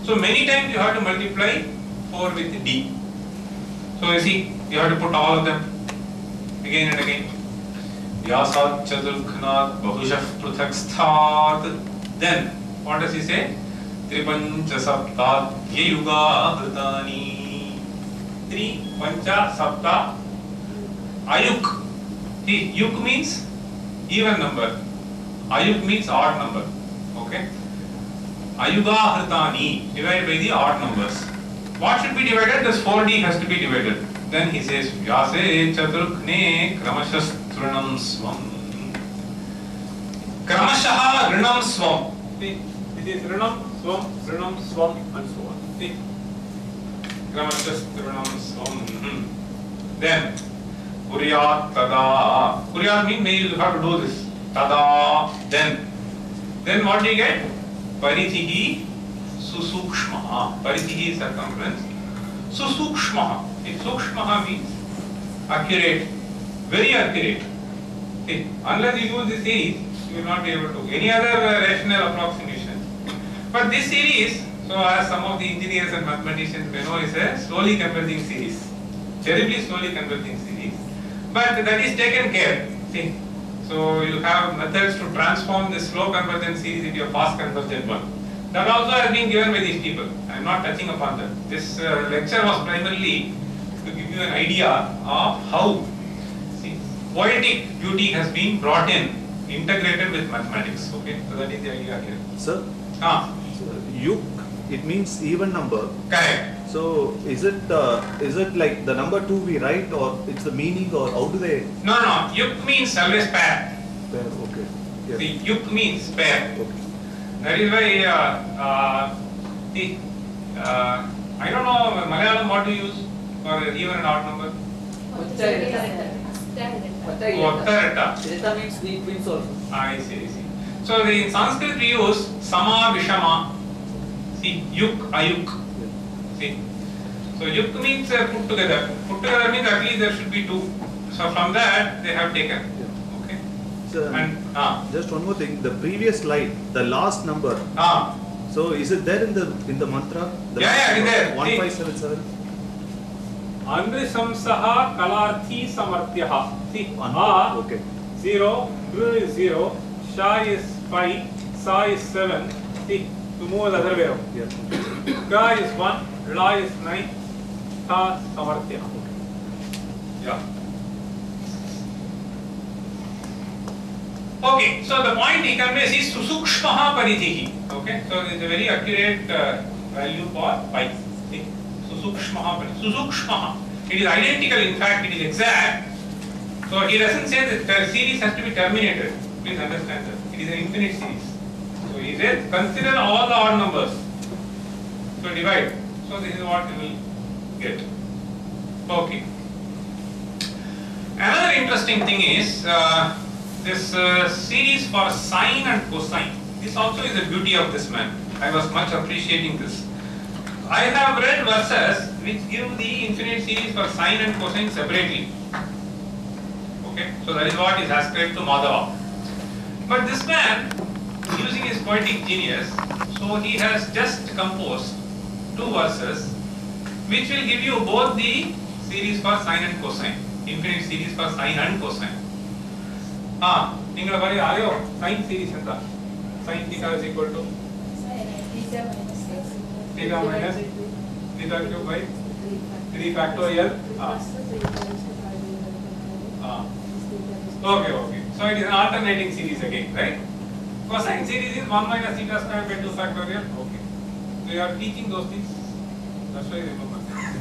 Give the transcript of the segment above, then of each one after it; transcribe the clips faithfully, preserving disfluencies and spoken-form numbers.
So many times you have to multiply four with D. So you see, you have to put all of them again and again. Vyasat Chadurkhanat Bahushah Pruthaksthat. Then, what does he say? Tripancha Sapta Yayuga Hrutani. Three, Pancha, Sapta, Ayuk. See, Yuk means even number. Ayuk means odd number. Okay? Ayuga Hrutani, divided by the odd numbers. What should be divided? This four D has to be divided. Then he says, Vyase Chaturkhne Kramashas Trunam Swam. Kramashaha Rinam Swam. See, it is Rinam, Swam, Rinam, Swam, and so on. See, Kramashas Trunam Swam. Then, Kuryat Tada. Kuryat means maybe you have to do this. Tada. Then, then what do you get? Parithihi Susukshmaha. Parithihi is circumference. Susukshmaha. Sukshmaha means accurate, very accurate. See, unless you use this series, you will not be able to. Any other uh, rational approximation. But this series, so as some of the engineers and mathematicians may know, is a slowly converging series. Terribly slowly converging series. But that is taken care. See, so you have methods to transform this slow convergent series into a fast convergent one. That also has been given by these people. I am not touching upon that. This uh, lecture was primarily to give you an idea of how see, poetic beauty has been brought in, integrated with mathematics. Okay, so that is the idea here. Sir? Ah. So, yuk, it means even number. Correct. So, is it uh, is it like the number two we write, or it's the meaning, or how do they? No, no. Yuk means always pair. Pair, okay. Yes. See, yuk means pair. Okay. That is why, uh, uh, see, uh, I don't know Malayalam what to use for even and odd number. Ottarata. That means the twins also. I see, I see. So in Sanskrit we use sama, vishama. See, yuk, ayuk. See. So yuk means uh, put together. Put together means at least there should be two. So from that they have taken. Okay. So, and ah. just one more thing. The previous slide, the last number. Ah. So is it there in the in the mantra? The yeah, yeah, it is there. One five seven seven. Andrisamsaha Kalarthi Samartyaha. See, Ah, A okay. zero, Dr is zero, Sha is five, Sa is seven. See, to move the other way around. Yeah. Ka is one, La is nine, Tha Samartyaha. Yeah. Okay, so the point he conveys is Susukshmaha Parithihi. Okay, so it is a very accurate uh, value for pi. See, Susukshmaha Parithihi. Susukshmaha. It is identical, in fact, it is exact. So he doesn't say that the series has to be terminated. Please understand that. It is an infinite series. So he says, consider all the odd numbers. So divide. So this is what you will get. Okay. Another interesting thing is, uh, this uh, series for sine and cosine. This also is the beauty of this man. I was much appreciating this. I have read verses which give the infinite series for sine and cosine separately. Okay, so that is what is ascribed to Madhava. But this man, using his poetic genius, so he has just composed two verses which will give you both the series for sine and cosine, infinite series for sine and cosine. Ah, ningala bari ayo sine series enta. Sine theta is equal to theta minus theta cube by three factorial. Ah. Ah. Okay, okay. So it is an alternating series again, right? Cosine series is one minus theta square by two factorial. Okay. So you are teaching those things. That's why you remember.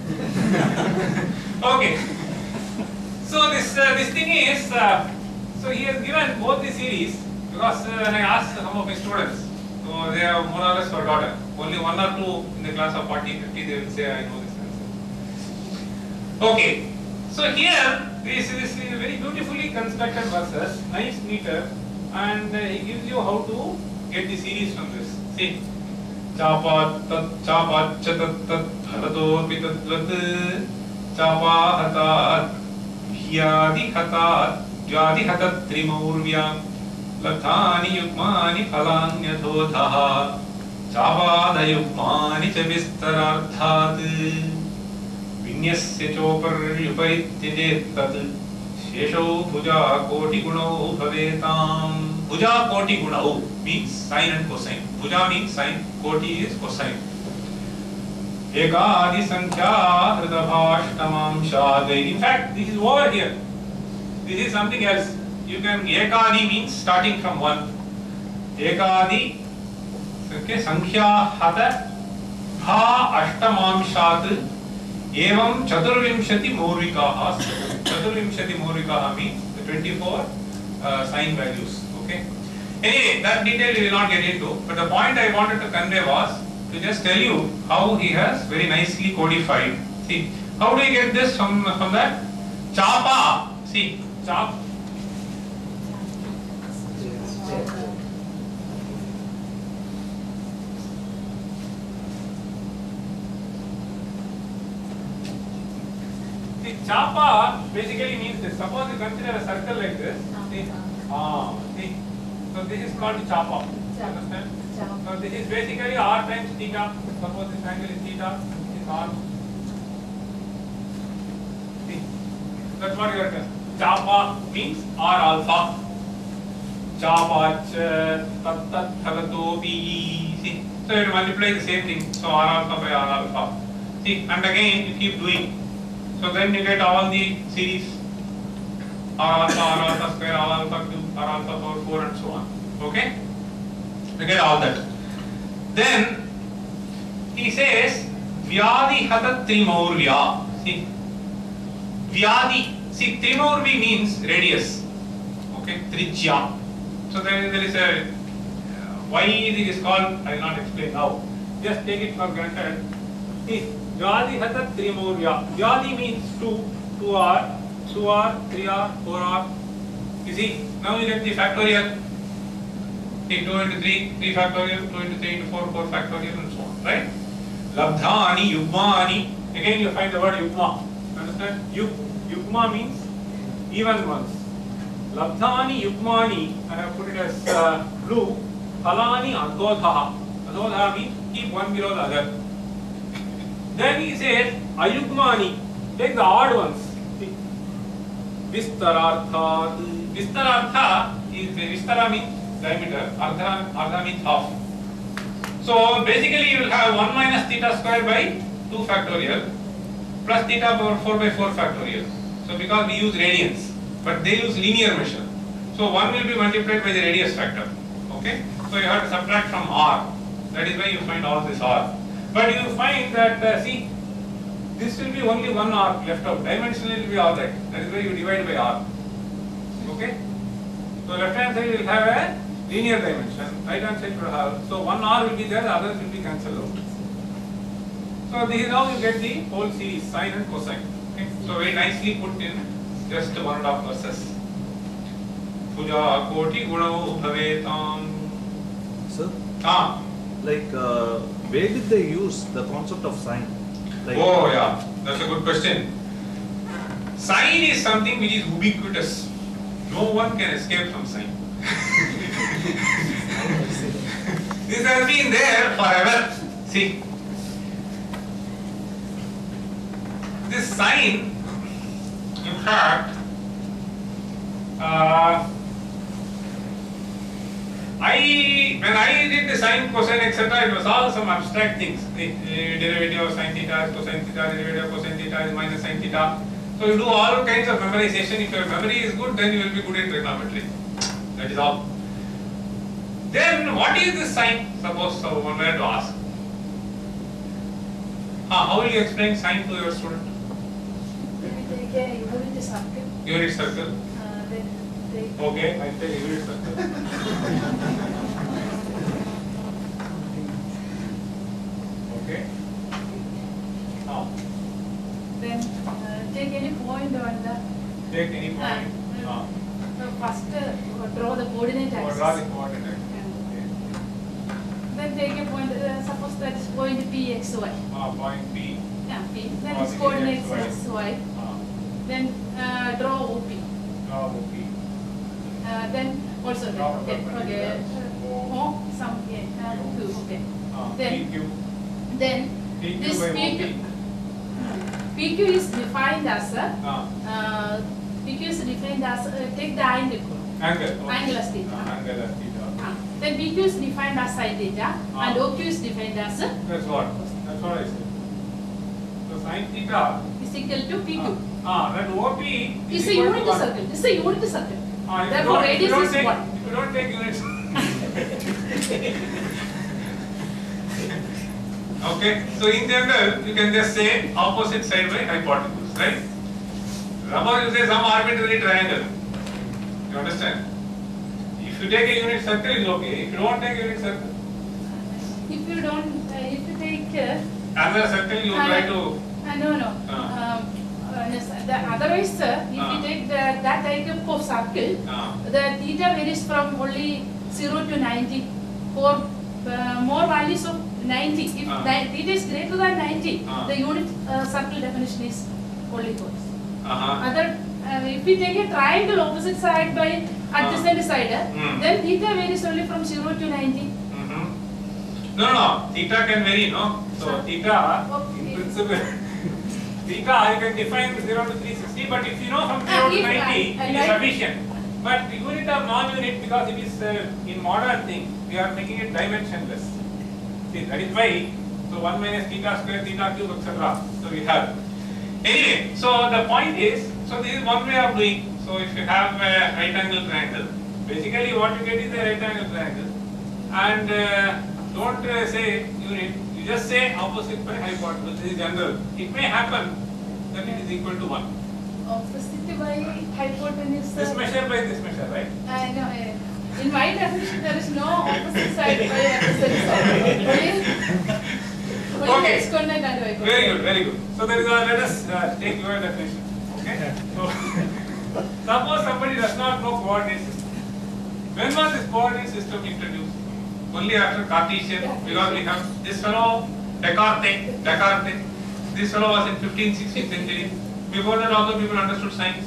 Okay. So this uh, this thing is. Uh, So he has given both the series because uh, when I asked some of my students, so they have more or less forgotten. Only one or two in the class of forty, fifty they will say, I know this answer. Okay, so here this, this is very beautifully constructed verses, nice meter, and uh, he gives you how to get the series from this. See, Chapa tat chapa chatat tat bharato pitadvat chapa hatat bhyadi hatat Jyadi hatat trimaurvyam lathani yukmani phalanyathodhaha Chapādayukmāni ca vistararthāt vinyasya choparyuparityate tat shesho bhuja koti gunau bhavetam. Bhuja koti gunau means sine and cosine. Bhuja means sine, koti is cosine. Ekadi sankhya hridabhashtamamshat. In fact, this is over here. This is something else. You can, ekadi means starting from one. Ekadi, okay, sankhya hata bha ashtamamshat evam chaturvimshati morvikaha. Chaturvimshati morvikaha means the twenty-four uh, sign values. Okay. Anyway, that detail we will not get into. But the point I wanted to convey was to just tell you how he has very nicely codified. See, how do you get this from from that? Chapa. See, chap. See, chapa basically means this. Suppose you consider a circle like this. See, ah, see. So this is called chapa. Understand? So this is basically r times theta. Suppose this angle is theta. This is r. See, that's what you are doing. Chapa means r alpha. Chapa tat tat bhagato pi. See, so you multiply the same thing. So r alpha by r alpha. See, and again you keep doing. So then you get all the series. R alpha, R alpha square, R alpha cube, R alpha power four and so on. Okay? You get all that. Then he says Vyadi hata Trimourvya. See? Vyadi. See, Trimourvi means radius. Okay? Trichya. So there, there is a why it is called, I will not explain now. Just take it for granted. See, Vyadi hata Trimourvya. Vyadi means two, two R. two R, three R, four R. You see, now you get the factorial. See, two into three, three factorial, two into three into four, four factorial and so on. Right? Labdhani, yugmani. Again you find the word yugma. Understand? Yug, yugma means even ones. Labdhani, yugmani, I have put it as uh, blue. Phalani, adhodha. Adhodha means keep one below the other. Then he says, ayugmani, take the odd ones. Vistarartha. Vistarartha is Vistara means diameter, Ardha, Ardha means half. So basically you will have one minus theta square by two factorial plus theta power four by four factorial. So because we use radians, but they use linear measure. So one will be multiplied by the radius factor. Okay? So you have to subtract from R. That is why you find all this R. But you find that, uh, see, this will be only one R left out. Dimensionally it will be alright. That is why you divide by R. Okay? So left hand side will have a linear dimension. Right hand side will have. So one R will be there, the others will be cancelled out. So this is how you get the whole series, sine and cosine. Okay? So very nicely put in just one and a half verses. Puja koti gunau bhavetam. Sir? Ah. Like, uh, where did they use the concept of sine? Like, oh yeah, that's a good question. Sine is something which is ubiquitous. No one can escape from sine. This has been there forever. See, this sine, in fact, uh, I when I did the sine, cosine, et cetera, it was all some abstract things. The uh, derivative of sine theta is cosine theta, derivative of cosine theta is minus sine theta. So you do all kinds of memorization. If your memory is good, then you will be good in trigonometry. That is all. Then what is this sine? Suppose so one were to ask. Ah, how will you explain sine to your student? Maybe they take a unit circle. Unit circle. Uh, then they Okay, I take unit circle. Okay. Now. then uh, take any point on the. Take any point. Uh, Ah. So first uh, draw the coordinate Or axis. draw the coordinate axis. Okay. Then take a point. Uh, suppose that is point P X Y. Ah, point P. Yeah, P. Then Or its the coordinates X Y. X Y. Ah. Then uh, draw O P. Draw O P. Uh, then also Draw okay, okay. perpendicular. O more some uh, Q. Okay. Ah, Then, P Q. then P Q this by P Q, O P. P Q is defined as a Ah, uh, P Q is defined as uh, take the angle. angle. Okay. Angle as theta. Ah, angle as theta. Uh, then P Q is defined as sin theta Ah. and O Q is defined as a That's what. That's what I said. So sin theta. is equal to P Q. Ah, that O P It's is a equal unit to one. circle. This is a unit circle. Ah, if you Therefore, don't- if you radius don't is take- one. If you don't take units. Okay, so in general, you can just say opposite side by hypotenuse, right? Suppose you say some arbitrary triangle. You understand? If you take a unit circle, it's okay. If you don't take a unit circle, If you don't, uh, if you take uh, another circle, you Uh, try to. Uh, no, no. Ah. Um, uh, yes, the, otherwise, uh, if Ah. you take the, that type of circle, Ah. the theta varies from only zero to ninety. For uh, more values of ninety, if Ah. ni- theta is greater than ninety, Ah. the unit uh, circle definition is only goes. Uh-huh. Other, uh, if we take a triangle opposite side by adjacent side, uh, Hmm. then theta varies only from zero to ninety. Mm-hmm. No, no, no. Theta can vary, no? So Sir. theta, Okay. in principle, theta I can define zero to three sixty, but if you know from Ah, zero to if I- ninety, I it is like- sufficient. But unit of non-unit, because it is uh, in modern thing, we are making it dimensionless. See, that is why, so one minus theta square, theta cube, et cetera. So we have. Anyway, so the point is, so this is one way of doing. So if you have a right angle triangle, basically what you get is a right angle triangle. And uh, don't uh, say unit, you just say opposite by hypotenuse. This is general. It may happen that it is equal to one. Opposite by hypotenuse. This uh, measure by this measure, right? I know. uh, In my definition, there is no opposite side by opposite side. Only, only Okay. exponent and y. Very good, very good. So there is a, let us uh, take your definition. Okay? So suppose somebody does not know coordinate system. When was this coordinate system introduced? Only after Cartesian, because we have this fellow Descartes, Descartes. This fellow was in fifteenth, sixteenth century. Before that also people understood science.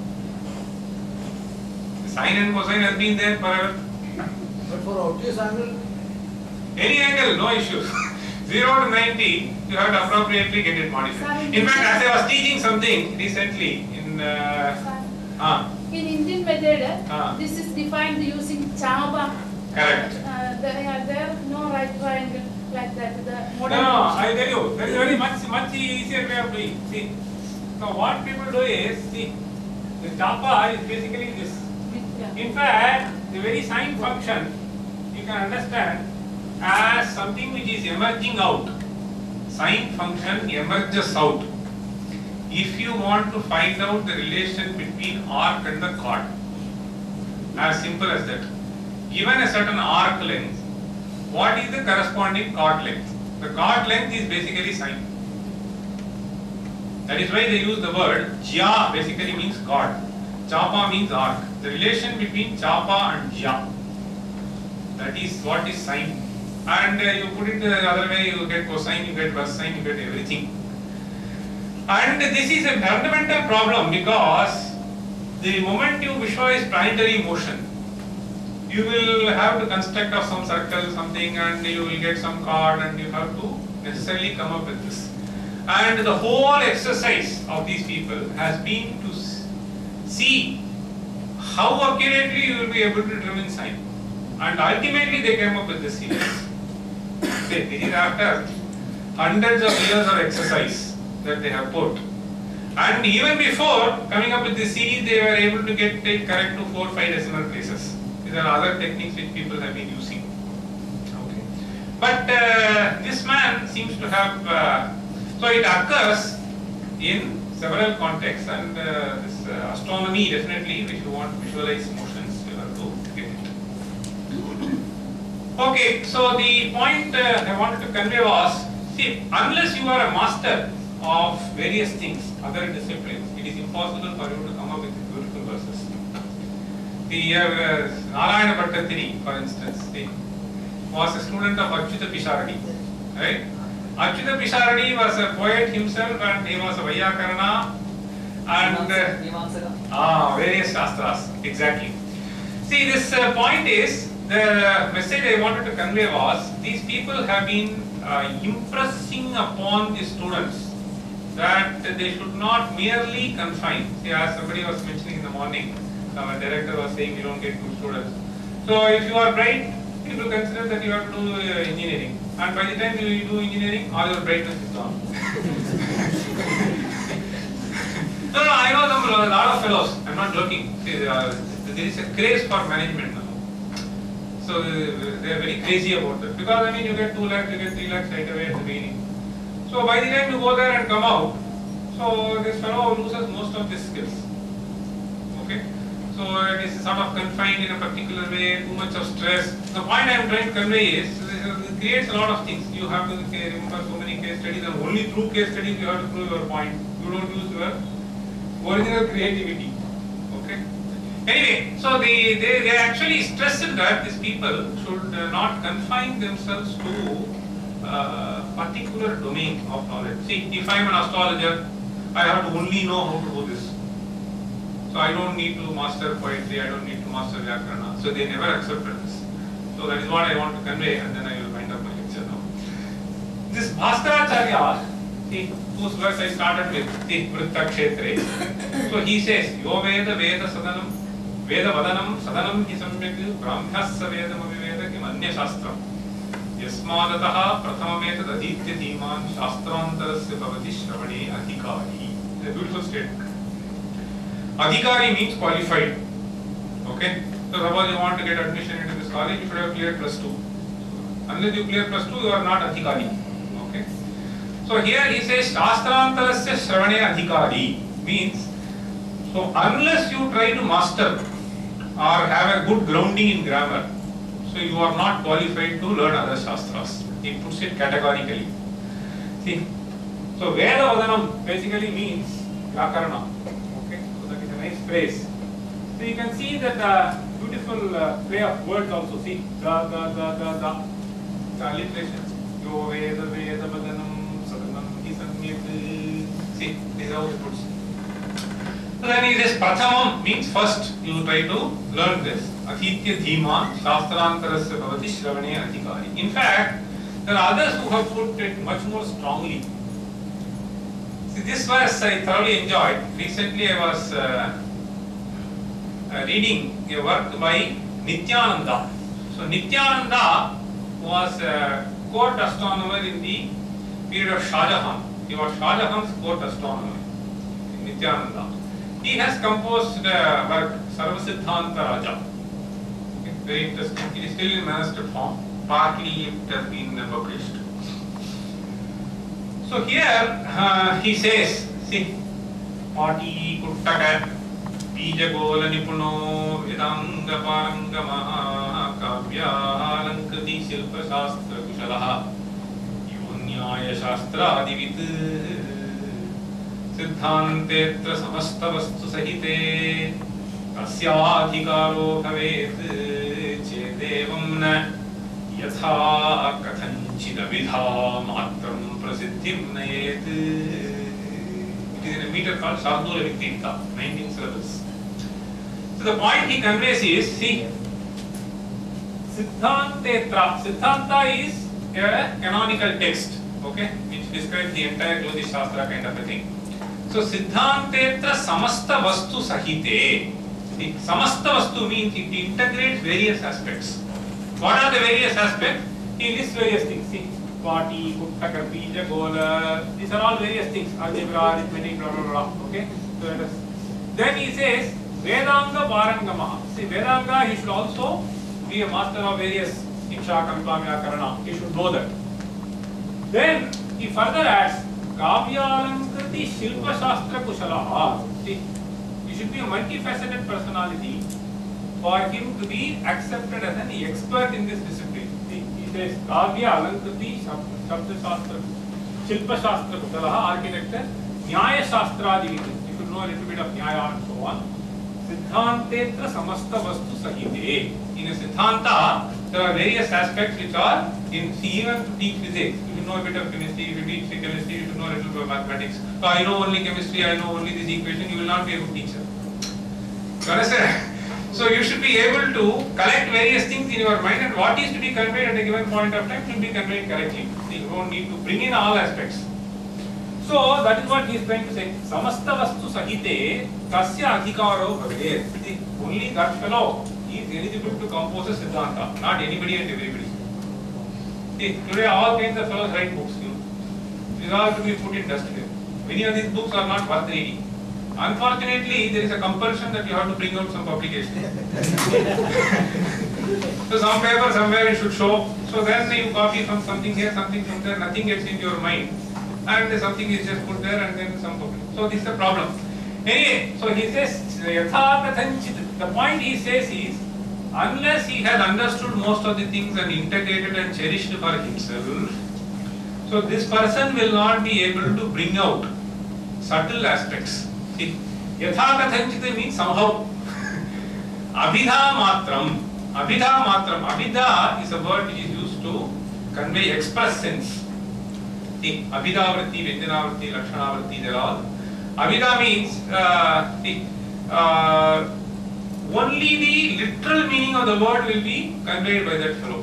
Sine and cosine has been there forever. But for obtuse angle, Any angle, no issues. zero to ninety, you have to appropriately get it modified. In fact, as I was teaching something recently in uh, ah, In Indian method, uh, Ah. this is defined using Chaba. correct. Uh, there, are- there are no right triangle like that. The No, modern no, version. I tell you, there is a very much, much easier way of doing. See, so what people do is, see, the Chapa is basically this. Yeah. In fact, the very sign function, you can understand as something which is emerging out. Sign function emerges out. If you want to find out the relation between arc and the chord, as simple as that. Given a certain arc length, what is the corresponding chord length? The chord length is basically sine. That is why they use the word Jya basically means chord. Chapa means arc. The relation between Chapa and Jya. That is what is sine. And uh, you put it the other way, you get cosine, you get cosine, you get everything. And this is a fundamental problem because the moment you visualize planetary motion, you will have to construct of some circle, something, and you will get some chord, and you have to necessarily come up with this. And the whole exercise of these people has been to see how accurately you will be able to determine sine. And ultimately they came up with this series. This is after hundreds of years of exercise that they have put. And even before coming up with this series, they were able to get it correct to four, five decimal places. These are other techniques which people have been using. Okay. But uh, this man seems to have, uh, so it occurs in several contexts, and uh, this uh, astronomy definitely, if you want to visualize motions, you have to get it. Okay, so the point uh, I wanted to convey was, see, unless you are a master of various things, other disciplines, it is impossible for you to come up with beautiful verses. The uh, Narayana Bhattathiri, for instance, the, was a student of Achyuta Pisharati, right? Achyuta Pisharati was a poet himself, and he was a Vaiyakarana and uh, ah, various shastras, exactly. See, this uh, point is, the message I wanted to convey was, these people have been uh, impressing upon the students that they should not merely confine. See, as somebody was mentioning in the morning, our director was saying you don't get good students. So if you are bright, people consider that you have to do uh, engineering. And by the time you do engineering, all your brightness is gone. No, no, I know them, a lot of fellows. I'm not joking. See, uh, there is a craze for management now. So uh, they are very crazy about it. Because I mean, you get two lakhs, you get three lakhs right away at the beginning. So by the time you go there and come out, so this fellow loses most of his skills. Okay? So it is sort of confined in a particular way, too much of stress. The point I am trying to convey is, it creates a lot of things. You have to remember so many case studies, and only through case studies you have to prove your point. You don't use your original creativity. Okay? Anyway, so they, they, they actually stressed that these people should uh, not confine themselves to uh, particular domain of knowledge. See, if I am an astrologer, I have to only know how to do this. So I don't need to master poetry, I don't need to master Vyakarana. So they never accepted this. So that is what I want to convey, and then I will wind up my lecture now. This Bhaskaracharya, see, whose verse I started with, see, Vritta Kshetre. So he says, Yo Veda Veda Sadanam, Veda Vadanam Sadanam hi samyak Brahmyasya Vedam Aviveda kim Anya Shastram. Yasmadataha Prathamameta Aditya Dhiman Shastrantarasya Bhavati Shravane Adhikari. It's a beautiful statement. Adhikari means qualified. Okay? So suppose you want to get admission into this college, you should have cleared plus two. Unless you clear plus two, you are not Adhikari. Okay? So here he says Shastrantarasya Shravane Adhikari means, so unless you try to master or have a good grounding in grammar, so you are not qualified to learn other Shastras. He puts it categorically. See? So Veda Vadanam basically means Vyakarana. Okay? So that is a nice phrase. So you can see that uh, beautiful uh, play of words also. See? Da, da, da, da, da. The alliteration. Yo Veda Veda Vadanam Sadanam Hi Samyak. See? This is how it puts. So then he says Prathamam means first you try to learn this. Aditya Dhima Shastrantarasya Bhavati Shravane Adhikari. In fact, there are others who have put it much more strongly. See, this verse I thoroughly enjoyed. Recently I was uh, uh, reading a work by Nityananda. So Nityananda was a court astronomer in the period of Shah Jahan. He was Shah Jahan's court astronomer. Nityananda. He has composed a work, Sarvasiddhanta Raja. Okay, very interesting. It is still in manuscript form. Partly it has been published. So here uh, he says, see, Pati Kuttaka Bijagola Nipuno Vedanga Parangama Kavya Lankriti Shilpa Shastra Kushalaha Yonyaya Shastra Adivit Siddhantetra Samasta Vastu Sahite Tasyadhikaro Bhavet Chedevam Na Yatha Kathanchida Vidha Matram Prasiddhim Nayet. It is in a meter called Shardula Viktika, nineteen syllables. So the point he conveys is, see, Siddhantetra. Siddhanta is a canonical text, okay, which describes the entire Jyotish Shastra kind of a thing. So Siddhantetra Samasta Vastu Sahite. See, Samasta Vastu means it integrates various aspects. What are the various aspects? He lists various things. See, Pati, Kuttaka, Bija, Gola. These are all various things. Algebra, arithmetic, blah blah blah. Okay. So let us. Then he says Vedanga Varangama. See, Vedanga, he should also be a master of various Iksha, Kalpa, Vyakarana. He should know that. Then he further adds Kavyalankriti Shilpa Shastra Kushalaha. See, he should be a multifaceted personality for him to be accepted as an expert in this discipline. See, he says Kavya Alankriti Shabda Shastra Shilpa Shastra Kushalaha, architecture, Nyaya Shastra Adivit. You should know a little bit of Nyaya and so on. Siddhantetra Samasta Vastu Sahite. In a Siddhanta, there are various aspects which are in, see, even to teach physics. You should know a bit of chemistry, if you teach chemistry, you should know a little bit of mathematics. So I know only chemistry, I know only this equation, you will not be a good teacher. You understand? So you should be able to collect various things in your mind, and what is to be conveyed at a given point of time should be conveyed correctly. You don't need to bring in all aspects. So that is what he is trying to say. Samasta vastu sahite tasya adhikaro bhavet. Only that fellow is eligible to compose a Siddhanta, not anybody and everybody. See, today all kinds of fellows write books. You know. These are to be put in dustbin. Many of these books are not worth reading. Unfortunately, there is a compulsion that you have to bring out some publication. So some paper somewhere you should show. So then you copy from something here, something from there, nothing gets into your mind. And something is just put there and then some public. So this is the problem. Anyway, so he says, the point he says is, unless he has understood most of the things and integrated and cherished for himself, so this person will not be able to bring out subtle aspects. See, yatha kathanchit means somehow. Abhidha matram. Abhidha matram. Abhidha is a word which is used to convey express sense. See, abhidha vritti, vyanjana vritti, lakshana vritti, they are all. Abhidha means, uh, see, uh, only the literal meaning of the word will be conveyed by that fellow.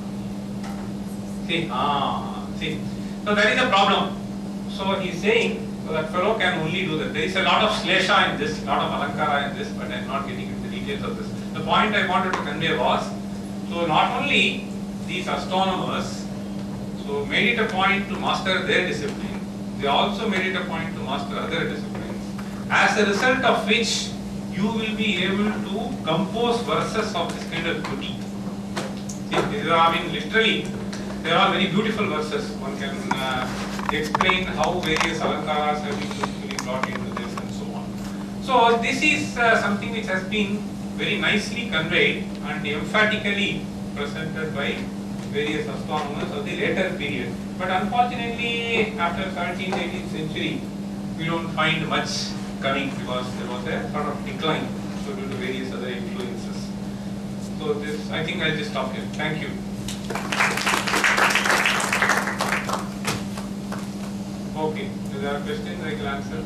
See, ah, see. So that is a problem. So he is saying, so that fellow can only do that. There is a lot of slesha in this, lot of alankara in this, but I am not getting into the details of this. The point I wanted to convey was, so not only these astronomers, so made it a point to master their discipline, they also made it a point to master other disciplines, as a result of which you will be able to compose verses of this kind of beauty. See, these are, I mean, literally, they are very beautiful verses. One can uh, explain how various alankaras have been beautifully brought into this and so on. So this is uh, something which has been very nicely conveyed and emphatically presented by various astronomers of the later period. But unfortunately, after seventeenth, eighteenth century, we don't find much coming because there was a sort of decline, so due to various other influences. So this, I think I'll just stop here. Thank you. Okay, if there are questions, I can answer.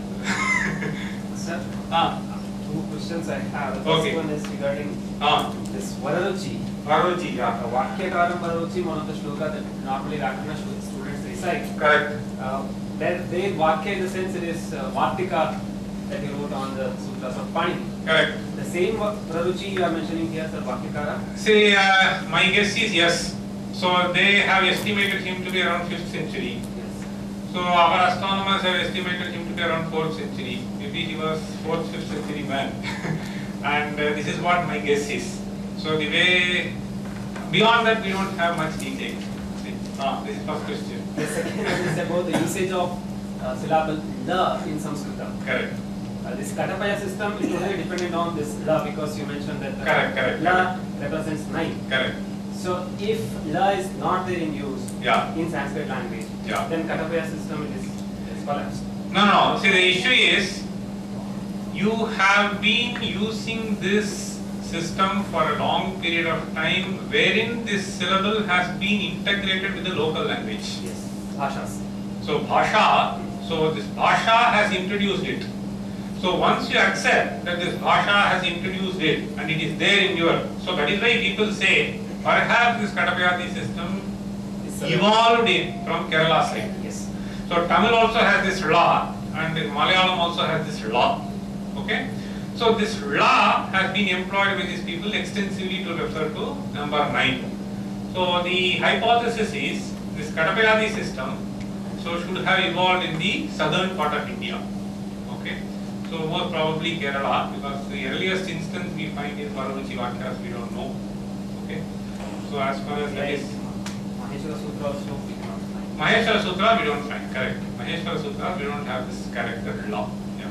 Sir, ah. two questions I have. The Okay. first one is regarding ah. this Vararuchi. Vararuchi, yeah. Uh, Vakyakaram Vararuchi, one of the shloka that normally Vyakana students recite. Correct. Uh, there, they Vakya in the sense it is uh, Vartika that he wrote on the sutras of Panikkar. Correct. The same Vararuchi you are mentioning here, sir, Vakyakara? See, uh, my guess is yes. So they have estimated him to be around fifth century. Yes. So our astronomers have estimated him to be around fourth century. Maybe he was fourth, fifth century man. And uh, this is what my guess is. So the way, beyond that we don't have much detail. See, ah, this is first question. The second one is about the usage of uh, syllable la in Sanskrit. Correct. Uh, this Katapaya system is totally dependent on this la because you mentioned that uh, Correct, correct, la correct. represents nine. Correct. So if la is not there in use Yeah. in Sanskrit language, Yeah. then Katapaya system is, is collapsed. No, no. See, the issue is you have been using this system for a long period of time wherein this syllable has been integrated with the local language. Yes. Bhashas. So bhasha, so this bhasha has introduced it. So once you accept that this bhasha has introduced it and it is there in your, so that is why people say perhaps this Katapayati system It's a- evolved in from Kerala side. Yes. So Tamil also has this la and Malayalam also has this la. Okay? So this la has been employed by these people extensively to refer to number nine. So the hypothesis is this Katapayati system so should have evolved in the southern part of India. Okay? So most probably Kerala, because the earliest instance we find is Vararuchi Vakyas, we don't know. Okay? So as far as that is Maheshwara Sutra also we cannot find. Maheshwara Sutra we don't find, correct. Maheshwara Sutra we don't have this character law. Yeah.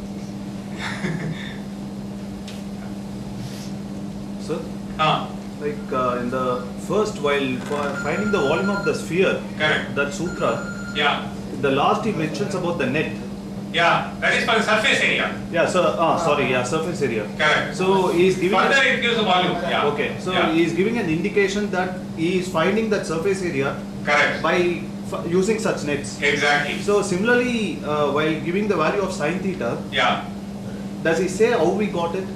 Sir, Ah, like uh, in the first, while for finding the volume of the sphere, correct. that sutra, Yeah. the last he mentions about the net. Yeah, that is for the surface area. Yeah, sir. Ah, sorry. Yeah, surface area. Correct. So he is giving. Further a- it gives a volume. Yeah. Okay, so yeah. he is giving an indication that he is finding that surface area Correct. by f- using such nets. Exactly. So similarly, uh, while giving the value of sine theta, Yeah. does he say how we got it?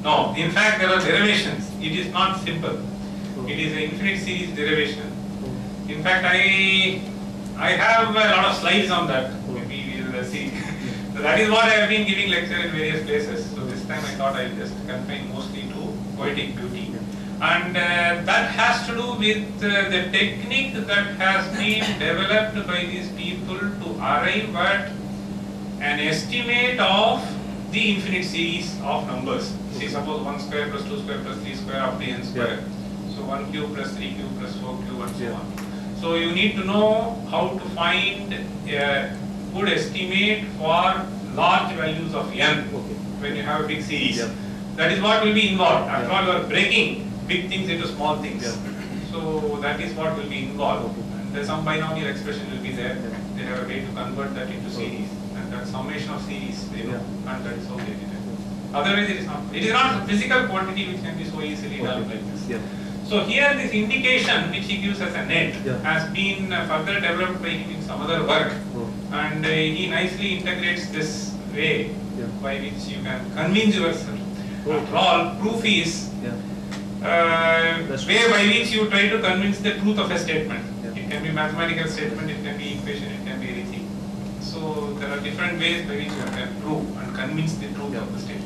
No, in fact there are derivations. It is not simple. It is an infinite series derivation. In fact, I I have a lot of slides on that. Maybe we will see. So that is what I have been giving lecture in various places. So this time I thought I will just confine mostly to poetic beauty. And uh, that has to do with uh, the technique that has been developed by these people to arrive at an estimate of the infinite series of numbers. See, suppose one square plus two square plus three square up to n square. Yeah. So one cube plus three cube plus four cube and so yeah. on. So you need to know how to find a good estimate for large values of n okay. when you have a big series. Yeah. That is what will be involved. After yeah. all, you are breaking big things into small things. Yeah. So that is what will be involved. Okay. And the some binomial expression will be there. Yeah. They have a way to convert that into series. And that summation of series, they know. Yeah. And that is how they did it. Otherwise, it is not. It is not a physical quantity which can be so easily okay. done like this. Yeah. So here, this indication which he gives as a net yeah. has been uh, further developed by him in some other work. Oh. And uh, he nicely integrates this way yeah. by which you can convince yourself. Oh. After all, proof is yeah. uh, way by which you try to convince the truth of a statement. Yeah. It can be mathematical statement, it can be equation, it can be anything. So there are different ways by which you can prove and convince the truth yeah. of the statement.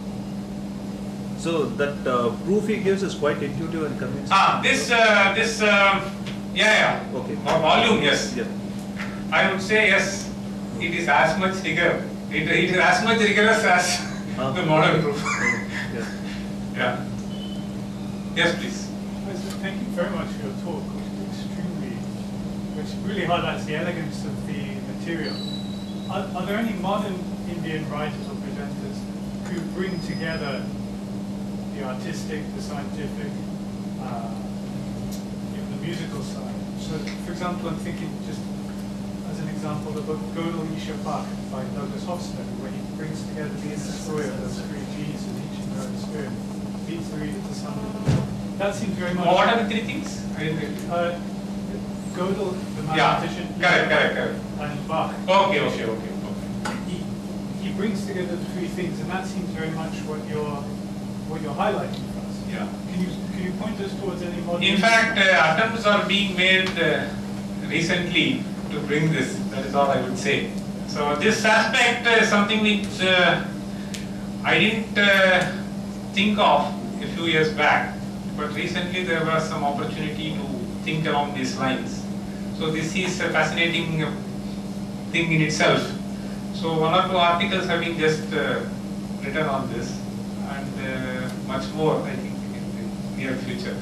So that uh, proof he gives is quite intuitive and convincing. Ah, this, uh, this, uh, yeah, yeah. Okay. Volume, yes. Yeah. I would say yes. It is as much rigor. It, it is as much rigorous as ah. the modern proof. yeah. yeah. Yes, please. Thank you very much for your talk. Extremely, which really highlights the elegance of the material. Are, are there any modern Indian writers or presenters who bring together the artistic, the scientific, uh, even the musical side? So, for example, I'm thinking just as an example, the book Godel Isha Bach by Douglas Hofstadter, where he brings together the inner story of those three G's and each in their own spirit, beats the reader to some. That seems very much. What are the three things? I didn't get uh, Godel, the mathematician, yeah, correct, correct, correct. and Bach. Okay, okay, okay, okay. He, he brings together the three things, and that seems very much what you're what you're highlighting for us. Yeah. Can you can you point us towards any modern? In fact, uh, attempts are being made uh, recently to bring this. That is all I would say. So this aspect is something which uh, I didn't uh, think of a few years back, but recently there was some opportunity to think along these lines. So this is a fascinating thing in itself. So one or two articles have been just uh, written on this, and uh, much more I think in the near future.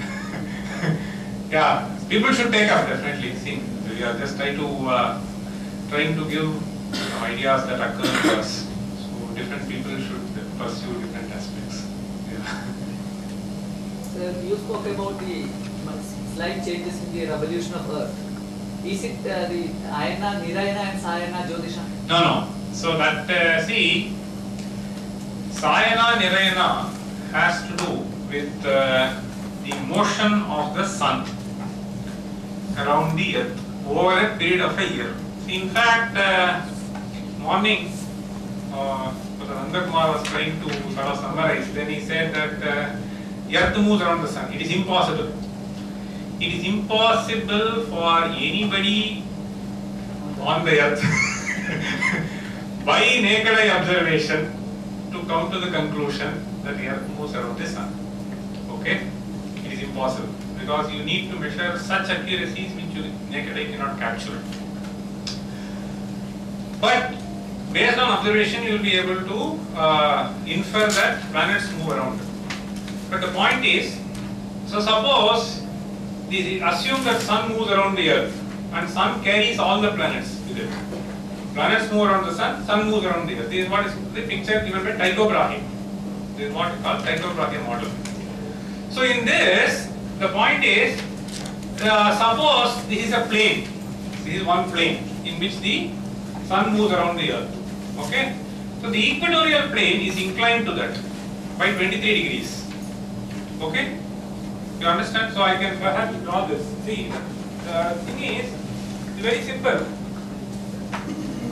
Yeah, people should take up definitely. See, we are just trying to uh, trying to give uh, ideas that occur to us. So different people should pursue different aspects. Yeah. So you spoke about the slight changes in the revolution of Earth. Is it uh, the Ayana, Nirayana and Sayana Jyotisha? No, no. So that, uh, see, Sayana, Nirayana has to do with uh, the motion of the sun around the earth over a period of a year. See, in fact, uh, morning, uh, Nandakumar was trying to sort of summarize. Then he said that uh, earth moves around the sun. It is impossible. It is impossible for anybody on the earth by naked eye observation to come to the conclusion that the earth moves around the sun. Okay? It is impossible because you need to measure such accuracies which you naked eye cannot capture. But based on observation, you will be able to uh, infer that planets move around. But the point is, so suppose this, assume that sun moves around the earth and sun carries all the planets with it. Planets move around the sun, sun moves around the earth. This is what is the picture given by Tycho Brahe. This is what is called Tycho Brahe model. So in this, the point is, uh, suppose this is a plane. This is one plane in which the sun moves around the earth. Okay? So the equatorial plane is inclined to that by twenty-three degrees. Okay? You understand? So I can perhaps draw this. See, the thing is very simple.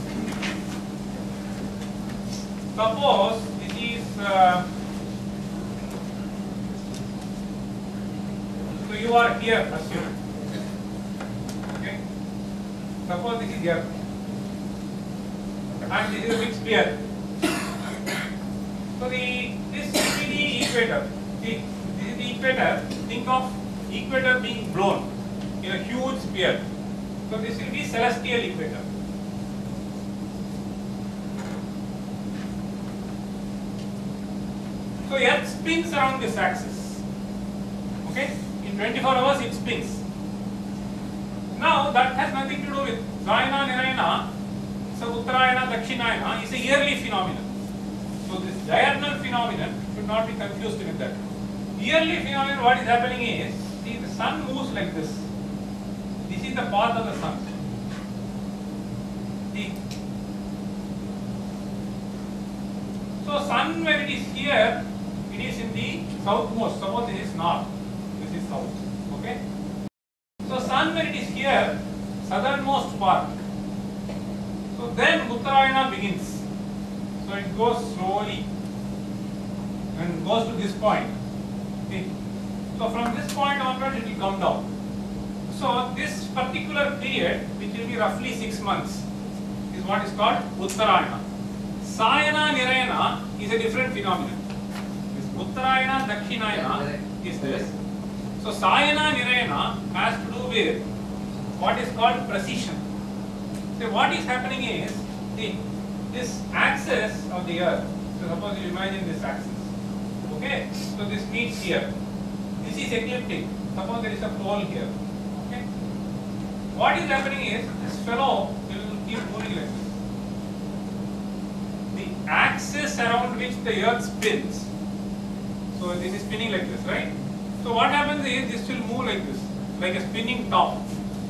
Suppose this is uh, you are here, assume. Okay. Suppose this is here, and this is a mixed sphere. So the this will be the equator. See, this is the equator. Think of equator being blown in a huge sphere. So this will be celestial equator. So Earth spins around this axis. Okay? In twenty-four hours it spins. Now that has nothing to do with Sayana, Narayana, so Uttarayana, Dakshinayana is a yearly phenomenon. So this diurnal phenomenon should not be confused with that. Yearly phenomenon, what is happening is, see, the sun moves like this. This is the path of the sun. See. So sun, when it is here, it is in the southmost. Suppose this is north, this is south. Okay. So sun, when it is here, southernmost part. So then Uttarayana begins. So it goes slowly and goes to this point. Okay. So from this point onward it will come down. So this particular period, which will be roughly six months, is what is called Uttarayana. Sayana, Narayana is a different phenomenon. This Uttarayana, Dakshinayana is this. So Sayana, Narayana has to do with what is called precession. So what is happening is, see, this axis of the earth, so suppose you imagine this axis, okay, so this meets here, this is ecliptic, suppose there is a pole here, okay, what is happening is, this fellow will keep moving like this, the axis around which the earth spins, so this is spinning like this, right, so what happens is, this will move like this, like a spinning top,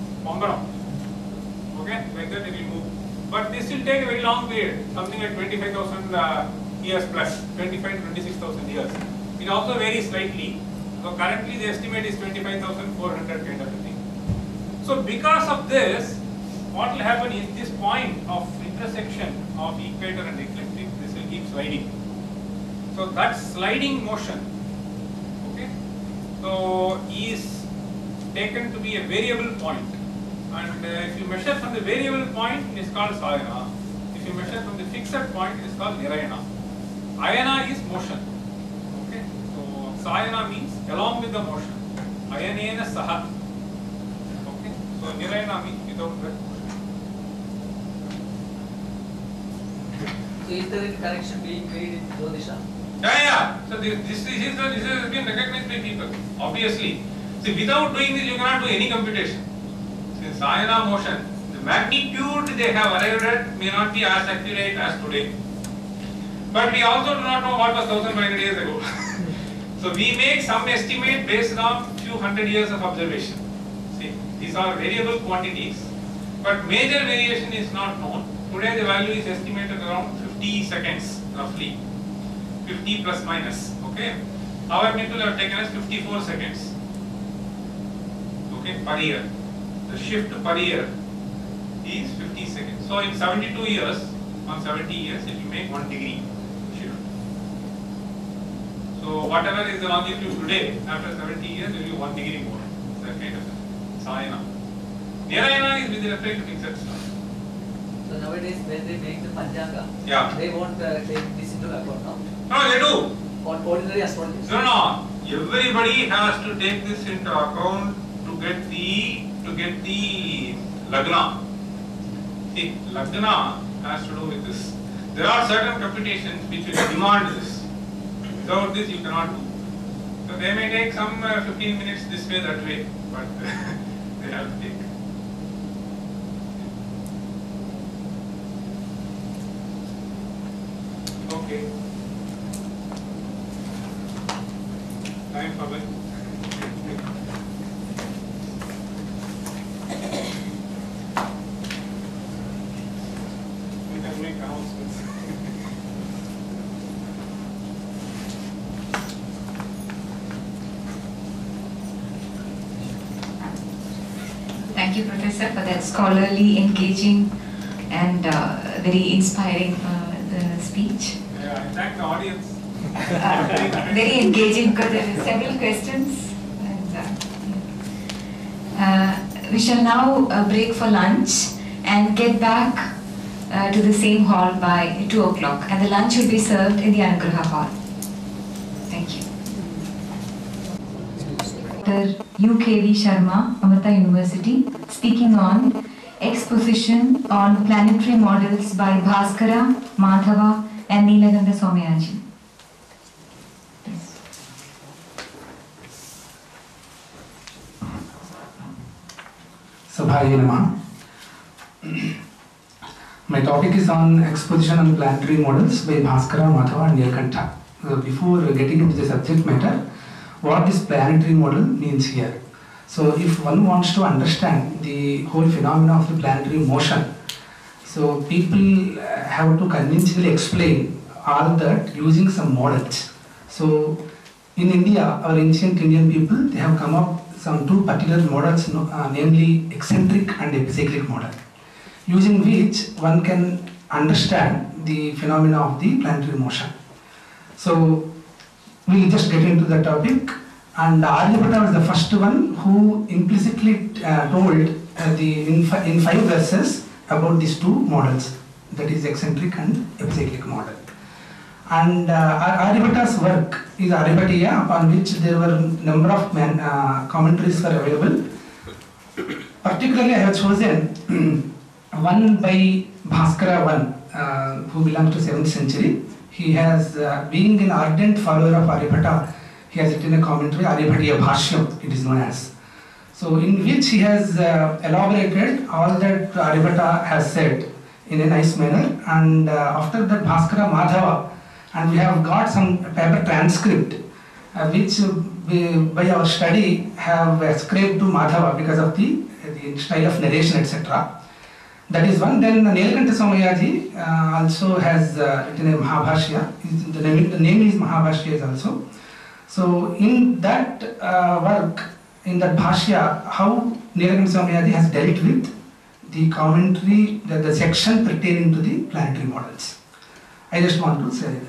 okay, like that it will move. But this will take a very long period, something like twenty-five thousand uh, years plus, twenty-five to twenty-six thousand years. It also varies slightly. So currently the estimate is twenty-five thousand four hundred kind of a thing. So because of this, what will happen is this point of intersection of equator and ecliptic, this will keep sliding. So that sliding motion, okay, so is taken to be a variable point. And uh, if you measure from the variable point, it is called Sayana. If you measure from the fixed point, it is called Narayana. Ayana is motion. Okay, so Sayana means along with the motion. Ayanena saha. Okay, so Narayana means without that motion. So is there any connection being made in Jyotisha? Yeah, yeah. So this, this, this, is, this has been recognized by people, obviously. See, without doing this, you cannot do any computation. Since Sayana motion, the magnitude they have arrived at may not be as accurate as today. But we also do not know what was one thousand five hundred years ago. So we make some estimate based on few hundred years of observation. See, these are variable quantities, but major variation is not known. Today the value is estimated around fifty seconds, roughly. fifty plus minus, okay. Our people have taken as fifty-four seconds, okay, per year. The shift per year is fifty seconds. So in seventy-two years, on seventy years, it will make one degree shift. So whatever is the longitude today, after seventy years, it will be one degree more. That kind of Sayana. Narayana is with respect to fixed star. So nowadays, when they make the Panchanga, Yeah. they won't uh, take this into account now. No, they do. On ordinary astrologers. No, no. Everybody has to take this into account to get the to get the Lagna. See, Lagna has to do with this. There are certain computations which will demand this. Without this, you cannot do. So they may take some uh, fifteen minutes this way, that way, but they have to take. Okay. Time for it. We can make announcements. Thank you, Professor, for that scholarly, engaging, and uh, very inspiring uh, the speech. Yeah, I thank the audience. Uh, very engaging because there were several questions. And, uh, yeah. we shall now uh, break for lunch and get back uh, to the same hall by two o'clock, and the lunch will be served in the Anugraha hall. Thank you. Doctor U K V Sharma, Amrita University, speaking on exposition on planetary models by Bhaskara, Madhava and Neelakanta Somayaji. Sabhaya Namah. My topic is on exposition on planetary models by Bhaskara, Madhava and Neelakanta. So before getting into the subject matter, what this planetary model means here. So if one wants to understand the whole phenomena of the planetary motion, so people have to convincingly explain all that using some models. So in India, our ancient Indian people, they have come up some two particular models, uh, namely eccentric and epicyclic model, using which one can understand the phenomena of the planetary motion. So we'll just get into the topic. And Aryabhatta was the first one who implicitly uh, told uh, the in, fi in five verses about these two models, that is eccentric and epicyclic model. And uh, Aryabhatta's work is Aryabhatiya, upon which there were number of man, uh, commentaries were available. Particularly, I have chosen one by Bhaskara one, uh, who belongs to seventh century. He has, uh, being an ardent follower of Aryabhatta, he has written a commentary, Aryabhatiya Bhashyam, it is known as. So, in which he has uh, elaborated all that Aryabhatta has said in a nice manner. And uh, after that, Bhaskara Madhava, and we have got some paper transcript, uh, which we, by our study have ascribed to Madhava because of the, the style of narration, et cetera. That is one. Then Neelakanta Somayaji uh, also has uh, written a Mahabhashya. The name, the name is Mahabhashya also. So in that uh, work, in that Bhashya, how Neelakanta Somayaji has dealt with the commentary, the, the section pertaining to the planetary models. I just want to say that.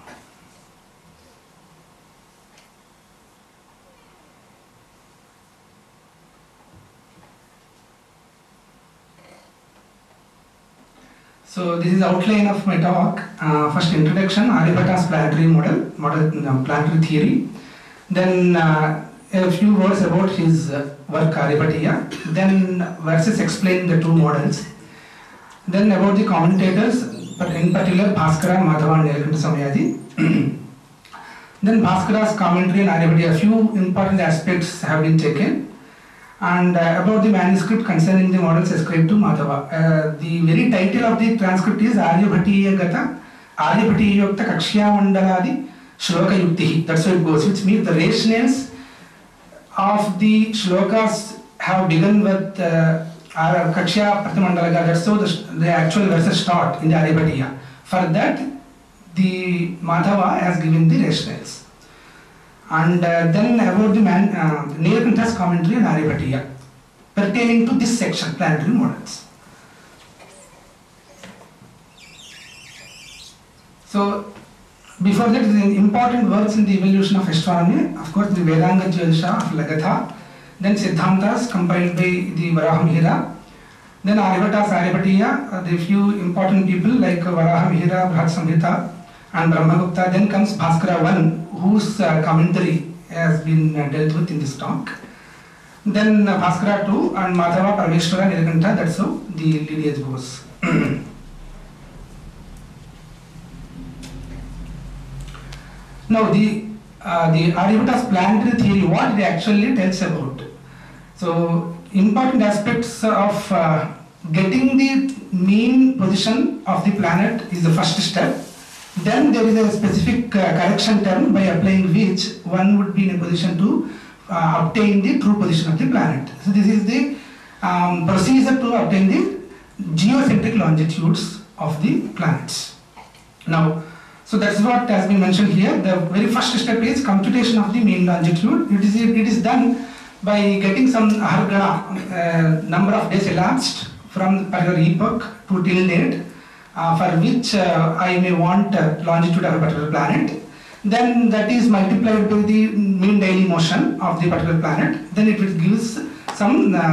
So this is outline of my talk. Uh, first introduction, Aryabhatta's planetary model, model uh, planetary theory. Then uh, a few words about his uh, work Aryabhatiya. Then verses explaining the two models. Then about the commentators, but in particular Bhaskara, Madhava and Neelakanta Somayaji. Then Bhaskara's commentary on Aryabhatiya. A few important aspects have been taken. And uh, about the manuscript concerning the models ascribed to Madhava. Uh, the very title of the transcript is Aryabhatiya Gata Aryabhatiya Yukta Kakshya Mandaladi Shloka Yuktihi. That's how it goes, which means the rationales of the shlokas have begun with uh, Kakshya Pratimandalaga. That's how the, the actual verses start in the Aryabhatiya. For that, the Madhava has given the rationales. And uh, then about the man, uh, Neelakanta's commentary on Aryabhatiya pertaining to this section, planetary models. So, before that, the important works in the evolution of astronomy, of course, the Vedanga Jyotisha of Lagatha, then Siddhantas compiled by the Varahamihira, then Aryabhatta's Aryabhatiya, uh, the few important people like uh, Varahamihira, Bharat Samhita, and Brahmagupta. Then comes Bhaskara one, whose uh, commentary has been uh, dealt with in this talk. Then uh, Bhaskara two and Madhava, Parameshvara, Neelakanta. That's how the lineage goes. Now the uh, the Aryabhatta's planetary theory, what it actually tells about. So important aspects of uh, getting the mean position of the planet is the first step. Then there is a specific uh, correction term by applying which one would be in a position to uh, obtain the true position of the planet. So this is the um, procedure to obtain the geocentric longitudes of the planets. Now, so that's what has been mentioned here. The very first step is computation of the mean longitude. It is, it is done by getting some Ahargana, uh, number of days elapsed from particular epoch to till date. Uh, for which uh, I may want uh, longitude of a particular planet. Then that is multiplied by the mean daily motion of the particular planet. Then it will give some uh,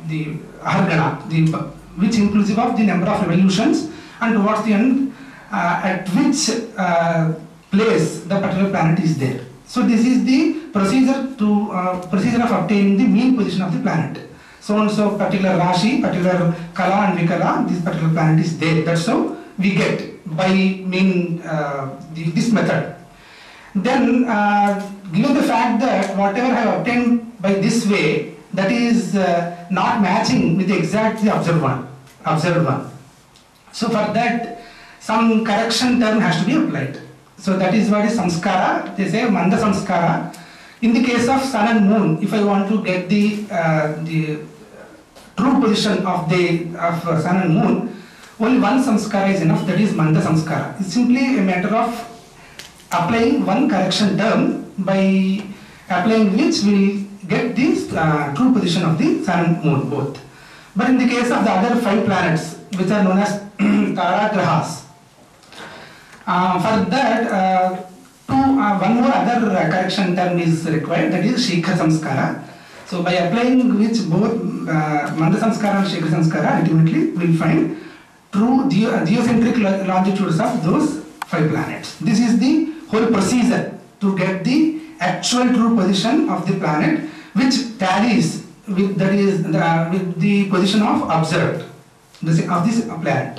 the Ahargana, the, which inclusive of the number of revolutions and towards the end uh, at which uh, place the particular planet is there. So this is the procedure to uh, procedure of obtaining the mean position of the planet. So and so particular Rashi, particular Kala and Vikala, this particular planet is there. That's how we get by mean uh, the, this method. Then uh, given the fact that whatever I have obtained by this way, that is uh, not matching with the exactly observed one, observed one. So for that, some correction term has to be applied. So that is what is samskara. They say manda samskara. In the case of sun and moon, if I want to get the uh, the true position of the of uh, sun and moon, only one samskara is enough. That is manda samskara. It's simply a matter of applying one correction term, by applying which we get the uh, true position of the sun and moon both. But in the case of the other five planets, which are known as Tara Grahas, uh, for that uh, two, uh, one more other uh, correction term is required, that is Shikha Samskara. So by applying which both uh, Manda Samskara and Shikha Samskara, ultimately we will find true geo geocentric longitudes of those five planets. This is the whole procedure to get the actual true position of the planet, which tallies with that is the, with the position of observed this, of this planet.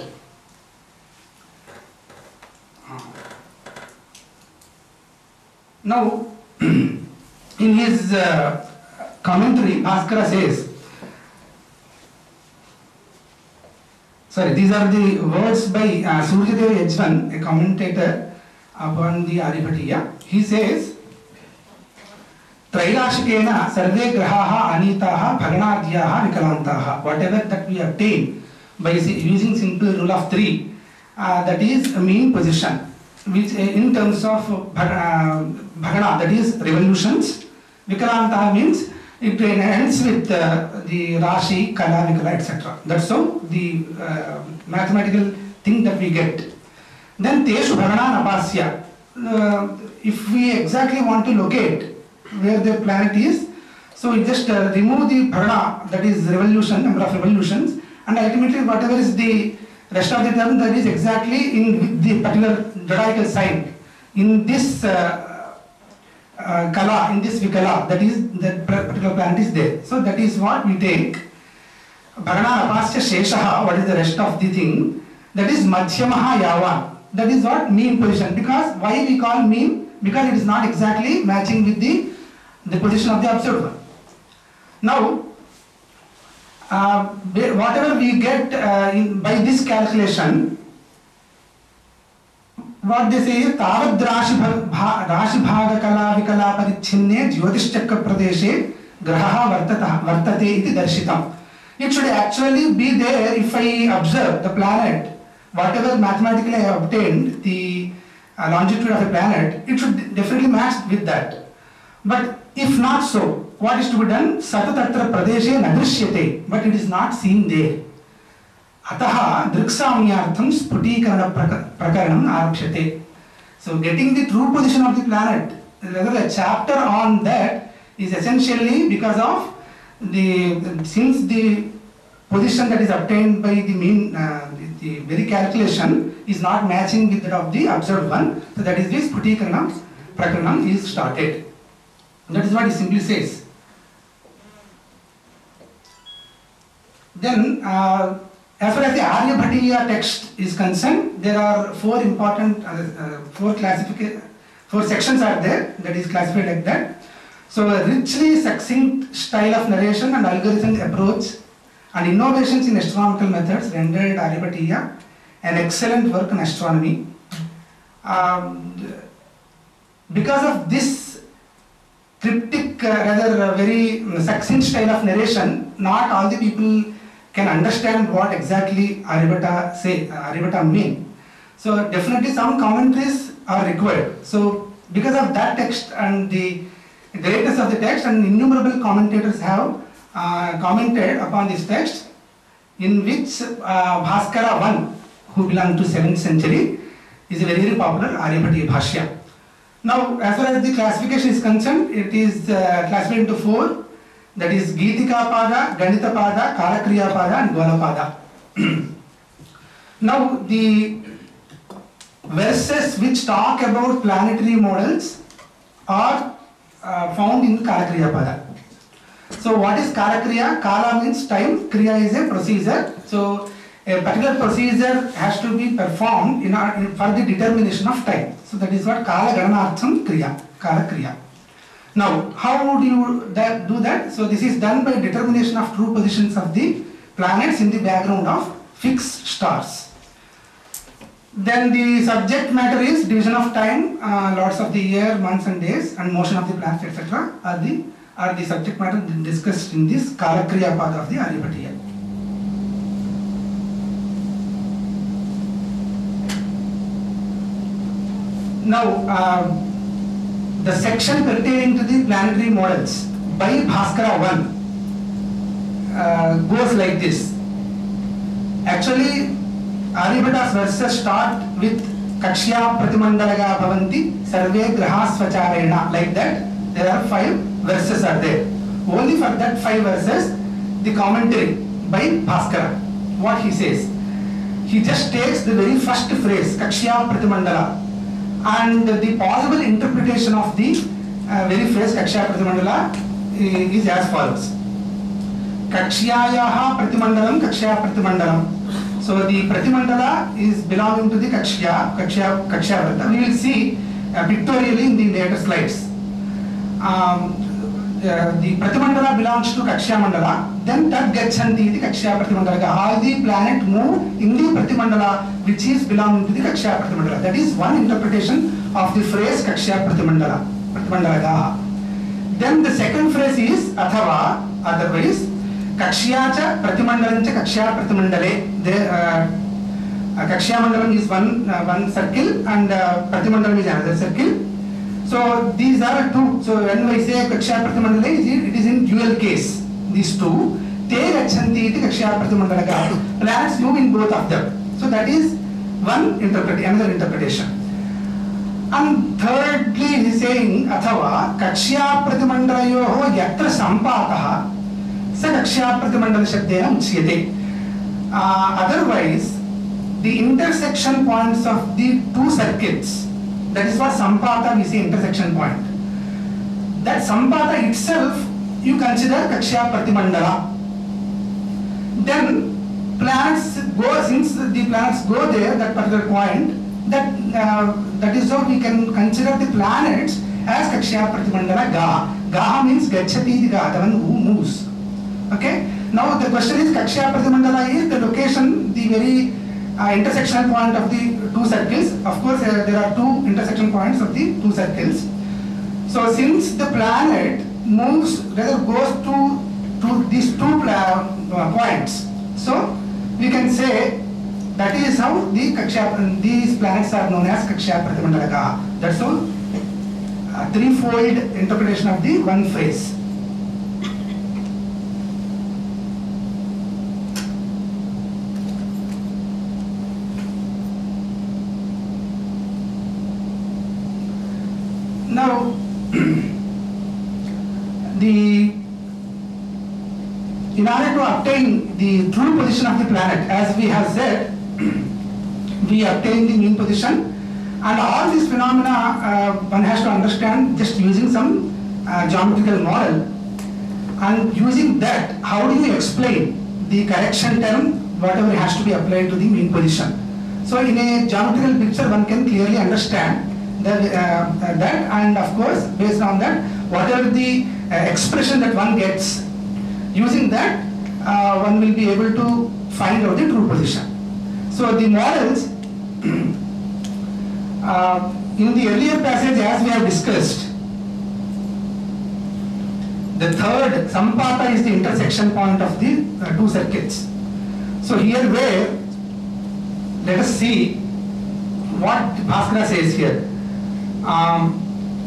Now, in his uh, commentary, Bhaskara says, sorry, these are the words by uh, Suryadeva Yajvan, a commentator upon the Aryabhatiya. He says, Trailashikena sarve grahaha anitaha bhaganadhyaha vikalantaha. Whatever that we obtain by using simple rule of three, uh, that is a mean position, which uh, in terms of uh, bhagana, that is revolutions. Vikalantaha means it ends with uh, the Rashi, Kala, Vikala, et cetera. That's how the uh, mathematical thing that we get. Then Teshu Bhagana Napasya. Uh, if we exactly want to locate where the planet is, so we just uh, remove the Bhagana, that is revolution, number of revolutions, and ultimately whatever is the rest of the term, that is exactly in the particular zodiacal sign. In this uh, Uh, Kala, in this Vikala, that is, that particular planet is there. So that is what we take. Bhagana Apasya Sheshaha, what is the rest of the thing? That is Madhyamaha Yavan. That is what mean position. Because why we call mean? Because it is not exactly matching with the, the position of the observed one. Now, uh, whatever we get uh, in, by this calculation, what they say is Tavad Rashi Bhaga Kala Vikala Parichinne Jyotishchakra Pradeshe Graha Vartata Vartate iti Darshitam. It should actually be there if I observe the planet, whatever mathematically I have obtained, the uh, longitude of a planet, it should definitely match with that. But if not so, what is to be done? Satatatra Pradeshe Nadrishyate, but it is not seen there. Ataha Driksamyartham Sputikara Prakaranam Arabhyate. So getting the true position of the planet, rather a chapter on that is essentially because of the, since the position that is obtained by the mean, uh, the, the very calculation is not matching with that of the observed one, so that is this Sputikara Prakaranam is started. That is what it simply says. Then, uh, as far as the Aryabhatiya text is concerned, there are four important, uh, uh, four classification, four sections are there that is classified like that. So a richly succinct style of narration and algorithm approach and innovations in astronomical methods rendered Aryabhatiya an excellent work in astronomy. Um, because of this cryptic, uh, rather uh, very succinct style of narration, not all the people can understand what exactly Aryabhata say, uh, Aryabhata mean. So definitely some commentaries are required. So because of that text and the greatness of the text, and innumerable commentators have uh, commented upon this text, in which uh, Bhaskara one, who belonged to seventh century, is a very, very popular Aryabhatiya Bhashya. Now, as far as the classification is concerned, it is uh, classified into four. That is Geetika Pada, Ganita Pada, Kalakriya Pada and Gola Pada. Now the verses which talk about planetary models are uh, found in Kalakriya Pada. So what is Kalakriya? Kala means time, Kriya is a procedure. So a particular procedure has to be performed in, our, in for the determination of time. So that is what Kala Gananartham Kriya, Kalakriya. Now, how do you that, do that? So this is done by determination of true positions of the planets in the background of fixed stars. Then the subject matter is division of time, uh, lots of the year, months and days, and motion of the planets, et cetera are the are the subject matter discussed in this Kalakriya Pada of the Aryabhatiya. Now, uh, the section pertaining to the planetary models by Bhaskara one uh, goes like this. Actually, Aryabhata's verses start with Kakshya Pratimandalaga Bhavanti Sarve Graha Svacharena, like that. There are five verses are there. Only for that five verses, the commentary by Bhaskara, what he says. He just takes the very first phrase, Kakshya Pratimandala, and the possible interpretation of the uh, very phrase Kakshya Pratimandala is as follows. Kakshyayaha Pratimandalam, Kakshya Pratimandalam. So the Pratimandala is belonging to the Kakshya, Kakshya, Kakshya Vrata. We will see uh, pictorially in the later slides. Um, uh, the Pratimandala belongs to Kakshya Mandala, then Tad Gachanti the Kakshya Pratimandala. All the planet move in the Pratimandala which is belonging to the Kakshya Pratimandala. That is one interpretation of the phrase Kakshya Pratimandala, Pratimandalagaha. Then the second phrase is Athava, otherwise, Kakshyacha Pratimandalancha Kakshya Pratimandale. The uh, Kakshya Mandalam is one, uh, one circle and uh, Pratimandalam is another circle. So these are two. So when I say Kakshya Pratimandale, it is in dual case. These two. Te Gachanti iti Kakshya Pratimandalaga. Planets move in both of them. So that is one interpret, another interpretation. And thirdly, he is saying Athava Kakshya Pratimandalayoho Yatra Sampataha Sa Kakshya Pratimandala Shabdena Uchyate. Uh, otherwise, the intersection points of the two circuits, that is what Sampata we say intersection point. That Sampata itself you consider Kakshya Pratimandala. Then planets go, since the planets go there, that particular point, that uh, that is how we can consider the planets as Kakshya Pratimandala Gaha. Gaha means Gachati Gaha, the one who moves. Okay. Now the question is Kakshya Pratimandala is the location, the very uh, intersection point of the two circles. Of course, uh, there are two intersection points of the two circles. So since the planet moves, rather goes to to these two uh, points, so we can say that is how the Kakshya, these planets are known as Kakshya Pratimandala Gaha. That's all. A threefold interpretation of the one phrase. Now, the in order to obtain the true position of the planet, as we have said, we obtain the mean position, and all these phenomena uh, one has to understand just using some uh, geometrical model, and using that, how do you explain the correction term, whatever has to be applied to the mean position. So in a geometrical picture, one can clearly understand that, uh, that and of course, based on that, whatever the uh, expression that one gets, using that, uh, one will be able to find out the true position. So the models, uh, in the earlier passage, as we have discussed, the third Sampata is the intersection point of the uh, two circuits. So here where, let us see what Bhaskara says here. Um,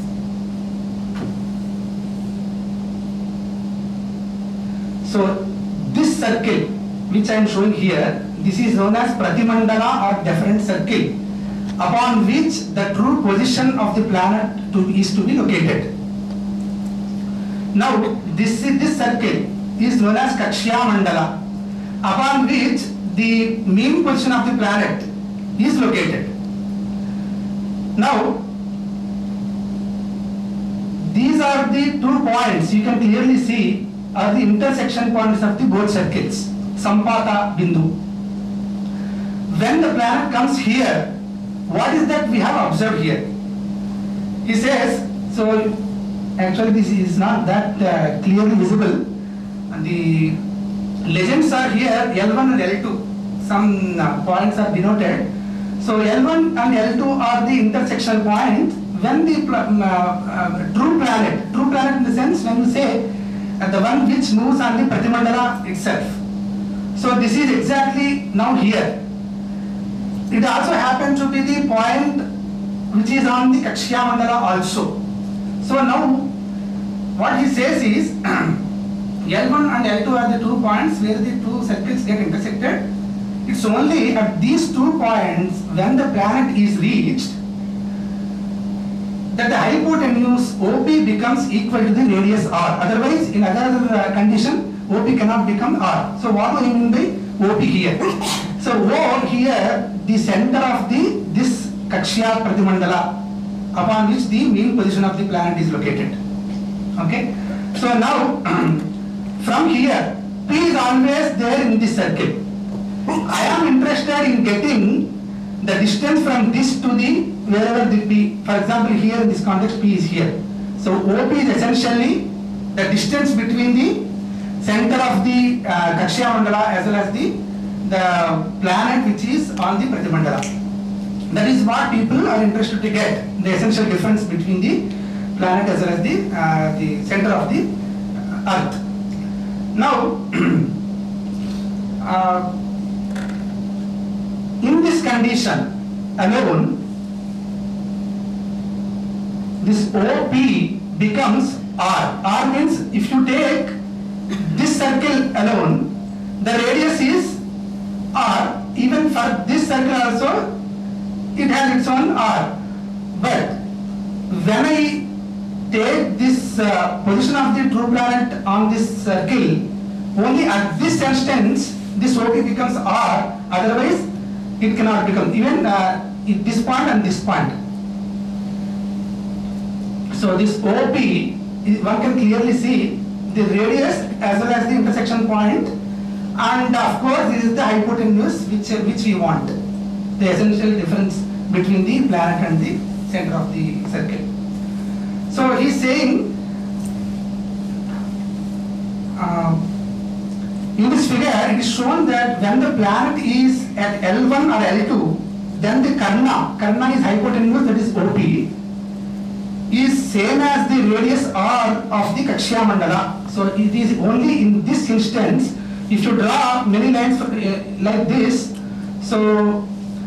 so this circle which I am showing here, this is known as Pratimandala or deferent circle, upon which the true position of the planet to, is to be located. Now this this circle is known as Kakshya Mandala, upon which the mean position of the planet is located. Now these are the two points you can clearly see are the intersection points of the both circles, Sampata Bindu. When the planet comes here, what is that we have observed here? He says, so actually this is not that uh, clearly visible. The legends are here, L one and L two. Some uh, points are denoted. So L one and L two are the intersection point when the uh, uh, true planet, true planet in the sense when you say uh, the one which moves on the Pratimandala itself. So this is exactly now here. It also happens to be the point which is on the Kakshya Mandala also. So now what he says is L one and L two are the two points where the two circles get intersected. It's only at these two points when the planet is reached that the hypotenuse O P becomes equal to the radius R. Otherwise, in other uh, condition, O P cannot become R. So what do I mean by O P here? So O here, the center of the this Kakshya Pratimandala, upon which the mean position of the planet is located. Okay. So now from here, P is always there in this circle. I am interested in getting the distance from this to the wherever the P. For example, here in this context, P is here. So O P is essentially the distance between the center of the uh, Kakshya Mandala as well as the the planet which is on the Pratimandala. That is what people are interested to get, the essential difference between the planet as well as the uh, the center of the Earth. Now, uh, in this condition alone, this O P becomes R. R means if you take this circle alone, the radius is R. Even for this circle also, it has its own R. But when I take this uh, position of the true planet on this circle, only at this instance this O P becomes R. Otherwise, it cannot become even uh, at this point and this point. So this O P, one can clearly see the radius as well as the intersection point, and of course this is the hypotenuse which uh, which we want, the essential difference between the planet and the center of the circle. So he is saying uh, in this figure it is shown that when the planet is at L one or L two, then the Karna, Karna is hypotenuse, that is O P, is same as the radius R of the Kakshya Mandala. So it is only in this instance, if you draw many lines for, uh, like this, so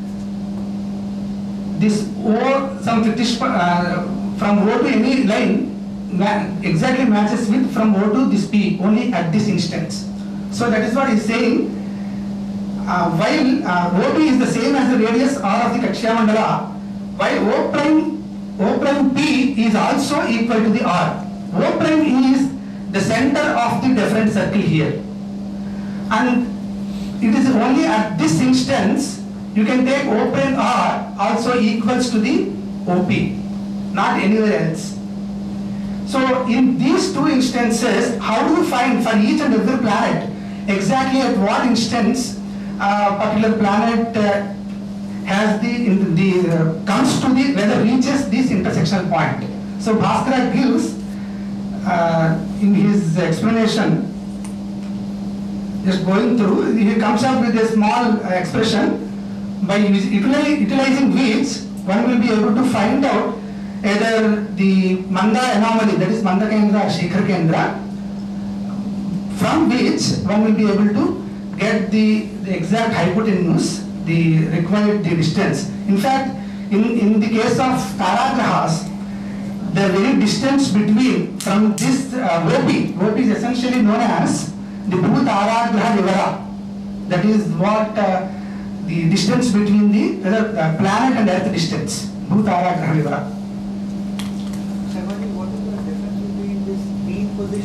this O, some fictitious, uh, from O to any line ma exactly matches with from O to this P only at this instance. So that is what he is saying. Uh, while uh, O P is the same as the radius R of the Kakshya Mandala, while O prime O prime P is also equal to the R. O prime is the center of the different circle here, and it is only at this instance you can take O prime R also equals to the O P, not anywhere else. So in these two instances, how do you find for each and every planet exactly at what instance a uh, particular planet uh, has the, in the uh, comes to the, whether reaches this intersection point? So Bhaskara gives uh, in his explanation, just going through, he comes up with a small uh, expression by utilize, utilizing which one will be able to find out either the Manda anomaly, that is Manda Kendra or Shikhar Kendra, from which one will be able to get the, the exact hypotenuse, the required the distance. In fact, in, in the case of Taragrahas, the very distance between from this uh, O P, O P is essentially known as the Bhutaragraha Vivara. That is what uh, the distance between the uh, planet and Earth distance, Bhutaragraha Vivara. What is the difference between this mean position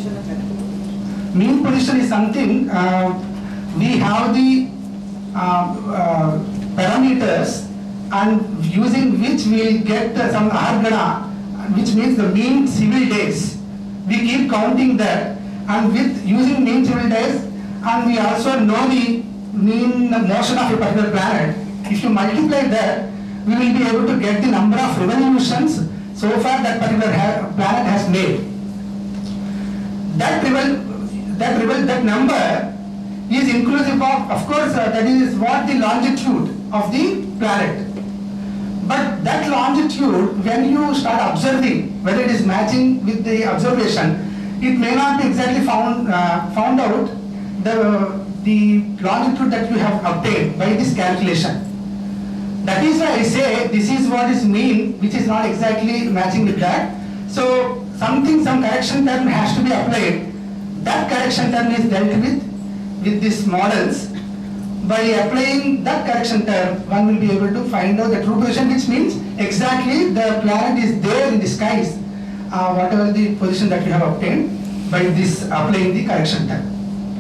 mean position is something uh, we have the uh, uh, parameters, and using which we will get uh, some argana, which means the mean civil days. We keep counting that, and with using mean civil days, and we also know the mean motion of a particular planet. If you multiply that, we will be able to get the number of revolutions so far that particular ha planet has made. That revol that revol that number is inclusive of, of course, uh, that is what the longitude of the planet. But that longitude, when you start observing whether it is matching with the observation, it may not be exactly found uh, found out the the longitude that you have obtained by this calculation. That is why I say this is what is mean, which is not exactly matching with that. So something, some correction term has to be applied. That correction term is dealt with with these models. By applying that correction term, one will be able to find out the true position, which means exactly the planet is there in the skies, uh, whatever the position that you have obtained by this applying the correction term.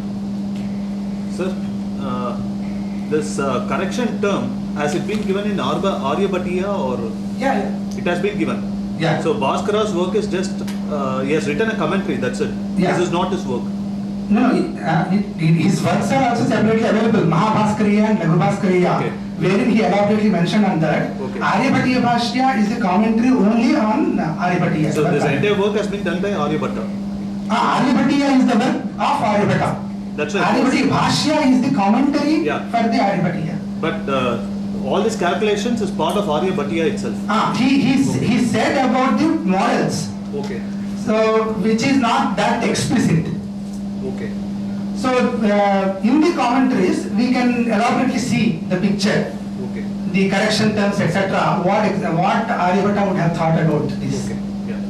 Sir, uh, this uh, correction term, has it been given in Aryabhatiya or? Yeah, yeah. It has been given. Yeah. So Bhaskara's work is just, uh, he has written a commentary, that's it. Yeah. This is not his work. No, no, uh, it, it, his works are also separately available, Mahabhaskariya and Laghubhaskariya, Okay. wherein he elaborately mentioned on that. Okay. Aryabhatiya Bhashya is the commentary only on uh, Aryabhatiya. So this entire work has been done by Aryabhatta. Uh, Aryabhatiya is the work of Aryabhatta. That's right. Aryabhatiya Bhashya is the commentary Yeah. for the Aryabhatiya. But uh, all these calculations is part of Aryabhatiya itself. Ah, he, he, he said about the models, Okay. so which is not that explicit. Okay. So uh, in the commentaries, we can elaborately see the picture, Okay. the correction terms, et cetera. What ex what Aryabhatta would have thought about this. Okay. Yeah.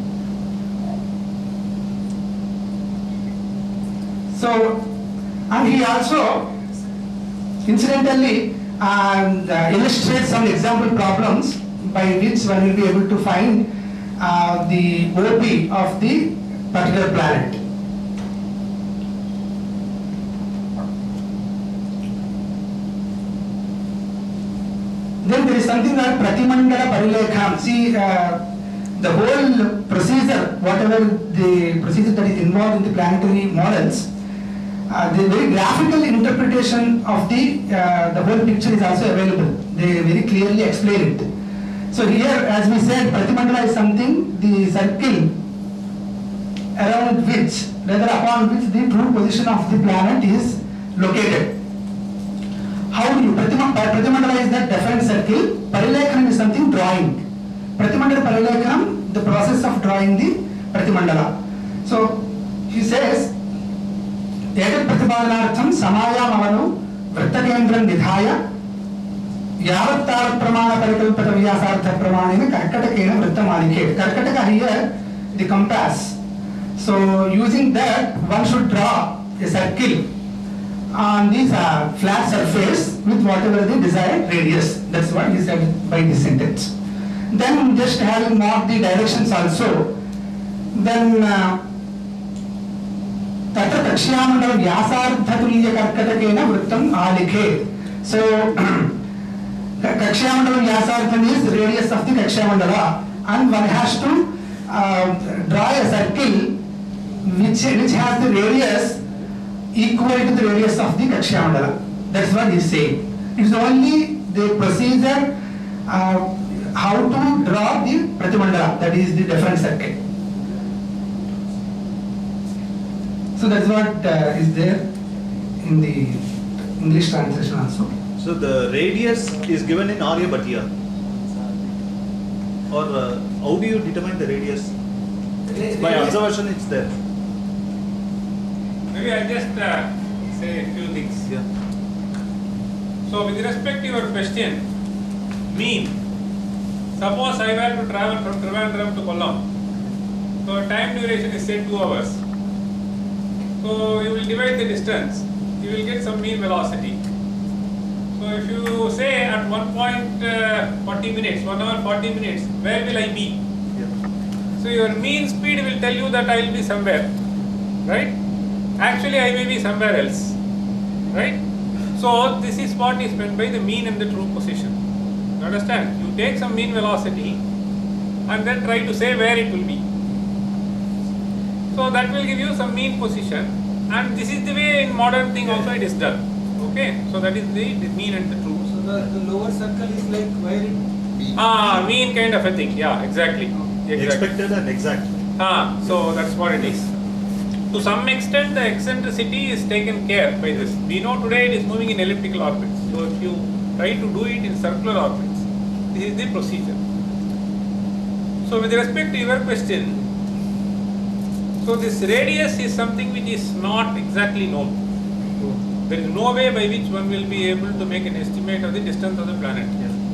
So, and he also, incidentally, um, uh, illustrates some example problems by which one will be able to find uh, the O P of the particular planet. Then there is something like Pratimandala Parilekham. See, uh, the whole procedure, whatever the procedure that is involved in the planetary models, uh, the very graphical interpretation of the uh, the whole picture is also available. They very clearly explain it. So here, as we said, Pratimandala is something, the circle around which, rather upon which the true position of the planet is located. How do you, Pratimandala is that defined circle, Parilekhanam is something drawing. Pratimandala Parilekhanam, the process of drawing the Pratimandala. So he says, Etat Pratipadanartham Samayam Avanu Vrittakendram Nidhaya Yavattar Pramana Parikalpata Vyasartha Pramanina Karkatakena Vrittamalike. Karkataka here, the compass. So using that, one should draw a circle on this uh, flat surface with whatever the desired radius. That's what he said by this sentence. Then just having marked the directions also, then Tatra Kakshyamandala Vyasarthatulya Karkatakena Vrittam Alikhe. So Kakshyamandala Vyasartham is radius of the Kakshyamandala, and one has to uh, draw a circle which, which has the radius equal to the radius of the Kakshyamandala. That's what he is saying. It is only the procedure uh, how to draw the Pratimandala, that is the different circle. So that's what uh, is there in the English translation also. So the radius is given in Aryabhatiya. Or uh, how do you determine the radius? By observation it's there. Maybe I just uh, say a few things. Yeah. So with respect to your question, mean. Suppose I were to travel from Trivandrum to Kollam. So time duration is say two hours. So you will divide the distance. You will get some mean velocity. So if you say at one point forty minutes, one hour forty minutes, where will I be? Yeah. So your mean speed will tell you that I will be somewhere, right? Actually, I may be somewhere else, right? So this is what is meant by the mean and the true position. You understand? You take some mean velocity and then try to say where it will be. So that will give you some mean position, and this is the way in modern thing also it is done. Okay, so that is the, the mean and the true. So the, the lower circle is like where it be. Ah, mean kind of a thing. Yeah, exactly. exactly. Expected and exact. Ah, so that's what it is. To some extent, the eccentricity is taken care by this. We know today it is moving in elliptical orbits. So if you try to do it in circular orbits, this is the procedure. So with respect to your question, so this radius is something which is not exactly known. There is no way by which one will be able to make an estimate of the distance of the planet.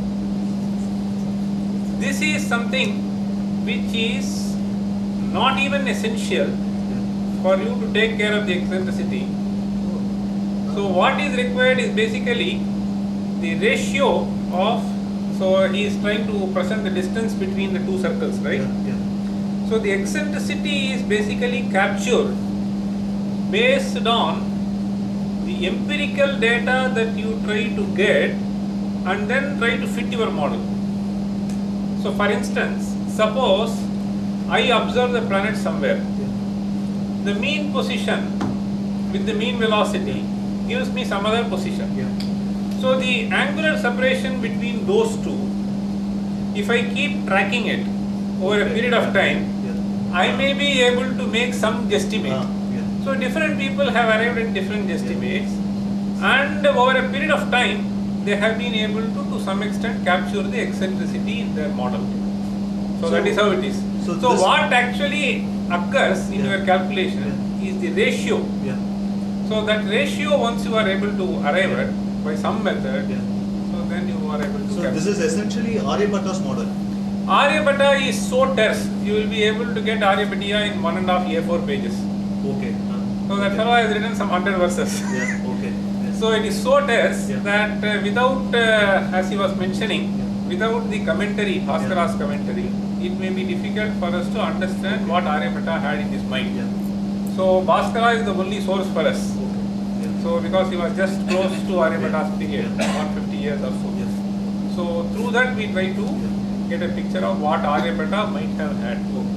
This is something which is not even essential for you to take care of the eccentricity. So what is required is basically the ratio of, so he is trying to present the distance between the two circles, right? Yeah, yeah. So the eccentricity is basically captured based on the empirical data that you try to get and then try to fit your model. So for instance, suppose I observe the planet somewhere. The mean position with the mean velocity gives me some other position. Yeah. So the angular separation between those two, if I keep tracking it over a period of time, I may be able to make some guesstimate. Ah, yeah. So different people have arrived at different guesstimates, and over a period of time they have been able to to some extent capture the eccentricity in their model. So, So- that is how it is. so So, this- what actually occurs in Yeah. your calculation is the ratio. Yeah. So that ratio, once you are able to arrive at by some method, Yeah. so then you are able to So capture. this is essentially Aryabhata's model. Aryabhatta is so terse, you will be able to get Aryabhatiya in one and a half A four pages. Okay. Uh, So that fellow has written some hundred verses. Yeah. Okay. Yes. So it is so terse Yeah. that uh, without, uh, as he was mentioning, Yeah. without the commentary, Bhaskara's commentary, it may be difficult for us to understand what Aryabhatta had in his mind. Yeah. So Bhaskara is the only source for us. Okay. Yeah. So because he was just close to Aryabhatta's period, Yeah. one hundred fifty years or so. Yes. So through that we try to get a picture of what Aryabhatta might have had.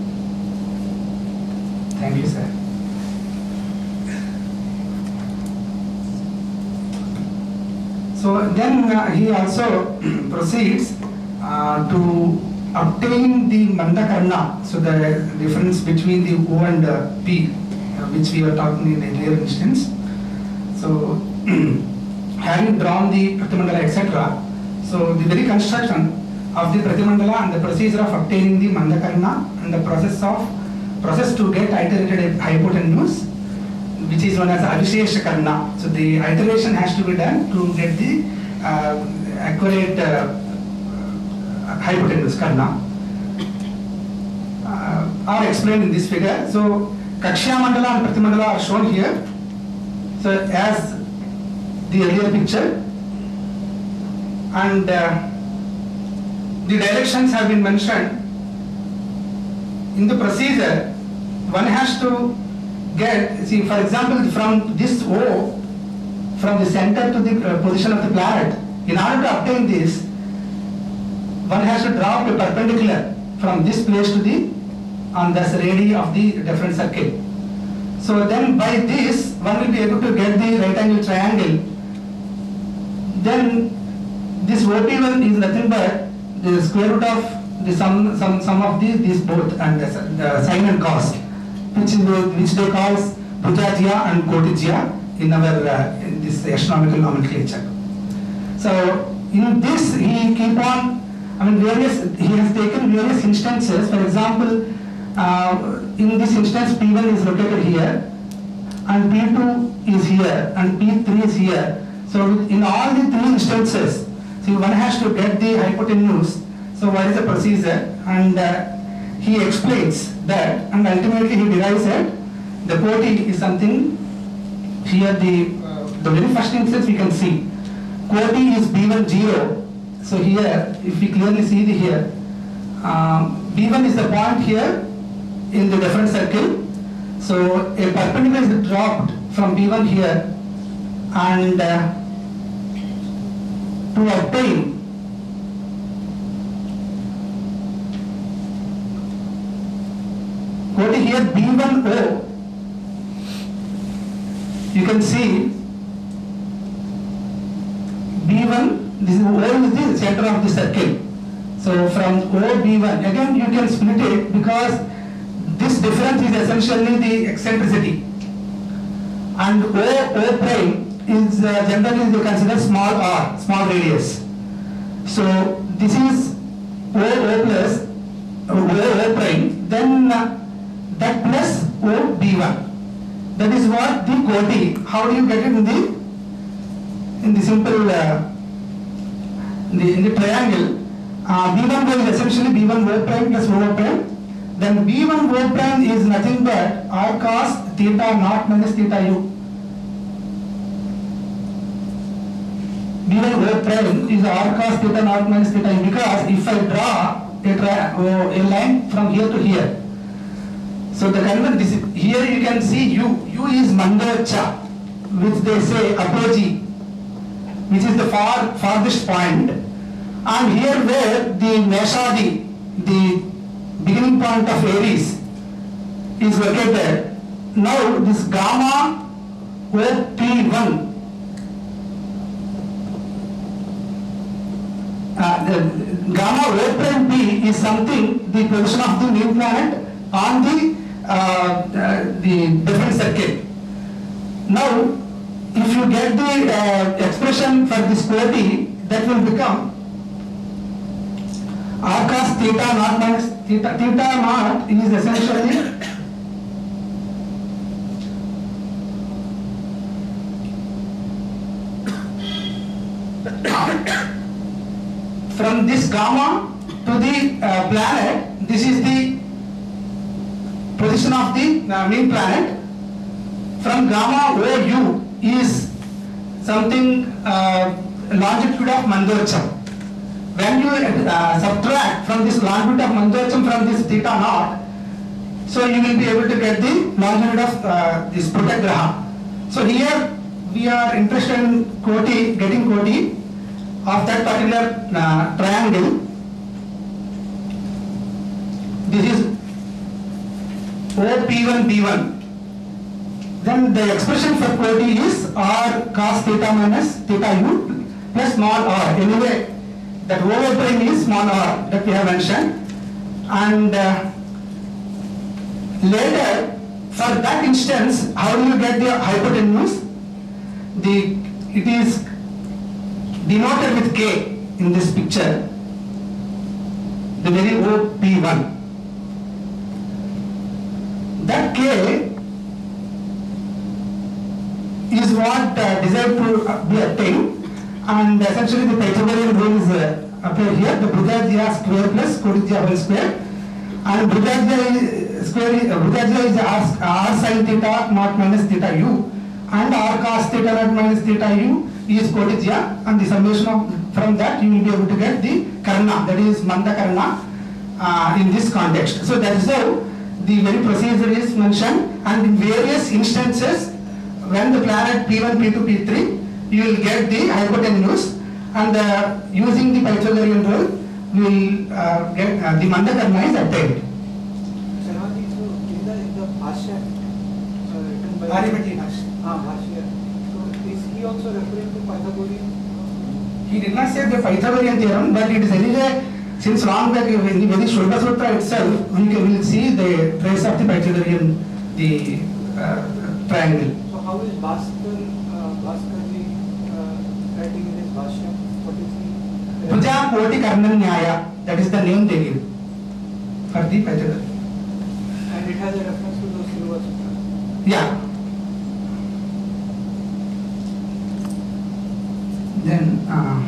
Thank you, sir. So then uh, he also proceeds uh, to obtain the Mandakarna, so the difference between the O and uh, P, uh, which we were talking in the earlier instance. So having drawn the Pratimandala, et cetera, so the very construction of the Pratimandala and the procedure of obtaining the Mandakarna and the process of process to get iterated hypotenuse, which is known as Avishesha Karna. So the iteration has to be done to get the uh, accurate uh, hypotenuse Karna. Uh, are explained in this figure. So Kakshya Mandala and Pratimandala are shown here. So as the earlier picture, and uh, the directions have been mentioned. In the procedure, one has to get, see, for example, from this O, from the center to the uh, position of the planet, in order to obtain this, one has to draw a perpendicular from this place to the, on this radii of the different circle. So then by this, one will be able to get the right angle triangle. Then this O P one is nothing but the square root of the sum, sum, sum of the, these both, and the, the sine and cos, which is which they call Bhujajya and Kotijya in our uh, in this astronomical nomenclature. So in this he keep on, I mean various, he has taken various instances. For example, uh, in this instance P one is located here, and P two is here, and P three is here. So in all the three instances, see, one has to get the hypotenuse. So what is the procedure? And uh, he explains that, and ultimately he derives that the Koti is something. Here the uh, the very first instance we can see Koti is B one zero. So here, if we clearly see the here, um, B one is the point here in the different circle. So a perpendicular is dropped from B one here, and uh, to obtain go to here B one O, you can see B one, this is O is the center of the circle. So from O B one, again you can split it because this difference is essentially the eccentricity, and O, O prime is uh, generally they consider small r, small radius. So this is O, O plus O, O prime, then uh, that plus O B one. That is what the Koti. How do you get it in the in the simple uh, in, the, in the triangle? Uh, B one is essentially B one O prime plus O prime. Then B one O prime is nothing but r cos theta naught minus theta u. B one O prime is r cos theta naught minus theta u, because if I draw a, tri oh, a line from here to here, so the convert this is, here you can see u, u is Mandarcha, which they say apogee, which is the far farthest point, and here where the Meshadi, the beginning point of Aries, is located. Now this gamma O P one, uh, the gamma O prime P is something, the position of the new planet on the uh, uh, the different circle. Now if you get the uh, expression for this Koti, that will become r cos theta naught minus theta, theta naught is essentially from this gamma to the uh, planet, this is the position of the uh, main planet. From gamma O U is something uh, longitude of Mandorcham. When you uh, subtract from this longitude of Mandorcham from this theta naught, so you will be able to get the longitude of uh, this Protagraha. So here we are interested in Koti, getting Koti of that particular uh, triangle. This is O P one B one. Then the expression for Koti is r cos theta minus theta u plus small r. Anyway, that O prime is small r that we have mentioned, and uh, later for that instance, how do you get the hypotenuse? The it is denoted with K in this picture, the very O P one. That K is what uh, desired to be obtained, and essentially the Pythagorean rule is uh, appear here, the Bhutajya square plus Kodijya whole square, and Bhutajya square is, uh, Bhutajya is r, r sin theta naught minus theta u, and r cos theta naught minus theta u is Kodijya, and the summation of from that you will be able to get the Karna, that is Manda Karna uh, in this context. So that is how the very procedure is mentioned, and in various instances when the planet P one, P two, P three, you will get the hypotenuse, and uh, using the Pythagorean rule, we will uh, get uh, the Manda Karna is obtained. Sarvati, so in the, in the Bhashya, uh, written by Aryabhati Bhashya. Ah, Bhashya. So is he also referring to Pythagorean? He did not say the Pythagorean theorem, but it is anyway, since long back in the very Shulka Sutra itself, we can, will see the trace of the Pythagorean, the uh, triangle. So how is Bhaskar, uh, Bhaskarji uh, writing in his Bhashya? What is the... Bhuja Koti Karnanyaya, that is the name they give for the Pythagorean. And it has a reference to those Silva Sutra. Yeah. Then, uh,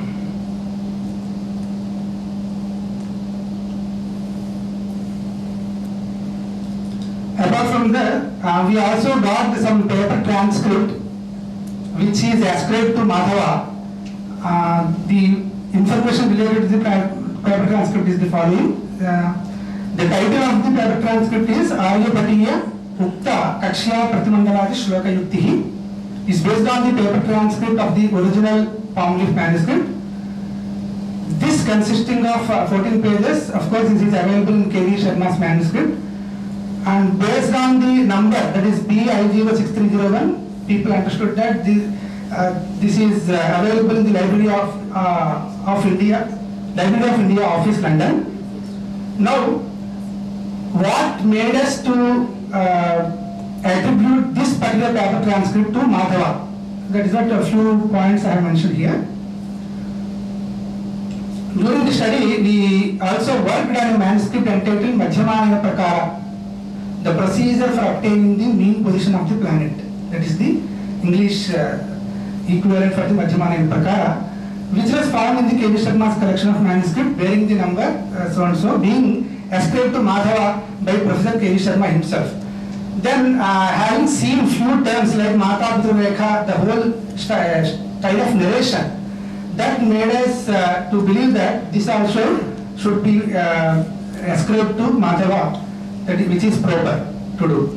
apart from that, uh, we also got some paper transcript which is ascribed to Madhava. Uh, the information related to the paper transcript is the following. Uh, the title of the paper transcript is Aryabhatiya Ukta Kakshya Pratimandaladi Shloka Yuktihi is based on the paper transcript of the original palm leaf manuscript. This consisting of uh, fourteen pages, of course, this is available in K V Sharma's manuscript. And based on the number, that is B I zero six three zero one, people understood that this, uh, this is uh, available in the Library of, uh, of India, Library of India Office, London. Now, what made us to uh, attribute this particular paper transcript to Madhava? That is what a few points I have mentioned here. During the study, we also worked on a manuscript entitled Madhyamana Prakara, the procedure for obtaining the mean position of the planet. That is the English uh, equivalent for the Madhyamana Prakara, which was found in the K V Sharma's collection of manuscript bearing the number uh, so and so, being ascribed to Madhava by Professor K V Sharma himself. Then, uh, having seen few terms like Mata Rekha, the whole style of narration, that made us uh, to believe that this also should be uh, ascribed to Madhava, that is, which is proper to do.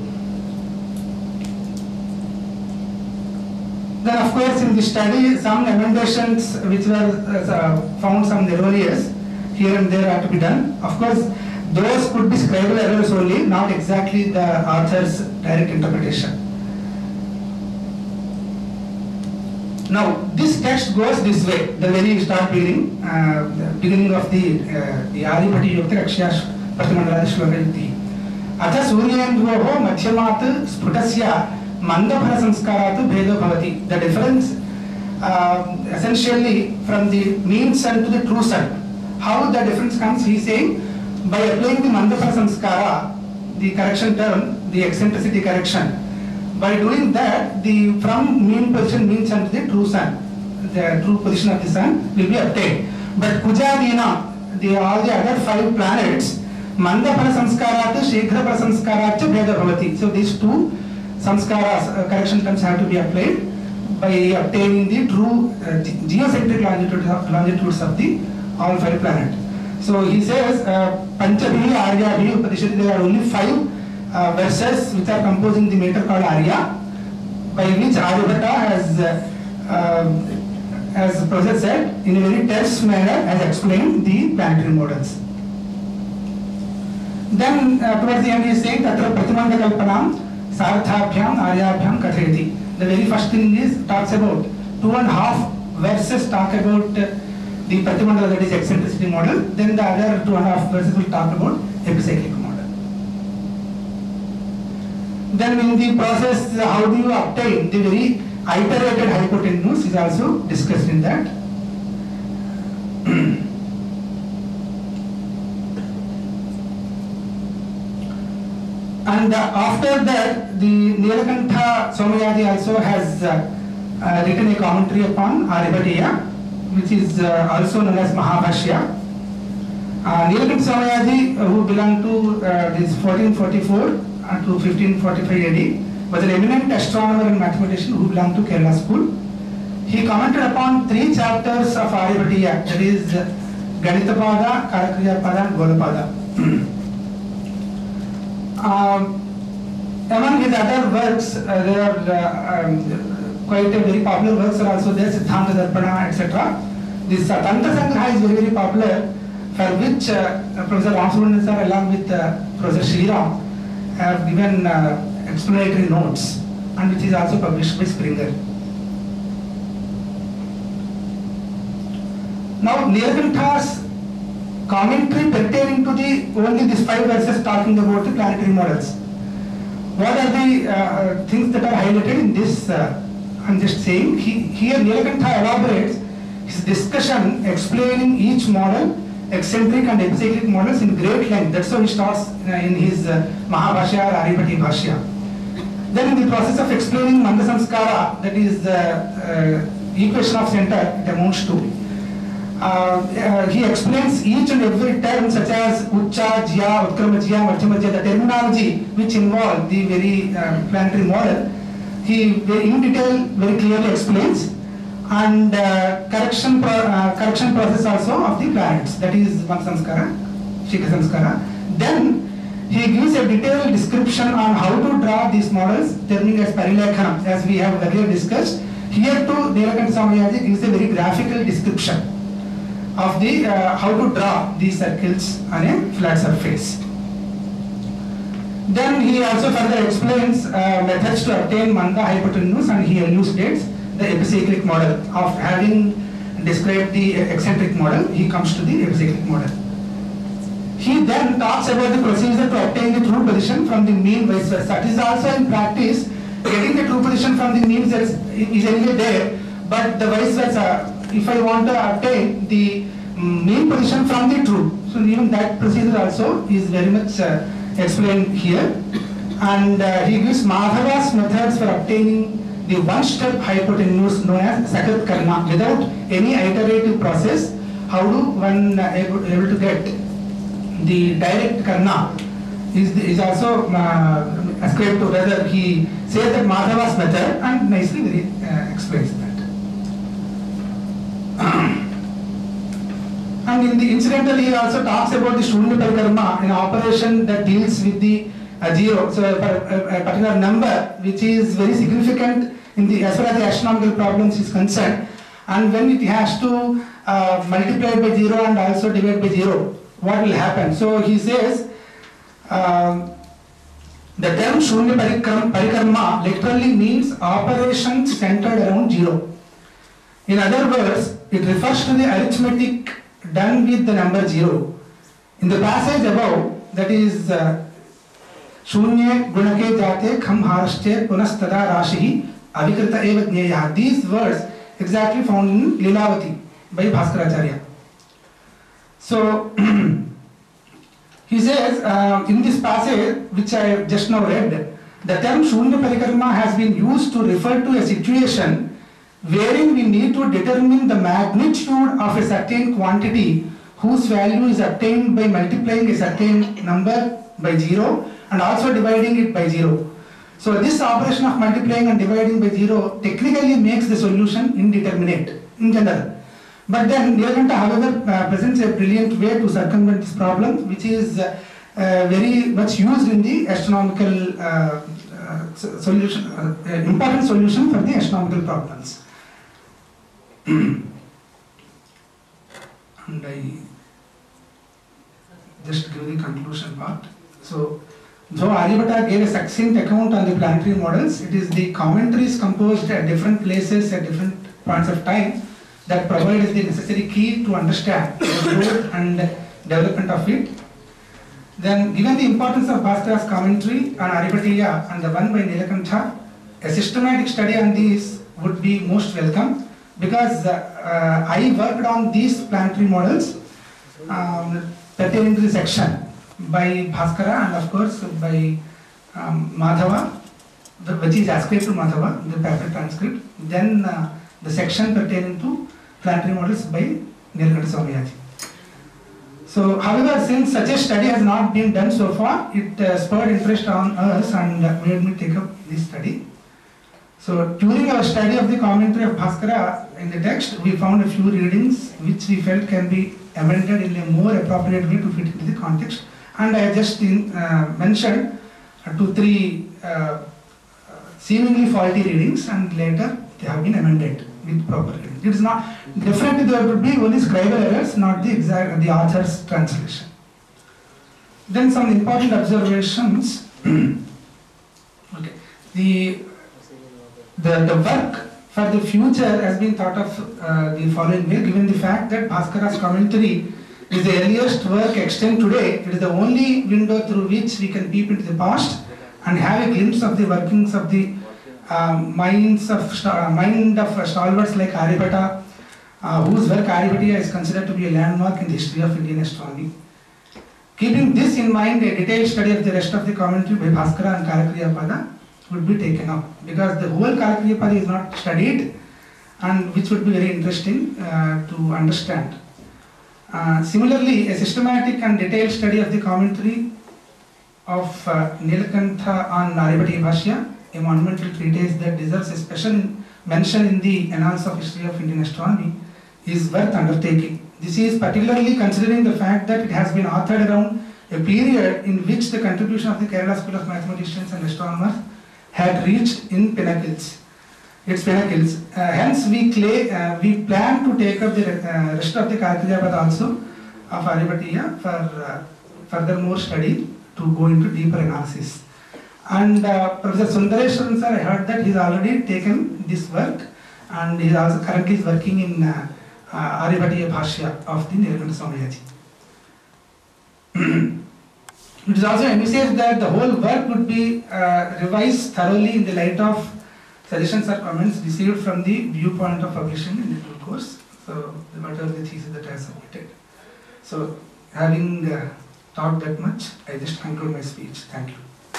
Then, of course, in the study, some emendations which were uh, found some erroneous here and there are to be done. Of course, those could be scribal errors only, not exactly the author's direct interpretation. Now, this text goes this way, the very start beginning, uh, the beginning of the uh, the Adipati Yukta Akshya Pratimandaladi Shloka Yukti. Atha Suryendroho Madhyamat Sputasya Mandabhara Samskaratu Bhedo Bhavati. The difference uh, essentially from the mean sun to the true sun. How the difference comes, he is saying, by applying the Mandabhara Samskara, the correction term, the eccentricity correction. By doing that, the from mean position mean sun to the true sun, the true position of the sun will be obtained. But Kujadina, the all the other five planets, Mandapara Samskarat, Shekhra Samskarat, Bheda Bhavati. So these two samskaras, uh, correction terms have to be applied by obtaining the true uh, geocentric longitudes of, longitudes of the all five planets. So he says, Panchabhi, Aryabhi, Upadishati, there are only five Uh, verses which are composing the meter called Arya, by which Aryabhatta has, uh, uh, as the Professor said, in a very terse manner has explained the planetary models. Then uh, towards the end he is saying Tatra Pratimanda Kalpanam Sarthabhyam Aryabhyam Kathayati. The very first thing is talks about two and a half verses talk about uh, the Pratimanda, that is eccentricity model. Then the other two and a half verses will talk about epicyclic model. Then in the process, how do you obtain the very iterated hypotenuse is also discussed in that. And uh, after that, the Neelakanta Somayaji also has uh, uh, written a commentary upon Aryabhatiya, which is uh, also known as Mahabhashya. Uh, Neelakanta Somayaji, uh, who belonged to uh, this fourteen forty-four to fifteen forty-five A D, was an eminent astronomer and mathematician who belonged to Kerala school. He commented upon three chapters of Aryabhatiya, that is Ganitapada, Karakriyapada and Golapada. um, among his other works, uh, there are uh, um, quite a very popular works are also there, Siddhanta Darpana, et cetera. This uh, Tantra Sangraha is very very popular, for which uh, Professor Ramsubramanian sir along with uh, Professor Shriram have given uh, explanatory notes, and which is also published by Springer. Now, Neelakanta's commentary pertaining to the only these five verses talking about the planetary models. What are the uh, things that are highlighted in this? Uh, I'm just saying, he, here Neelakanta elaborates his discussion explaining each model, eccentric and epicyclic models in great length. That's how he starts uh, in his uh, Mahabhashya or Aryabhati Bhashya. Then in the process of explaining Manda Samskara, that is the uh, equation of center, it amounts to. Uh, uh, he explains each and every term such as Ucha, Jya, Utkrama Jya, Madhyama Jya, the terminology which involve the very uh, planetary model. He very in detail, very clearly explains. And uh, correction pro uh, correction process also of the planets, that is one samskara, Shikha samskara. Then he gives a detailed description on how to draw these models, terming as Parilekhanam, as we have earlier discussed. Here too, Neelakanta Somayaji gives a very graphical description of the uh, how to draw these circles on a flat surface. Then he also further explains uh, methods to obtain Manda hypotenuse, and he elucidates the epicyclic model. Of having described the eccentric model, he comes to the epicyclic model. He then talks about the procedure to obtain the true position from the mean vice versa. That is also in practice, getting the true position from the mean is, is anyway there, but the vice versa, if I want to obtain the mean position from the true, so even that procedure also is very much uh, explained here. And uh, he gives Madhava's methods for obtaining the one-step hypotenuse known as Sakat Karna without any iterative process. How do one uh, able, able to get the direct Karna is, is also uh, ascribed to, rather he says that Madhava's method, and nicely very, uh, explains that. And in the incidental, he also talks about the Shunya Parikarma, an operation that deals with the uh, zero, so a, a, a particular number which is very significant in the, as far as the astronomical problems is concerned, and when it has to uh, multiply by zero and also divide by zero, what will happen? So he says uh, the term Shunya Parikarma literally means operations centered around zero. In other words, it refers to the arithmetic done with the number zero. In the passage above, that is uh, Shunye Gunake Jate Kham Harashte Punastada Rashi Avikrita Eva Jneya. These words exactly found in Lilavati by Bhaskaracharya. So he says uh, in this passage, which I just now read, the term Shunya Parikarma has been used to refer to a situation wherein we need to determine the magnitude of a certain quantity whose value is obtained by multiplying a certain number by zero and also dividing it by zero. So this operation of multiplying and dividing by zero technically makes the solution indeterminate in general. But then Neelakanta, however, uh, presents a brilliant way to circumvent this problem, which is uh, uh, very much used in the astronomical uh, uh, solution, uh, uh, important solution for the astronomical problems. And I just give the conclusion part. So, though Aryabhatta gave a succinct account on the planetary models, it is the commentaries composed at different places at different points of time that provide us the necessary key to understand the growth and development of it. Then, given the importance of Bhaskara's commentary on Aryabhatiya and the one by Neelakanta, a systematic study on these would be most welcome, because uh, uh, I worked on these planetary models um, pertaining to the section by Bhaskara and of course by um, Madhava, the, which is ascribed to Madhava, the paper transcript. Then uh, the section pertaining to planetary models by Neelakanta Somayaji. So, however, since such a study has not been done so far, it uh, spurred interest on us and uh, made me take up this study. So, during our study of the commentary of Bhaskara in the text, we found a few readings which we felt can be amended in a more appropriate way to fit into the context. And I just in, uh, mentioned uh, two, three uh, seemingly faulty readings, and later they have been amended with proper readings. It is not, definitely there would be only scribal errors, not the exact, the author's translation. Then some important observations. Okay. The The, the work for the future has been thought of uh, the following way, given the fact that Bhaskara's commentary is the earliest work extant today. It is the only window through which we can peep into the past and have a glimpse of the workings of the um, minds of uh, mind of stalwarts like Aryabhatta, uh, whose work Aryabhatiya is considered to be a landmark in the history of Indian astronomy. Keeping this in mind, a detailed study of the rest of the commentary by Bhaskara and Karakriyapada would be taken up, because the whole Karakriyapada is not studied, and which would be very interesting uh, to understand. Uh, similarly, a systematic and detailed study of the commentary of uh, Neelakanta on Aryabhatiya Bhashya, a monumental treatise that deserves a special mention in the annals of history of Indian astronomy, is worth undertaking. This is particularly considering the fact that it has been authored around a period in which the contribution of the Kerala School of Mathematicians and Astronomers had reached in pinnacles, its pinnacles. Uh, hence, we, clay, uh, we plan to take up the uh, rest of the Kartijabad also of Aryabhatiya for uh, furthermore study to go into deeper analysis. And uh, Professor Sundareswaran sir, I heard that he has already taken this work, and he is also currently is working in uh, uh, Aryabhatiya Bhashya of the Neelakanta Somayaji. It is also envisaged that the whole work would be uh, revised thoroughly in the light of suggestions or comments received from the viewpoint of publishing in the due course. So, whatever the thesis that I have submitted. So, having uh, talked that much, I just conclude my speech. Thank you.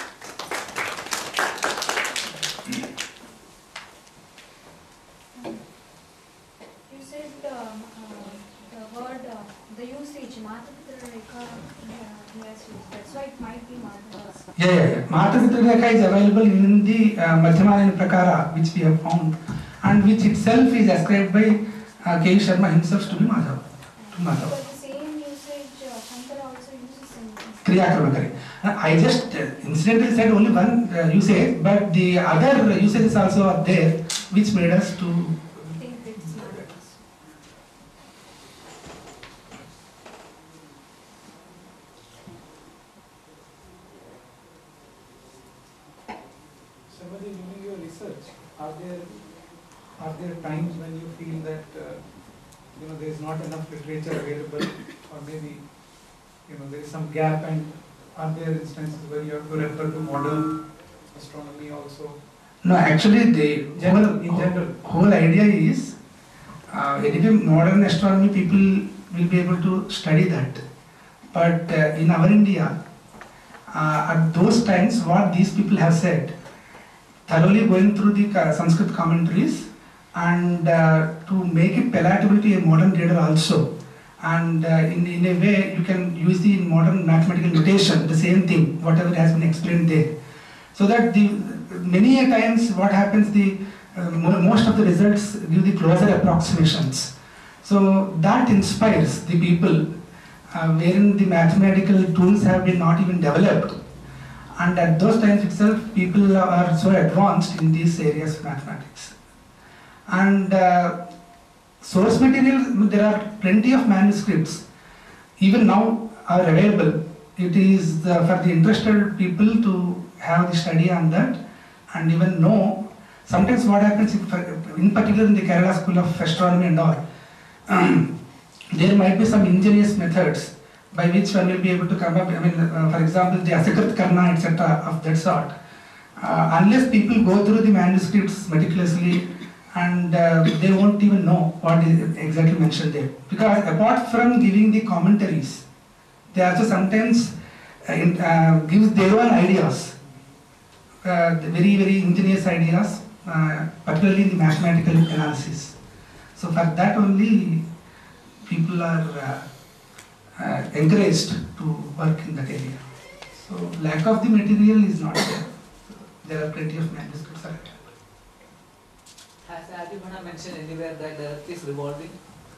You said um, uh, the word, uh, the usage, Madhava Rekha, uh, yes, that's why it might be Madhava's. Yeah, yeah, yeah. Madhava Rekha is available in the uh, Madhyamanayana Prakara, which we have found, and which itself is ascribed by uh, K. Sharma himself to be Madhava. To Madhava. But the same usage, uh, Shankara also uses in Kriyakramakari. I just uh, incidentally said only one uh, usage, but the other usages also are there, which made us to think it's Madhava's. Somebody doing your research, are there are there times when you feel that uh, you know there is not enough literature available, or maybe you know there is some gap, and are there instances where you have to refer to modern astronomy also? No, actually, the General, whole, in general. whole idea is uh, anyway, modern astronomy people will be able to study that. But uh, in our India, uh, at those times, what these people have said, thoroughly going through the uh, Sanskrit commentaries and uh, to make it palatable to a modern reader also. And uh, in, in a way, you can use the modern mathematical notation, the same thing, whatever has been explained there. So that the many a times what happens, the uh, mo most of the results give the closer approximations. So that inspires the people, uh, wherein the mathematical tools have been not even developed. And at those times itself, people are so advanced in these areas of mathematics. And uh, source material, there are plenty of manuscripts, even now are available. It is the, for the interested people to have the study on that and even know. Sometimes what happens, in particular in the Kerala School of Astronomy and all, um, there might be some ingenious methods by which one will be able to come up, I mean, uh, for example, the Asakrit Karna, et cetera of that sort. Uh, unless people go through the manuscripts meticulously, and uh, they won't even know what is exactly mentioned there. Because apart from giving the commentaries, they also sometimes uh, in, uh, give their own ideas, uh, very, very ingenious ideas, uh, particularly in the mathematical analysis. So for that only, people are uh, uh, encouraged to work in that area. So lack of the material is not there. There are plenty of manuscripts available. Has Aryabhata mentioned anywhere that the earth is revolving?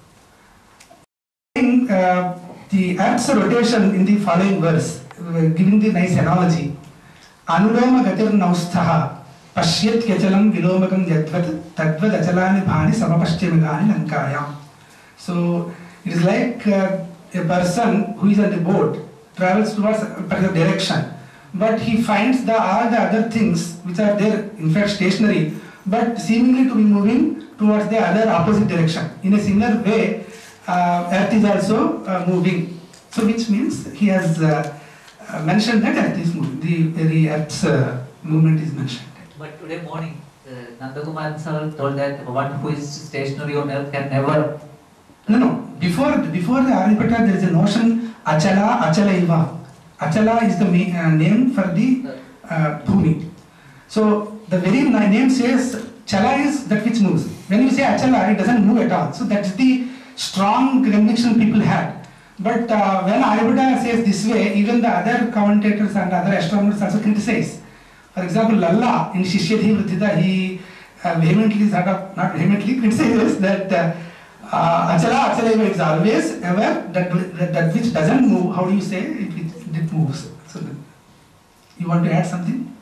Uh, the Earth's rotation in the following verse, uh, giving the nice analogy. Anuloma gatir nausthaha pashyat kyachalam vilomagam yadvat tadvad achalani bhani samapashtyamagani lankayam. So it is like uh, a person who is on the boat travels towards a particular direction, but he finds the all the other things which are there, in fact stationary, but seemingly to be moving towards the other opposite direction. In a similar way, uh, Earth is also uh, moving. So which means he has uh, uh, mentioned that Earth is moving. The very Earth's uh, movement is mentioned. But today morning, uh, Nandakumar sir told that one who is stationary on Earth can never. No, no. Before before the Aryabhata, there is a notion Achala, Achalaiva. Achala is the ma uh, name for the uh, Bhumi. So the very name says Chala is that which moves. When you say Achala, it doesn't move at all. So that's the strong conviction people had. But uh, when Aryabhata says this way, even the other commentators and other astronomers also criticize. For example, Lalla in Shishyadhi Vriddhita, he uh, vehemently, sort of, not vehemently, criticizes that uh, uh, Achala, Achalaiva is always ever that, that, that which doesn't move. How do you say? It, it it moves. So the, you want to add something?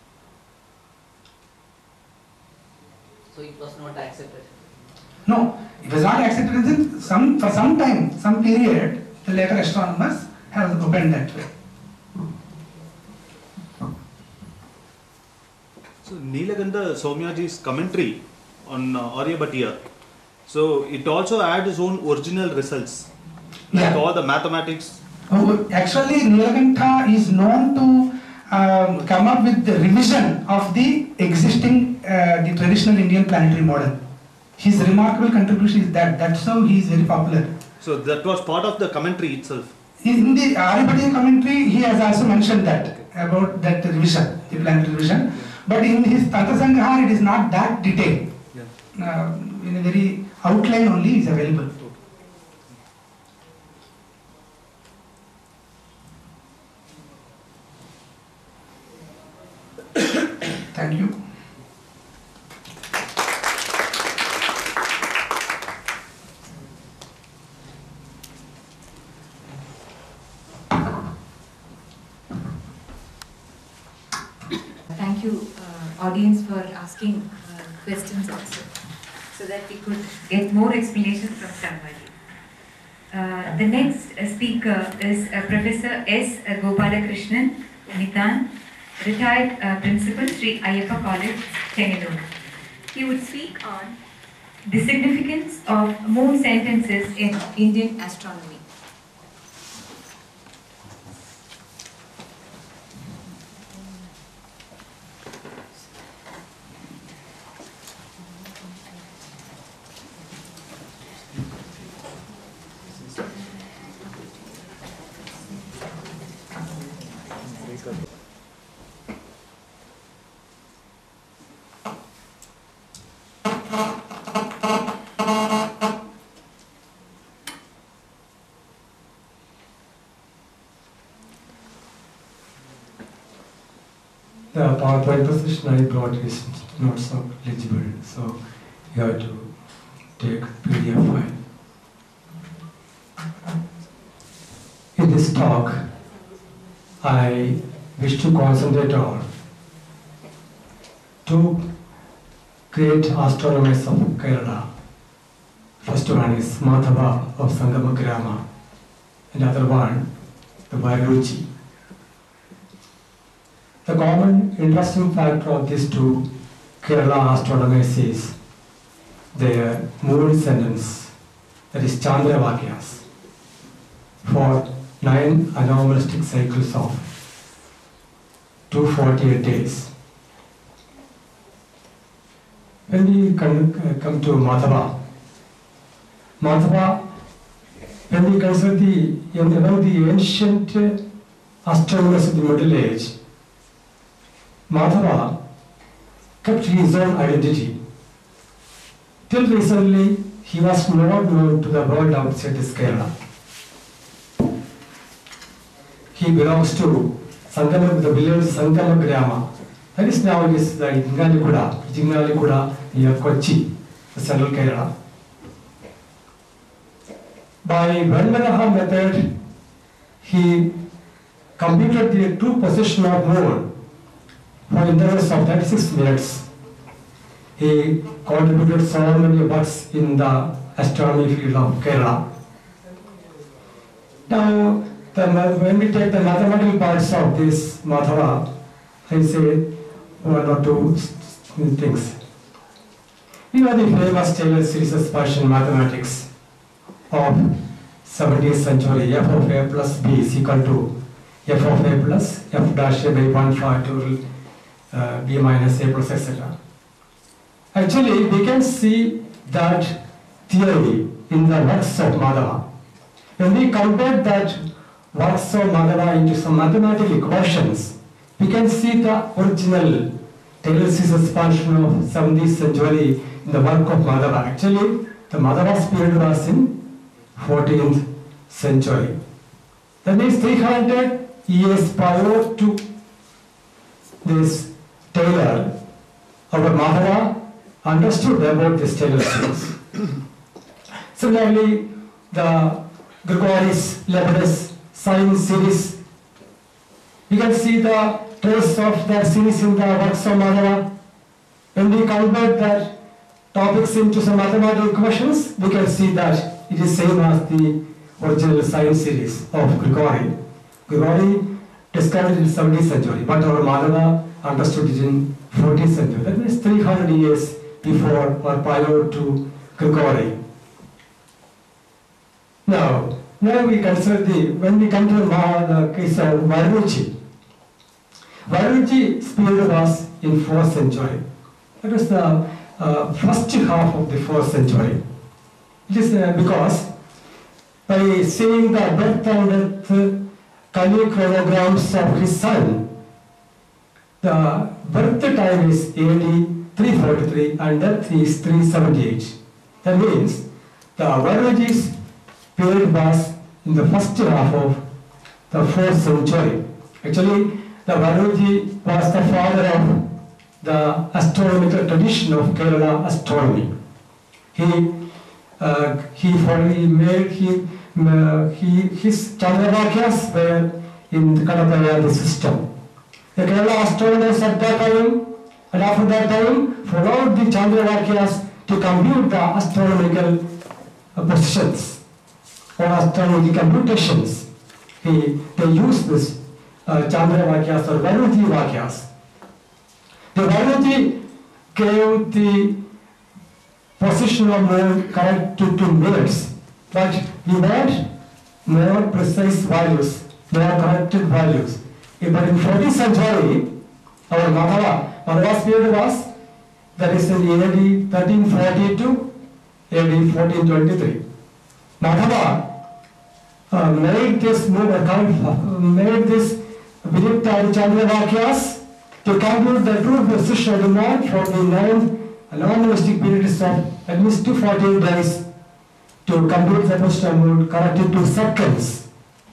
So it was not accepted. No, it was not accepted in some, for some time, some period, the later astronomers have opened that way. So Neelakanta Somayaji's commentary on uh, Aryabhatiya, so it also adds its own original results, like Yeah. all the mathematics. Oh, actually, Neelakanta is known to um, come up with the revision of the existing, uh, the traditional Indian planetary model. His remarkable contribution is that, that's how he is very popular. So that was part of the commentary itself. In the Aryabhatiya commentary, he has also mentioned that, about that revision, the planetary revision. But in his Tantra Sangraha, it is not that detailed. Yeah. Uh, in a very outline only is available. Thank you. Thank you, uh, audience, for asking uh, questions also, so that we could get more explanation from somebody. Uh, the next uh, speaker is uh, Professor S. Gopalakrishnan Nithan, retired uh, principal, Sri Ayyappa College, Chennai. He would speak on the significance of moon sentences in Indian astronomy. The PowerPoint presentation I brought is not so legible, so you have to take P D F file. In this talk, I wish to concentrate on two great astronomers of Kerala. First one is Madhava of Sangamagrama, and the other one, the Varuchi. The common interesting factor of these two Kerala astronomers is their moon sentence, that is Chandravakyas, for nine anomalistic cycles of two hundred forty-eight days. When we come, uh, come to Madhava, Madhava, when we consider the, among the ancient astronomers of the Middle Age, Madhava kept his own identity. Till recently, he was not known to the world outside this Kerala. He belongs to Sangama, the village Sangamagrama. That is now it is the Ingalikuda, Jingalikuda near Kochi, the central Kerala. By Vandanaha method, he completed the true position of moon for intervals of thirty-six minutes. He contributed so many works in the astronomy field of Kerala. Now, the, when we take the mathematical parts of this Madhava, I say one or two things. You know the famous Taylor series expansion mathematics of seventeenth century, f of a plus b is equal to f of a plus f dash a by one factorial uh, b minus a plus et cetera. Actually, we can see that theory in the works of Madhava. When we compare that works of Madhava into some mathematical equations, we can see the original Taylor series expansion of seventeenth century in the work of Madhava. Actually, the Madhava's period was in fourteenth century. That means three hundred years prior to this Taylor, our Madhava understood about this Taylor series. Similarly, the Gregorius Lepidus sine series You can see the trace of that series in the works of Madhava. When we convert that topics into some mathematical equations, we can see that it is same as the original science series of Grigori. Grigori discovered it in seventeenth century, but our Madhava understood it in fourteenth century. That means three hundred years before or prior to Grigori. Now, now we consider the, when we come to the case of Varuchi. Varuchi's period was in fourth century. That was the uh, first half of the fourth century. It is uh, because by seeing the birth and death Kali chronograms of his son, the birth time is A D three forty-three and death is three seventy-eight. That means the Varuchi's period was in the first half of the fourth century. Actually, the Varuchi was the father of the astronomical tradition of Kerala astronomy. He uh, he he made he, uh, he his Chandravakyas were in the Kadapaya system. The Kerala astronomers at that time and after that time followed the Chandravakyas to compute the astronomical uh, positions or astronomical computations. He they used this uh, Chandravakyas or Varuchi Vakyas. The Varuchi gave the position of moon correct to two minutes, but we want more precise values, more corrected values. But in fourteenth century, our Madhava, Madhava's period was, that is in A D thirteen forty-two, A D fourteen twenty-three. Madhava uh, made this move, uh, made this Vidikta Chandravakyas to compute the true position of the moon for the non non-realistic periods of at least two hundred forty days to compute the position of the moon corrected to seconds.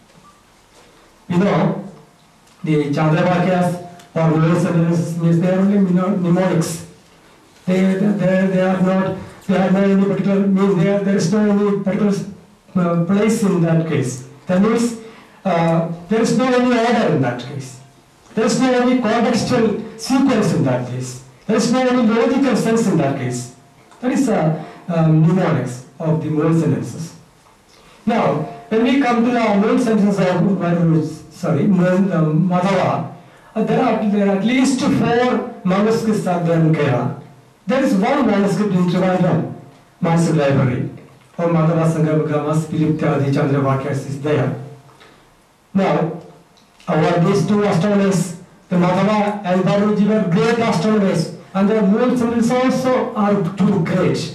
You know, the Chandravakyas or Melpathur means they are only mnemonics. They, they, they are not, they have no any particular, means there, there is no any particular uh, place in that case. That means uh, there is no any order in that case. There is no any contextual sequence in that case. There is no any logical sense in that case. That is uh, um, mnemonics of the moon sentences. Now, when we come to the moon sentences of sorry, moon, um, Madhava, uh, there, are, there are at least four manuscripts are there in Kerala. There is one manuscript in Trivandrum, Master Library, or Madhava of Sangamagrama, Spiriptyadi Chandravakyas is there. Now, our these two astronomers, the Madhava and Varuchi, were great astronomers, and their moon sentences also are too great.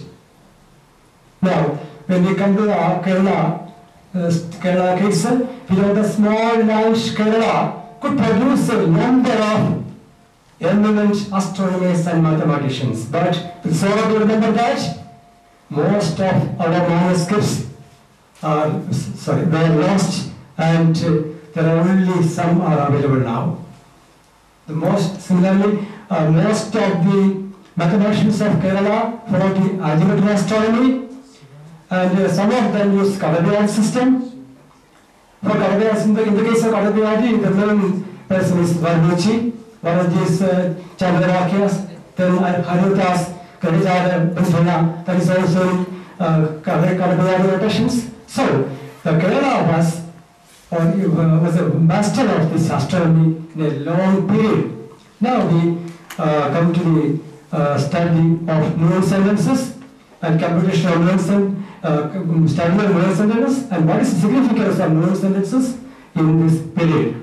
Now, when we come to the Kerala, uh, Kerala case, we know the small land Kerala could produce a number of eminent astronomers and mathematicians. But it's all to remember that most of our manuscripts are sorry were lost, and uh, there are only some are available now. The most similarly, uh, most of the mathematicians of Kerala follow the Achyuta astronomy, and uh, some of them use Kadaviyadi system. For Kadaviyadi, in the, in the case of Kadaviyadi, the main person is Varuchi. Varuchi is uh, Chandravakyas, then Achyuta's Kadaviyadi Pisharati, that is also in uh, Kadaviyadi notations. So, the Kerala was, or, uh, was a master of this astronomy in a long period. Now we uh, come to the uh, study of moon sentences and computation of moon sentences. Uh, study of moon sentences and what is the significance of moon sentences in this period.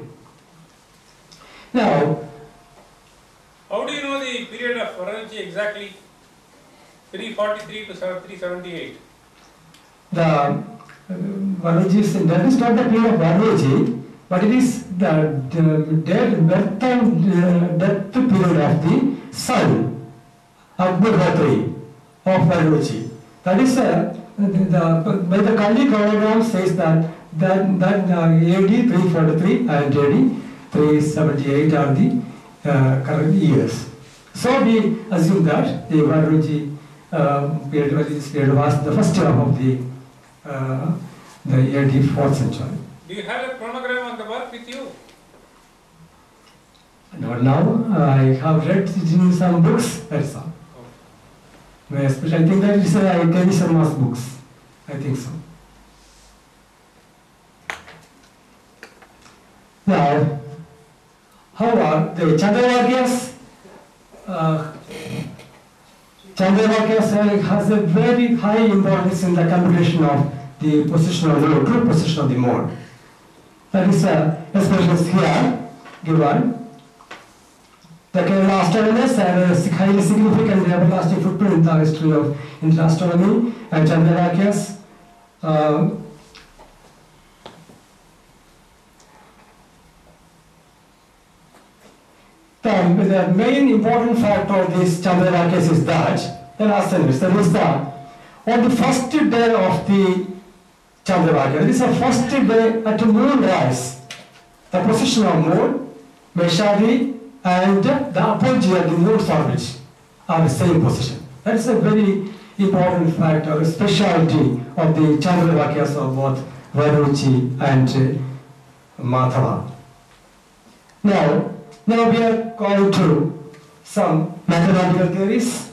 Now, how do you know the period of Varuchi exactly? three forty-three to three seventy-eight. The uh, Varuchi, that is not the period of Varuchi, but it is the, the death, birth and uh, death period of the sun, Abhurvatri of Varuchi. That is a The, the, by the Kali chronogram says that that, that uh, A D three forty-three and A D three seventy-eight are the uh, current years. So we assume that the Varuchi uh, period, period was the first half of the uh, the A D fourth century. Do you have a chronogram on the work with you? Not now. I have read in some books. That's all. Especially, I think that is uh, Kavi Sharma's books. I think so. Now, however, the Chandravakyas, uh, Chandravakyas has a very high importance in the computation of the position of the moon, true position of the moon. That is uh, expressions here given. The Kerala astronomers have a highly significant everlasting footprint in the history of Indian astronomy, and Chandravakyas uh, the, the main important factor of this Chandravakyas is that the astronomers, that is the on the first day of the Chandravakya, this is the first day at moonrise, the position of moon, Meshadi, and the apogee of the moon's orbit are the same position. That is a very important factor, a speciality of the Chandravakyas of both Varuchi and uh, Madhava. Now, now we are going to some mathematical theories.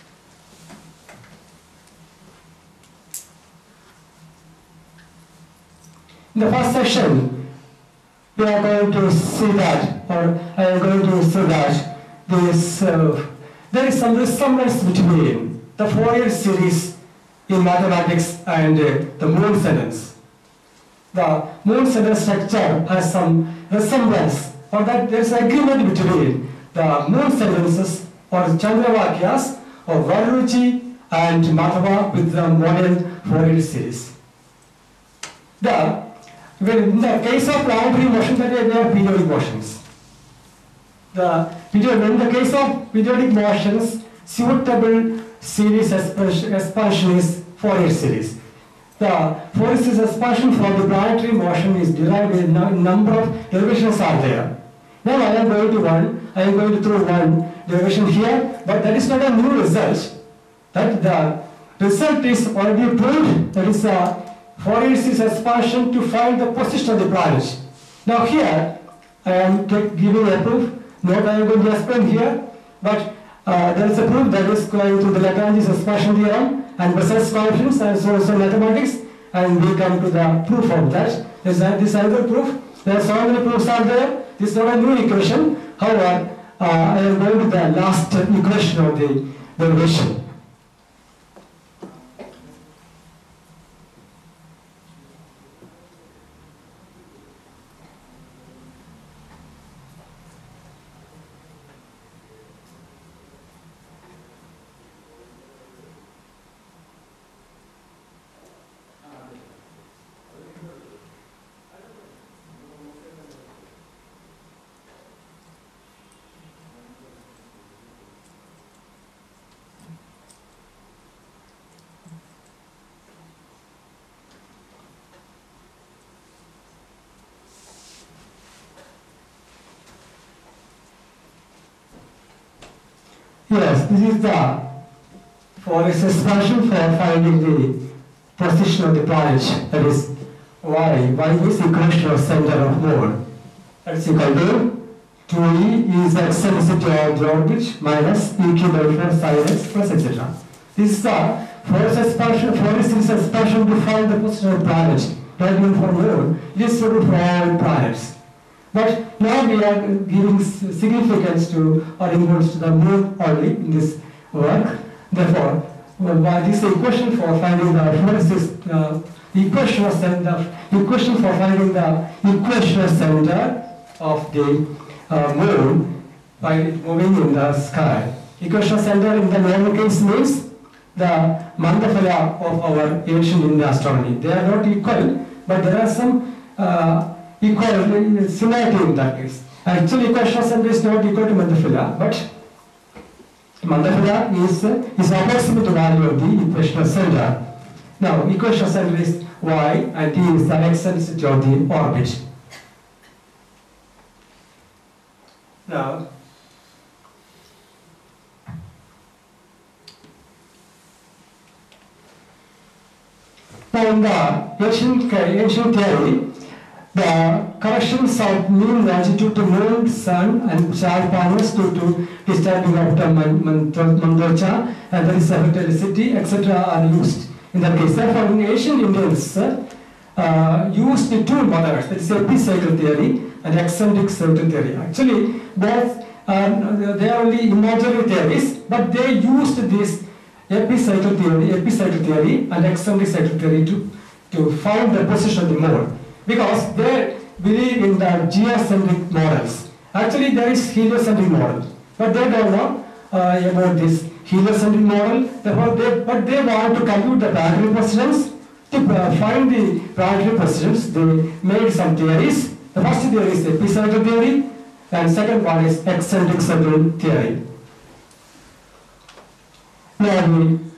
In the first section, we are going to see that, or I am going to see that this, uh, there is some resemblance between the Fourier series in mathematics and uh, the moon sentence. The moon sentence structure has some resemblance, or that there is agreement between the moon sentences or Chandravakyas or Varuchi and Madhava with the modern Fourier series. The Well, in the case of planetary motion, that they are periodic motions. The period, in the case of periodic motions, suitable series expansion is Fourier series. The Fourier series expansion for the planetary motion is derived with a number of derivations are there. Now I am going to one, I am going to throw one derivation here, but that is not a new result. That the result is already proved. That is a Fourier series expansion to find the position of the planet. Now here, I am giving a proof, not I am going to explain here, but uh, there is a proof that is going to the Lagrange's expansion theorem and Bessel's coefficients and so on so mathematics, and we come to the proof of that. This is another proof. There are so many proofs are there. This is not a new equation. However, uh, I am going to the last equation of the derivation. Yes, this is the Fourier expansion for finding the position of the planet. That is y. Y is equation of center of moon. That is equal to two e is the eccentricity of the orbit minus e cube by four sin x plus et cetera. This is the Fourier expansion. Fourier series expansion to find the position of the planet. Not even for moon. It is true for all planets. But now we are giving significance to or importance to the moon only in this work. Therefore, well, by this equation for finding the Fourier uh, the equation of center, equation for finding the equation center of the uh, moon by moving in the sky. Equation center in the normal case means the mandaphala of our ancient Indian astronomy. They are not equal, but there are some uh, equal similarity in that case. Actually, equation center is not equal to mandaphala, but mandaphala is is approximate value of the equation center. Now, equation center is y and t is the eccentricity of the orbit. Now, now in the ancient, ancient theory, the corrections of mean longitude to moon, sun, and star planets due to disturbing of the Mandocha, and there is electricity, et cetera are used in that case. Therefore, in ancient Indians uh, used two methods, that is epicycle theory and eccentric cycle theory. Actually, both uh, they are only imaginary theories, but they used this epicycle theory, epicycle theory and eccentric cycle theory to, to find the position of the moon, because they believe in the geocentric models. Actually, there is heliocentric model, but they don't know uh, about this heliocentric model. Therefore, they, but they want to compute the planetary positions. To uh, find the planetary positions, they made some theories. The first theory is epicycle theory, and second one is eccentric cycle theory. Now, in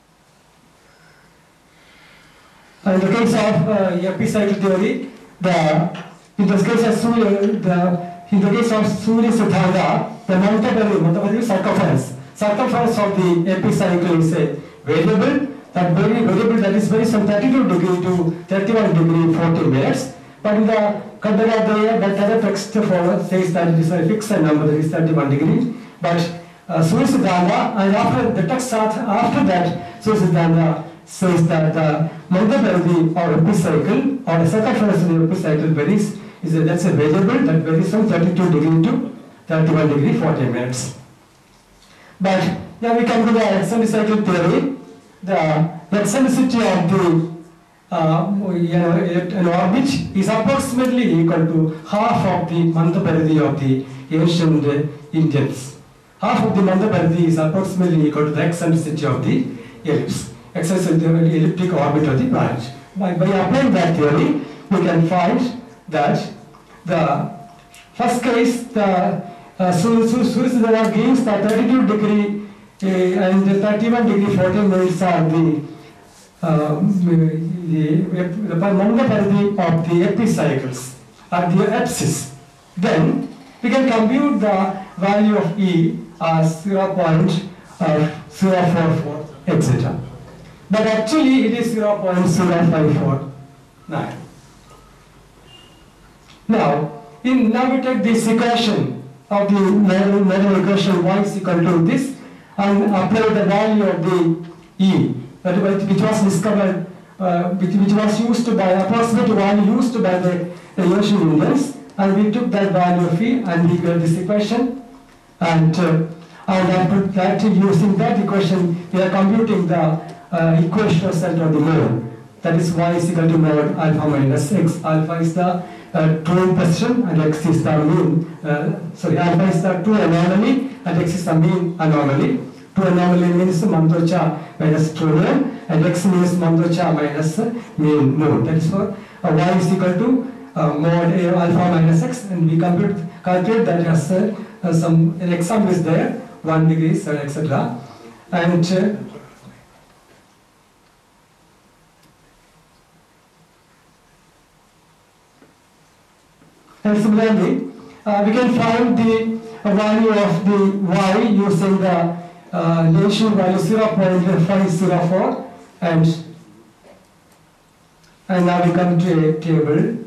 the case of uh, epicycle theory, the in the case of Surya, the in the case of Surya Siddhanta, the Mantabari, Mantabari circumference, circumference of the epicycle is a variable. That very variable that is varies from thirty-two degree to thirty-one degree fourteen minutes. But in the Kandagadaya, that other text for says that it is a fixed number, that is thirty-one degree. But uh, Surya Siddhanta, and after the text after that, Surya Siddhanta says that the Mantabari or epicycle or the circumference of the epicycle varies. Is a, that's a variable that varies from thirty-two degree to thirty-one degree fourteen minutes. But now we come to the eccentric cycle theory. The eccentricity of the uh, you know, an orbit is approximately equal to half of the Mantabari of the ancient Indians. Half of the Mantabari is approximately equal to the eccentricity of the ellipse, eccentricity of the elliptic orbit of the planet. By, by applying that theory, we can find that the first case, the uh, Surya Siddhanta gives the thirty-two degree uh, and the thirty-one degree fourteen minutes are the um, the, the Mantabari of the epicycles are the ellipses. Then we can compute the value of E as zero point zero four four, et cetera. But actually it is zero point zero five four nine. Now, in, now we take this equation of the model equation y is equal to this and apply the value of the E, which was discovered, uh, which, which was used by approximate value used by the, the ancient Indians, and we took that value of E and we got this equation, and uh, and after that, using that equation, we are computing the uh, equational center of the moon. That is y is equal to mod alpha minus x. Alpha is the uh, true position and x is the mean. Uh, sorry, alpha is the true anomaly and x is the mean anomaly. True anomaly means Mandocha minus true moon, and x means Mandocha minus mean moon. That is for uh, y is equal to uh, mod a alpha minus x, and we compute calculate that as uh, uh, some an example is there, one degree, et cetera. And uh, And similarly, uh, we can find the uh, value of the y using the uh, Lation value zero point five zero four, and and now we come to a table.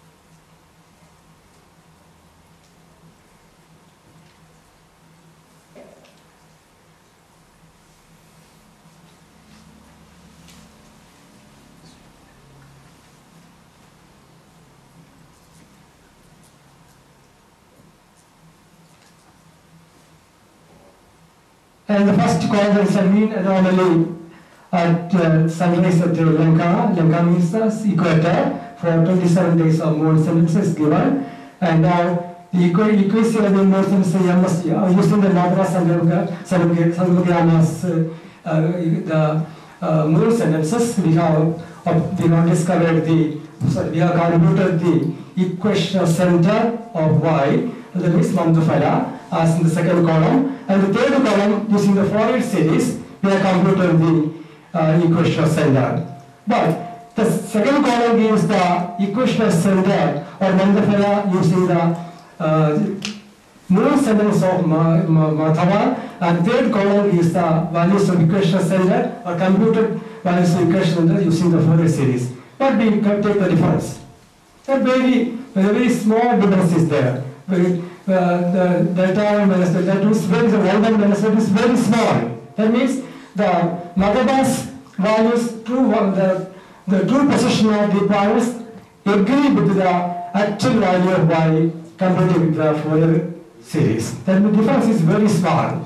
And the first column is a mean anomaly at uh, sunrise at Lanka. Lanka means the equator for twenty-seven days of moon semblance is given. And now the equation of the moon semblance uh, using the Madhava of Sangamagrama's uh, uh, the uh, moon semblances, we have uh, we have discovered the sorry, we have computed the equational center of y, that is Mantabari, as in the second column. And the third column, using the Fourier series, we have computed the uh, equational center. But the second column gives the equational center or Mantabari using the uh, moon semblance of Madhava, and third column is the values of equational center or computed values of equational center using the Fourier series. But we can take the difference. So very, very small difference is there. Very, uh, the delta one minus delta two is very, the one one minus one is very small. That means the Madhava's values, true the, the true position of the points agree with the actual value of y compared with the Fourier series. Then the difference is very small.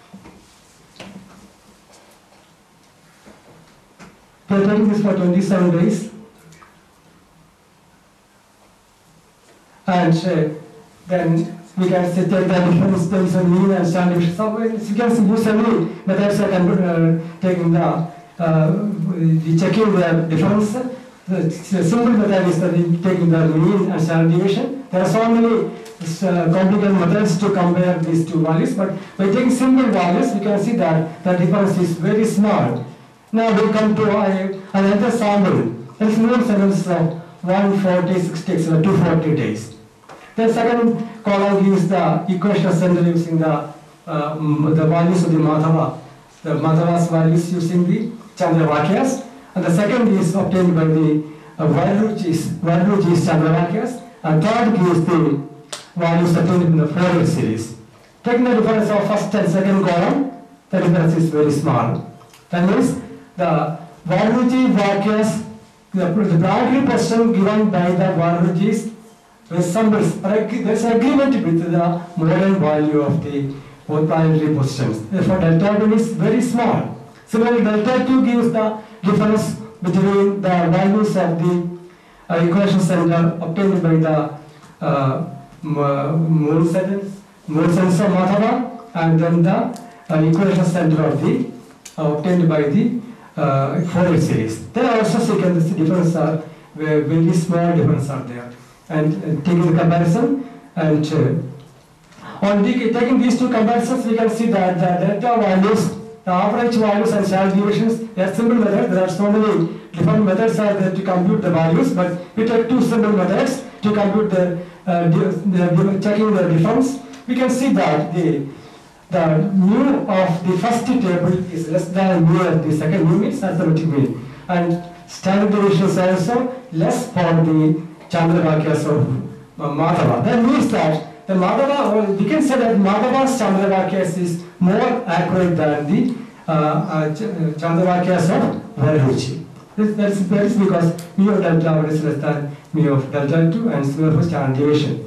We are taking this for twenty-seven days. And uh, then we can say take the difference terms of mean and standard deviation. So you can use any methods of uh, taking the, uh, the checking the difference. The simple method is that taking the mean and standard deviation. There are so many uh, complicated methods to compare these two values, but by taking simple values, we can see that the difference is very small. Now we come to uh, another sample. There is more samples of one forty, sixty, two forty days. The second column gives the equation center using the uh, the values of the Madhava, the Madhava's values using the Chandravakyas, and the second is obtained by the uh, Vairujji's Vairujji's Chandravakyas, and third gives the values obtained in the Fourier series. Taking the difference of first and second column, the difference is very small. That means the Vairujji Vakyas, the, the planetary position given by the Vairujji's resembles, there is agreement with the modern value of the both planetary positions. Therefore, delta one is very small. Similarly, delta two gives the difference between the values of the uh, equation center obtained by the uh, moon center, moon sensor Madhava, and then the uh, equation center of the uh, obtained by the uh, Fourier series. There are also second difference are where very small difference are there. And uh, taking the comparison, and uh, on the, taking these two comparisons, we can see that the delta values, the average values and standard deviations, they are simple methods. There are so many different methods are there to compute the values, but we take two simple methods to compute the, uh, the, the checking the difference. We can see that the the mu of the first table is less than mu of the second. Mu means arithmetic mean, and standard deviation is also less for the Chandravakyas of uh, Madhava. That means that the Madhava, well, we can say that Madhava's Chandravakyas is more accurate than the uh, uh, Ch Chandravakyas of Vairujji. This, that, is, that is because mu of delta one is less than mu of delta two and similar for standard deviation.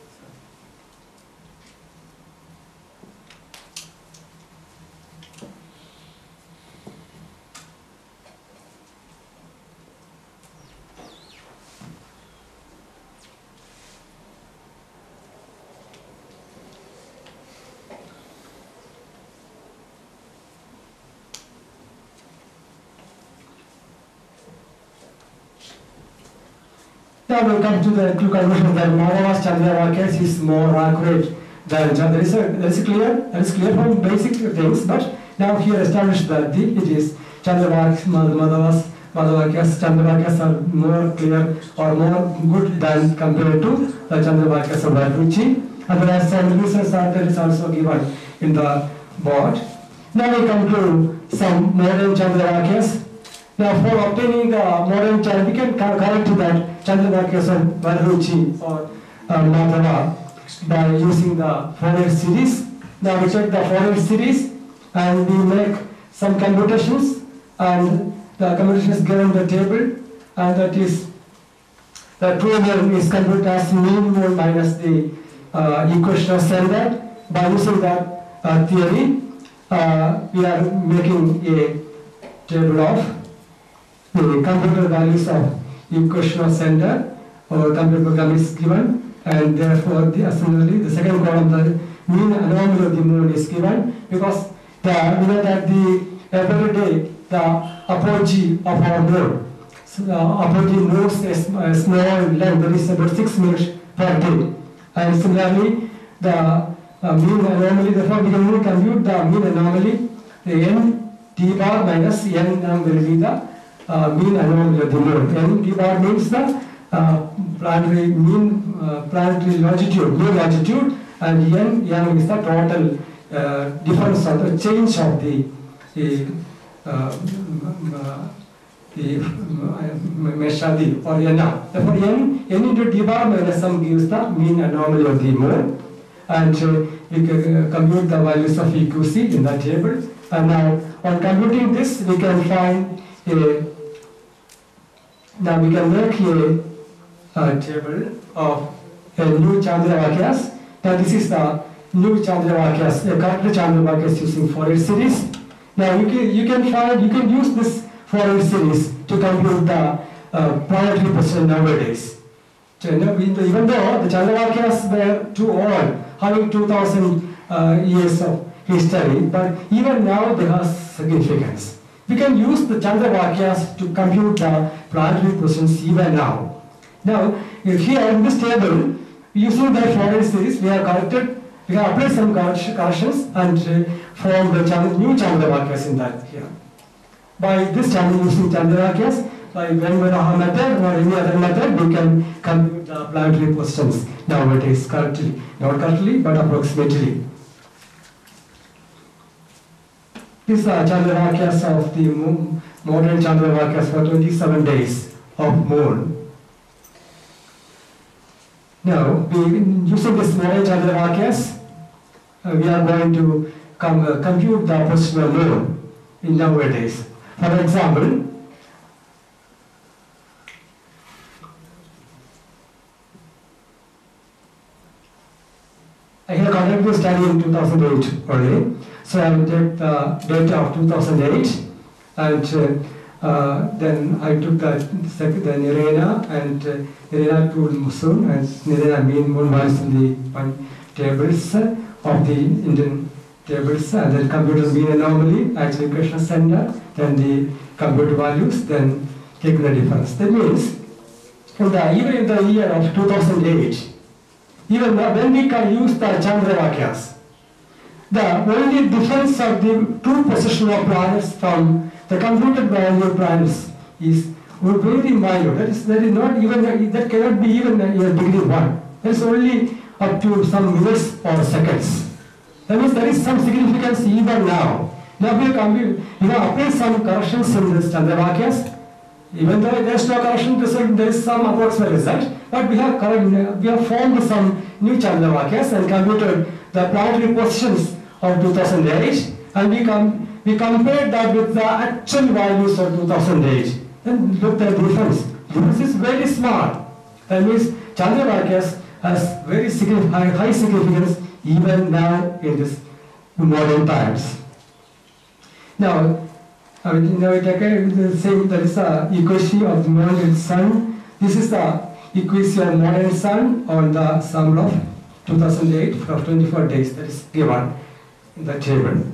Now we come to the to conclusion that Madhava's Chandravakyas is more accurate than Chandra. There is a there is a clear there is clear from basic things, but now here established that the it is Chandravakyas Madhava's Madhavakyas Chandravakyas are more clear or more good than compared to the Chandravakyas of Vairujji. And there are some reasons that there is also given in the board. Now we come to some modern Chandravakyas. Now, for obtaining the modern Chandra, we can correct that Chandravakyas of Vairujji or uh, Madhava by using the Fourier series. Now, we check the Fourier series and we make some computations, and the computation is given the table, and that is the true norm is computed as mean mode minus the uh, equation of standard. By using that uh, theory, uh, we are making a table of the computer values of equation of center or computer program is given, and therefore the, similarly the second column, the mean anomaly of the moon is given, because the, we know that the every day the apogee of our moon, so the apogee moves a, a small length, that is about six minutes per day, and similarly the uh, mean anomaly, therefore we can compute the mean anomaly, the n t bar minus n m will be the Uh, mean anomaly of the moon. N t bar means the uh, planetary mean uh, planetary longitude, mean longitude, and n m is the total uh, difference of the change of the, the uh, uh, the um, Meshadi or Yana. Therefore, n, n into d bar minus m gives the mean anomaly of the moon, and uh, we can uh, compute the values of E Q C in the table. And now, on computing this, we can find a, now we can make a, a table of a new Chandravakyas. Now this is the new Chandravakyas, a correct Chandravakyas using Fourier series. Now you can, you can find, you can use this Fourier series to compute the uh, planetary position nowadays. So, you know, even though the Chandravakyas were too old, having two thousand uh, years of history, but even now they have significance. We can use the Chandravakyas to compute the planetary positions even now. Now, here in this table, using the Fourier series, we have corrected, we have applied some corrections and uh, formed the Chandra, new Chandravakyas in that here. By this time, using Chandravakyas, by Venvaraha method or any other method, we can compute the planetary positions nowadays correctly. Not correctly, but approximately. These are Chandravakyas of the modern Chandravakyas for twenty-seven days of moon. Now, we, using this modern Chandravakyas, uh, we are going to com uh, compute the position of moon in nowadays. For example, I have conducted this study in two thousand eight only. So I will take the data of two thousand eight, and uh, uh, then I took the, the Narayana and uh, Narayana to Musun and Narayana mean moon values in the one tables of the Indian tables, and then computer mean anomaly, actual equation center, then the computer values, then take the difference. That means, in the, even in the year of two thousand eight, even when we can use the Chandravakyas, the only difference of the two position of planets from the computed value of planets is very minor. That is, that is not even, that cannot be even a degree one. That is only up to some minutes or seconds. That means there is some significance even now. Now we have, we have applied some corrections in this Chandravakyas. Even though there is no correction result, there is some approximate result. But we have correct, we have formed some new Chandravakyas and computed the planetary positions of two thousand eight, and we com we compared that with the actual values of two thousand eight. And look at the difference. Difference is very small. That means Chandravakyas has very significant, high, high significance even now in this modern times. Now, I mean, now it is saying there is a equation of the modern sun. This is the equation of modern sun on the sum of two thousand eight for twenty-four days. That is given in the table.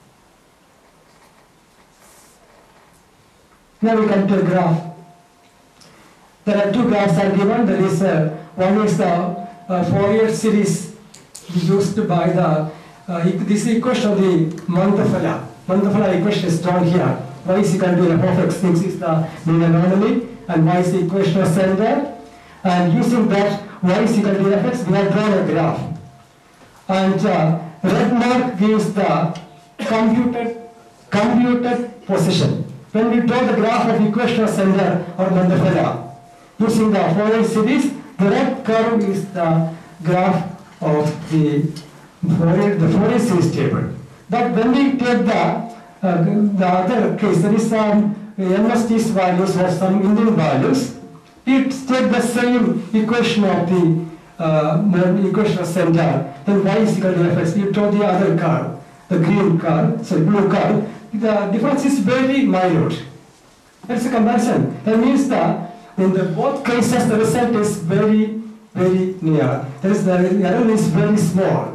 Now we come to a graph. There are two graphs are given. There is a, one is the uh, Fourier series used by the uh, this equation of the Madhava. Madhava equation is drawn here. Y is equal to f of x. X is the mean anomaly, and y is the equation of center. And using that y is equal to f x, we have drawn a graph. And uh, red mark gives the computed computed position. When we draw the graph of equation of center or Madhava, using the Fourier series, the red curve is the graph of the Fourier, the Fourier series table. But when we take the uh, the other case, there is some M S T's values or some Indian values, it takes the same equation of the uh, equation of center, then y is equal to f x. You draw the other curve, the green curve, sorry, blue curve. The difference is very minute. That's a comparison. That means that in the both cases the result is very, very near. That is, the error is very small.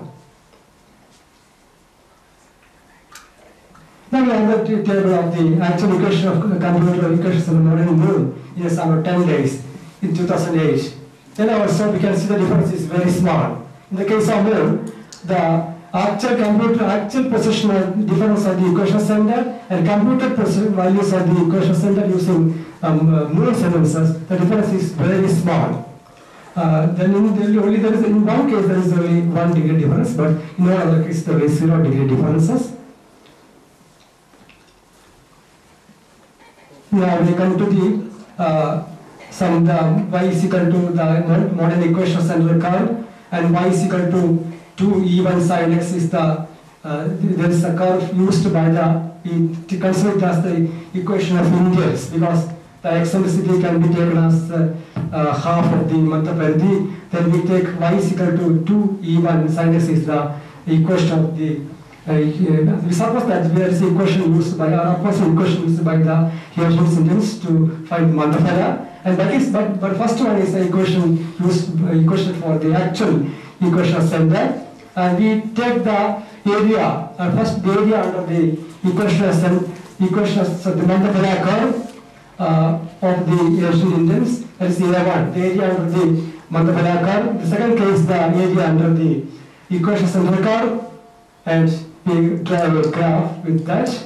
Now we have the table of the actual equation of the computer equations of the modern moon in a sum of ten days in two thousand eight. Then also we can see the difference is very small. In the case of moon, the actual computer actual position difference of the equation center and computed position values of the equation center using um, uh, moon sensors, the difference is very small. Uh, then in the, only there is in one case there is only one degree difference, but in all other cases there is zero degree differences. now we come to the uh, some the y is equal to the modern equation of central curve, and y is equal to two e one sine x is the uh, there is a curve used by the it considered as the equation of Indians, because the eccentricity can be taken as uh, uh, half of the Madhava. Then we take y is equal to two e one sine x is the equation of the uh, we suppose that there is an equation used by our opposite equation used by the Hieronymus Indians to find Madhava, and that is but but first one is the equation used uh, equation for the actual equation of center, and we take the area uh, first the area under the equation of center, equation of so the Madhava curve uh, of the Asian Indians, that is the A one, the area under the Madhava curve. The second case the area under the equation of central curve, and we draw a graph with that.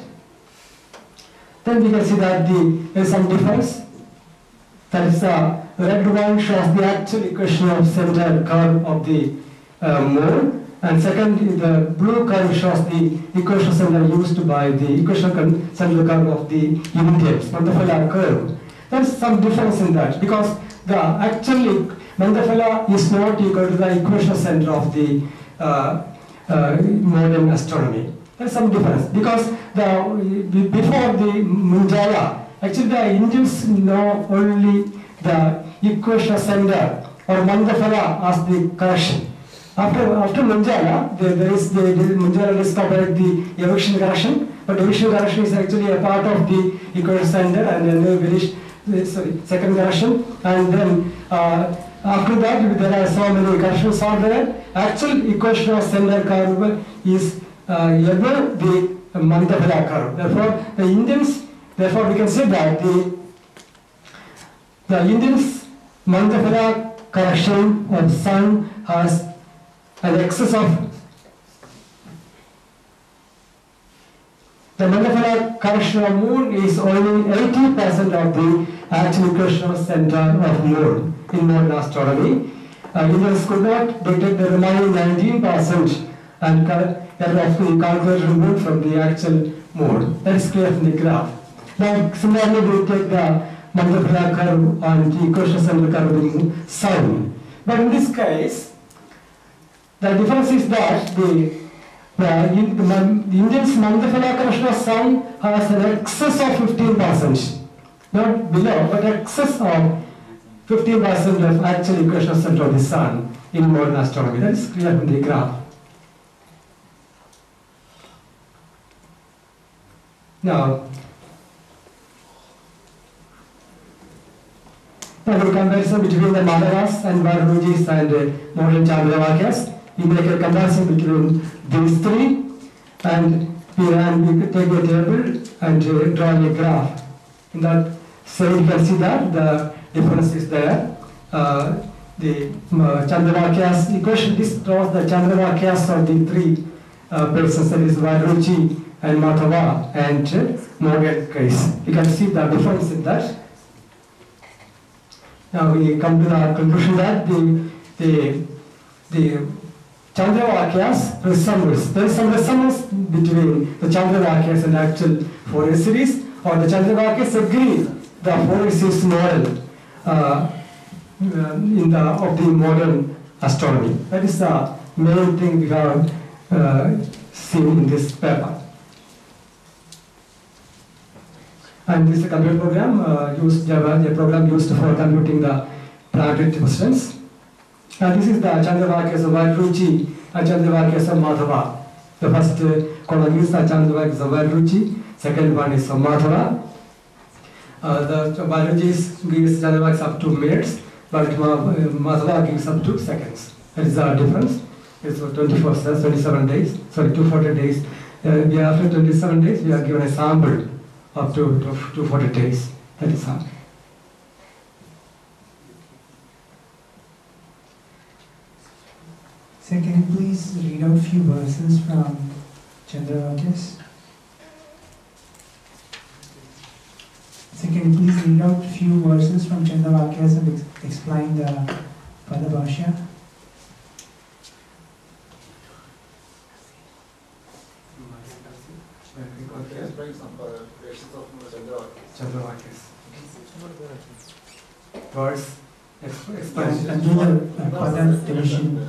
Then we can see that the, there is some difference. That is the red one shows the actual equation of central curve of the uh, mole, and second the blue curve shows the equation of center used by the equation of central curve of the Indians, Madhava curve. There is some difference in that, because the actual Madhava is not equal to the equation of center of the uh, uh, modern astronomy. There is some difference, because the before the Munjala, actually the Indians know only the equation of center or Madhava as the correction. After after Munjala, there, there is the, the Munjala discovered the evolution correction, but evolution correction is actually a part of the equation center, and then the very sorry second correction, and then uh, after that there are so many corrections are there. Actual equation of center curve is uh, above the Madhava curve. Therefore, the Indians, therefore we can say that the the Indians Madhava correction of sun has an excess of the Madhava correction of moon is only eighty percent of the actual equation of center of moon in modern astronomy. Uh, Indians could not detect the remaining nineteen percent and error of the calculation moon from the actual moon. That is clear from the graph. Now similarly we take the Madhava curve and the equation of center curve of the sun. But in this case, the difference is that the, the, in, the, the Indian's Madhava correction of sun has an excess of fifteen percent. Not below, but excess of fifteen percent of actual equation of center of the sun in modern astronomy. That is clear from the graph. Now, now the comparison between the Madhavas and Varujis and uh, modern Chandravakyas. We make a comparison between these three, and we, and we take a table and uh, draw a graph. In that, so you can see that the difference is there. Uh, the uh, Chandravakyas equation, this draws the Chandravakyas of the three uh, persons, that is Varuji and Madhava and uh, modern case. You can see the difference in that. Now we come to the conclusion that the the the Chandravakyas resembles, there is some resemblance between the Chandravakyas and actual Fourier series, or the Chandravakyas agree the Fourier series model uh, in the of the modern astronomy. That is the main thing we have uh, seen in this paper. And this is a computer program uh, used Java, a program used for computing the planetary positions. And this is the Chandravakyas of Varuji and Chandravakyas of Madhava. The first uh, column is the Chandravakyas of Varuji, second one is of Madhava. Uh, the Varuji gives Chandravakyas up to minutes, but Madhava gives up to seconds. That is the difference. It's for twenty-four, twenty-seven days, sorry, two hundred forty days. Uh, we are after twenty-seven days, we are given a sample up to two hundred forty days. That is how. So can you please read out a few verses from Chandravakyas? So can you please read out a few verses from Chandravakyas and ex explain the Padabhashya? Can you explain some verses of Chandravakya. Words, expansion. And do the uh, further division.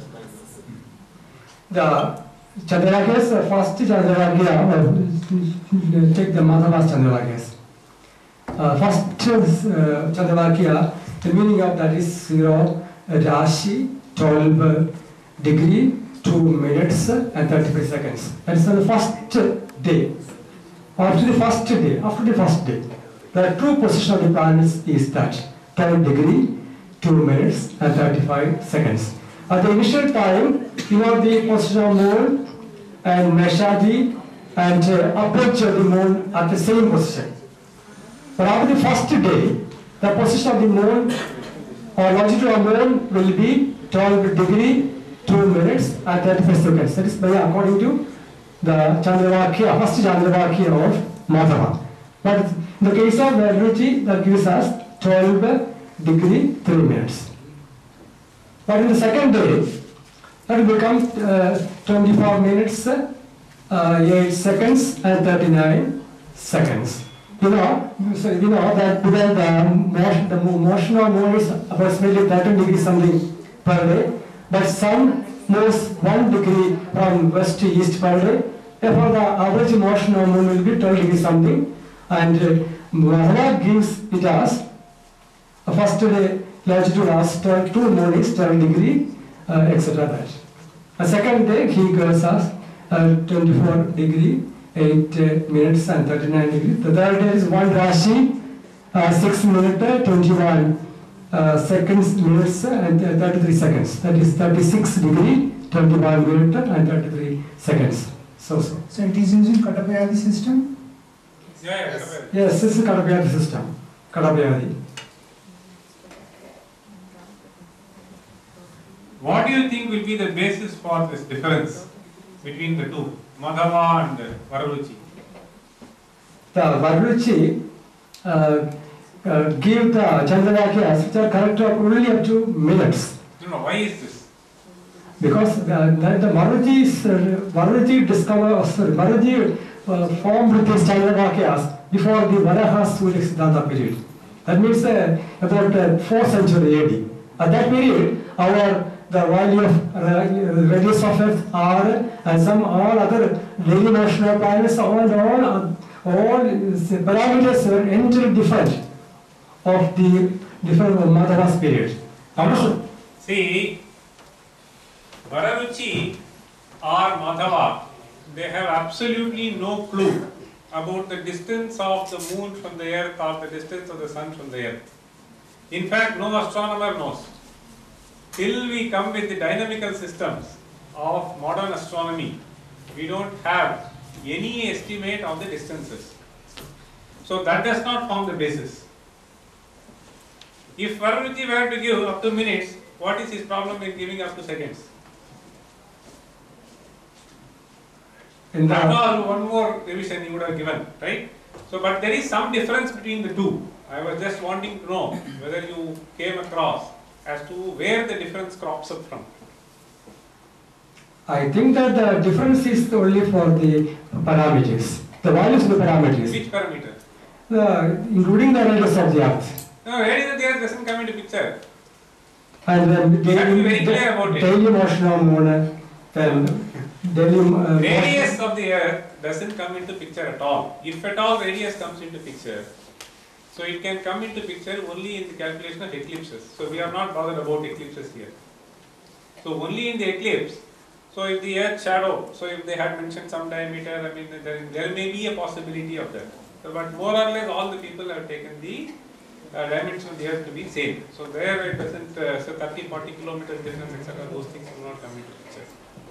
The Chandravakya's uh, first Chandravakya, uh, take the Madhava's Chandravakya's. Uh, first uh, Chandravakya, the meaning of that is zero, Rashi, twelve degree, two minutes and thirty-five seconds. That is on the first day. After the first day, after the first day, the true position of the planets is that twelve degree, two minutes and thirty-five seconds. At the initial time, you know the position of moon and Meshadi and uh, approach of the moon at the same position. But after the first day, the position of the moon or longitude of moon will be twelve degree, two minutes and thirty-five seconds. That is by according to the Chandravakya, first Chandravakya of Madhava. But in the case of Varuchi, that gives us twelve degree, three minutes. But in the second day, that will become uh, twenty-four minutes, uh, eight seconds and thirty-nine seconds. You know, so you know that because the motion, the motion of moon is approximately thirteen degrees something per day, but sun moves one degree from west to east per day. Therefore, the average motion of moon will be twelve degrees something, and uh, Madhava gives it as the first day longitude as twelve, two moon is twelve degree, uh, et cetera. That. The second day he gives us uh, twenty-four degree, eight uh, minutes and thirty-nine degrees. The third day is one Rashi, uh, six minutes, twenty-one uh, seconds, minutes and uh, thirty-three seconds. That is thirty-six degree, twenty-one minutes and thirty-three seconds. So, so. So it is using Katapayadi system? Yeah, yeah, Katapayadi. Yes, this is Katapayadi system. Katapayadi. What do you think will be the basis for this difference between the two, Madhava and Varuchi? The Varuchi uh, uh, give the Chandravakyas which are correct only up to minutes. No, no, why is this? Because the, the, the Varuchi's, uh, Varuchi discover, uh, sorry, Varuchi uh, formed these Chandravakyas before the Varaha Surya Siddhanta period. That means uh, about uh, fourth century A D. At that period, our the value of uh, radius of Earth R and some all other daily motion of planets, all all all parameters were entirely different of the different Madhava's period. No. See, Vararuchi or Madhava, they have absolutely no clue about the distance of the moon from the earth or the distance of the sun from the earth. In fact, no astronomer knows. Till we come with the dynamical systems of modern astronomy, we don't have any estimate of the distances. So that does not form the basis. If Vararuchi were to give up to minutes, what is his problem in giving up to seconds? In That was one more revision he would have given, right? So, but there is some difference between the two. I was just wanting to know whether you came across as to where the difference crops up from. I think that the difference is only for the parameters, the values of the parameters. Which parameter? The, including the radius of the Earth. No, radius of the earth doesn't come into picture. And then You have to be very daily, clear about it. daily motion of moon, then daily uh, Radius of the earth doesn't come into picture at all. If at all radius comes into picture, so it can come into picture only in the calculation of eclipses. So we are not bothered about eclipses here. So only in the eclipse. So if the earth shadow, so if they had mentioned some diameter, I mean there, there may be a possibility of that. So, but more or less all the people have taken the uh, dimension of the earth to be same. So there it doesn't, uh, so thirty, forty kilometers difference, et cetera. Those things will not come into picture.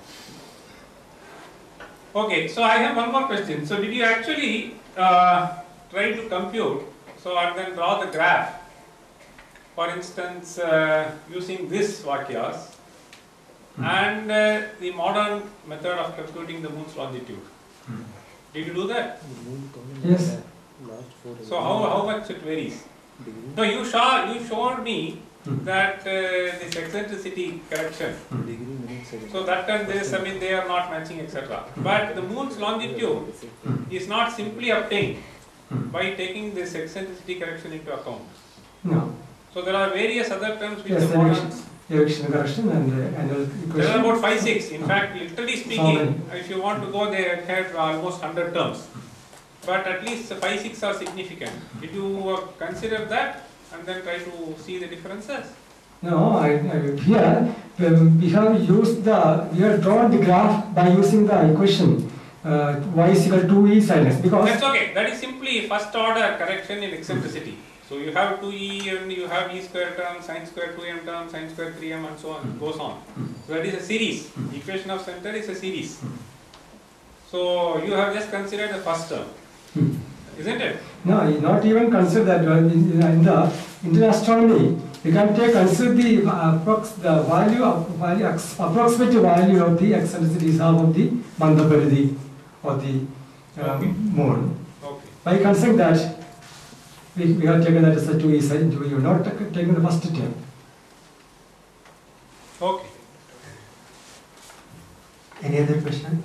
Okay, so I have one more question. So did you actually uh, try to compute, so and then draw the graph, for instance, uh, using this Vakyas Hmm. and uh, the modern method of computing the moon's longitude? Hmm. Did you do that? Yes. So how, how much it varies? No, you saw, you showed me Hmm. that uh, this eccentricity correction. Hmm. So that and this, I mean, they are not matching, et cetera. But the moon's longitude is not simply obtained Hmm. by taking this eccentricity correction into account. No. So there are various other terms which Yes, the modern... eviction, eviction correction and uh, annual equation. There are about five, six. In fact, literally So speaking, many. if you want to go, they have almost one hundred terms. But at least five, six are significant. Did you uh, consider that and then try to see the differences? No, I, I, here um, we have used the, we have drawn the graph by using the equation uh, y is equal to two e sinus because... That's okay. That is simply first order correction in eccentricity. So you have two e and you have e square term, sine square two m term, sine square three m and so on, it goes on. So that is a series. The equation of center is a series. So you have just considered the first term. Isn't it? No, not even consider that uh, in, in the Indian astronomy, you can take consider the uh, approx, the value of value approximate value of the eccentricity half of the Mandaparithi or the um, Okay. moon. Okay. By considering that, we, we have taken that as a two e sine, you are not taking the first term. Okay. Any other question?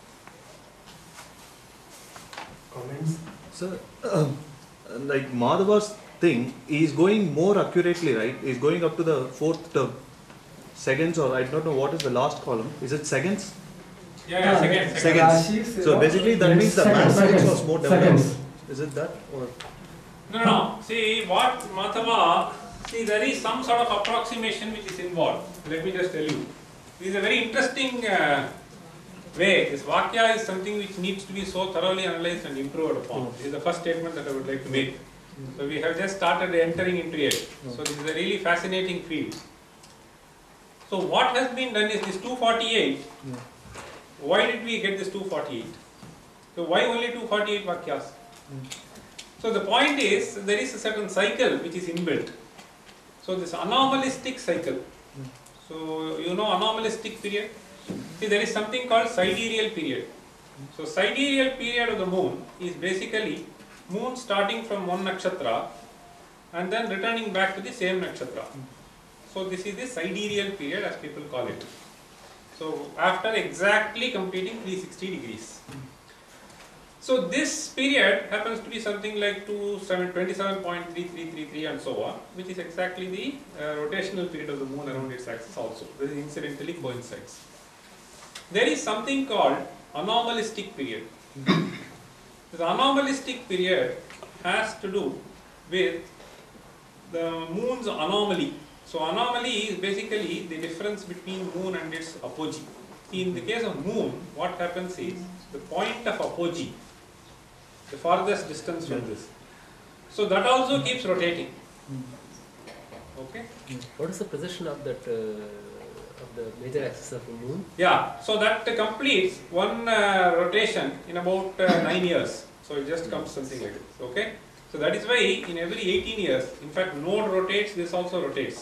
Comments? So, uh, like Madhava's thing, he is going more accurately, right? He is going up to the fourth term. Seconds, or I don't know what is the last column. Is it seconds? Yeah, yeah, seconds. Seconds. Seconds. So basically that means the Seconds, mathematics seconds, was more developed. seconds. Is it that? Or No, no. See, what Madhava, see, there is some sort of approximation which is involved. Let me just tell you. This is a very interesting uh, way. This Vakya is something which needs to be so thoroughly analyzed and improved upon. This is the first statement that I would like to make. So we have just started entering into it. So this is a really fascinating field. So what has been done is this two forty-eight. Why did we get this two forty-eight? So why only two forty-eight Vakyas? So the point is, there is a certain cycle which is inbuilt. So this anomalistic cycle. So you know anomalistic period? See, there is something called sidereal period. So sidereal period of the moon is basically moon starting from one nakshatra and then returning back to the same nakshatra. So this is the sidereal period as people call it. So after exactly completing three hundred sixty degrees. So this period happens to be something like twenty-seven point three three three three and so on, which is exactly the uh, rotational period of the moon around its axis also. This incidentally coincides. There is something called anomalistic period. This anomalistic period has to do with the moon's anomaly. So anomaly is basically the difference between moon and its apogee. See, in the case of moon, what happens is the point of apogee, the farthest distance from this. So that also keeps rotating. Okay. What is the position of that uh, of the major axis of the moon? Yeah. So that completes one uh, rotation in about uh, nine years. So it just comes something like this. Okay. So that is why in every eighteen years, in fact, node rotates. This also rotates.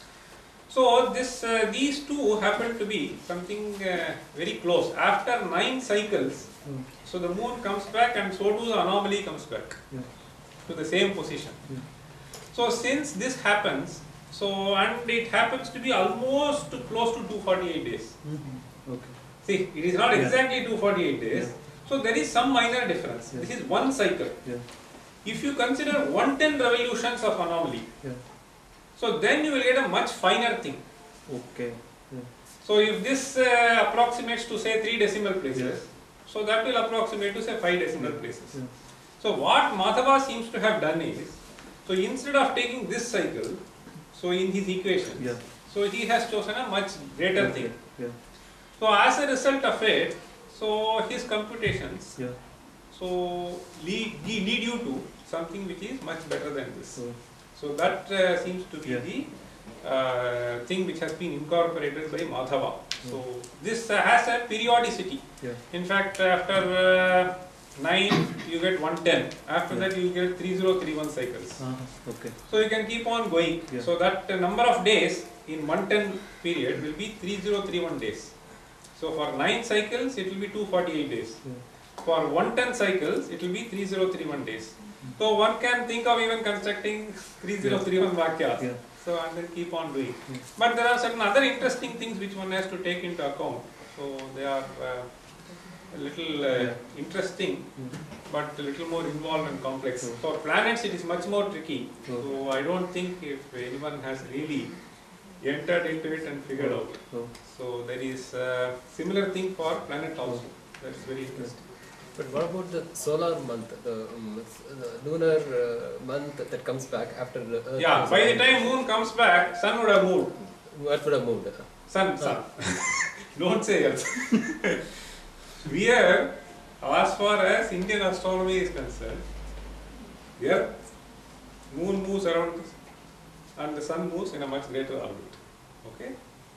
So this, uh, these two happen to be something uh, very close. After nine cycles, mm. so the moon comes back and so too the anomaly comes back yeah. to the same position. Yeah. So since this happens, so and it happens to be almost close to two hundred forty-eight days. Mm-hmm. Okay. See, it is not yeah. exactly two hundred forty-eight days. Yeah. So there is some minor difference. Yeah. This is one cycle. Yeah. If you consider one hundred ten revolutions of anomaly, Yeah. so then you will get a much finer thing. Okay. Yeah. So if this uh, approximates to say three decimal places, Yeah. so that will approximate to say five decimal places. Yeah. So what Madhava seems to have done is, so instead of taking this cycle, so in his equation, Yeah. so he has chosen a much greater Okay. thing. Yeah. So as a result of it, so his computations, Yeah. so lead, lead you to something which is much better than this. Oh. So that uh, seems to be Yeah. the uh, thing which has been incorporated by Madhava. So this uh, has a periodicity. Yeah. In fact, after uh, nine you get one hundred ten. After Yeah. that you get three thousand thirty-one cycles. Uh-huh. Okay. So you can keep on going. Yeah. So that uh, number of days in one hundred ten period will be three thousand thirty-one days. So for nine cycles it will be two hundred forty-eight days. Yeah. For one hundred ten cycles it will be three thousand thirty-one days. So one can think of even constructing three thousand thirty-one Vakyas. Yeah. So and then keep on doing. Yeah. But there are certain other interesting things which one has to take into account. So they are uh, a little uh, interesting, but a little more involved and complex. Mm. For planets, it is much more tricky. Mm. So I don't think if anyone has really entered into it and figured out. Mm. So there is a similar thing for planet also. That's very interesting. But what about the solar month, the, um, the lunar uh, month that comes back after the Earth? Yeah, by the time moon comes back, sun would have moved. Earth would have moved. Sun, sun. Don't say Earth. We are, as far as Indian astronomy is concerned, here moon moves around and the sun moves in a much greater orbit. Okay?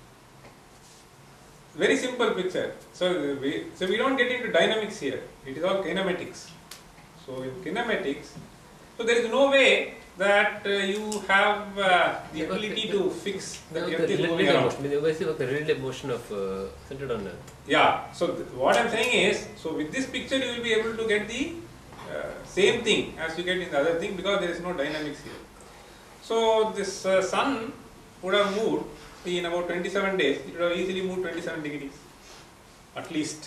Very simple picture. So we, so we don't get into dynamics here. It is all kinematics. So in kinematics, so there is no way that uh, you have uh, the ability to fix that the Earth is moving around. motion, the about the relative motion of uh, centered on Earth. Yeah. So th what I'm saying is, so with this picture you will be able to get the uh, same thing as you get in the other thing because there is no dynamics here. So this uh, sun would have moved in about twenty-seven days. It would have easily moved twenty-seven degrees, at least.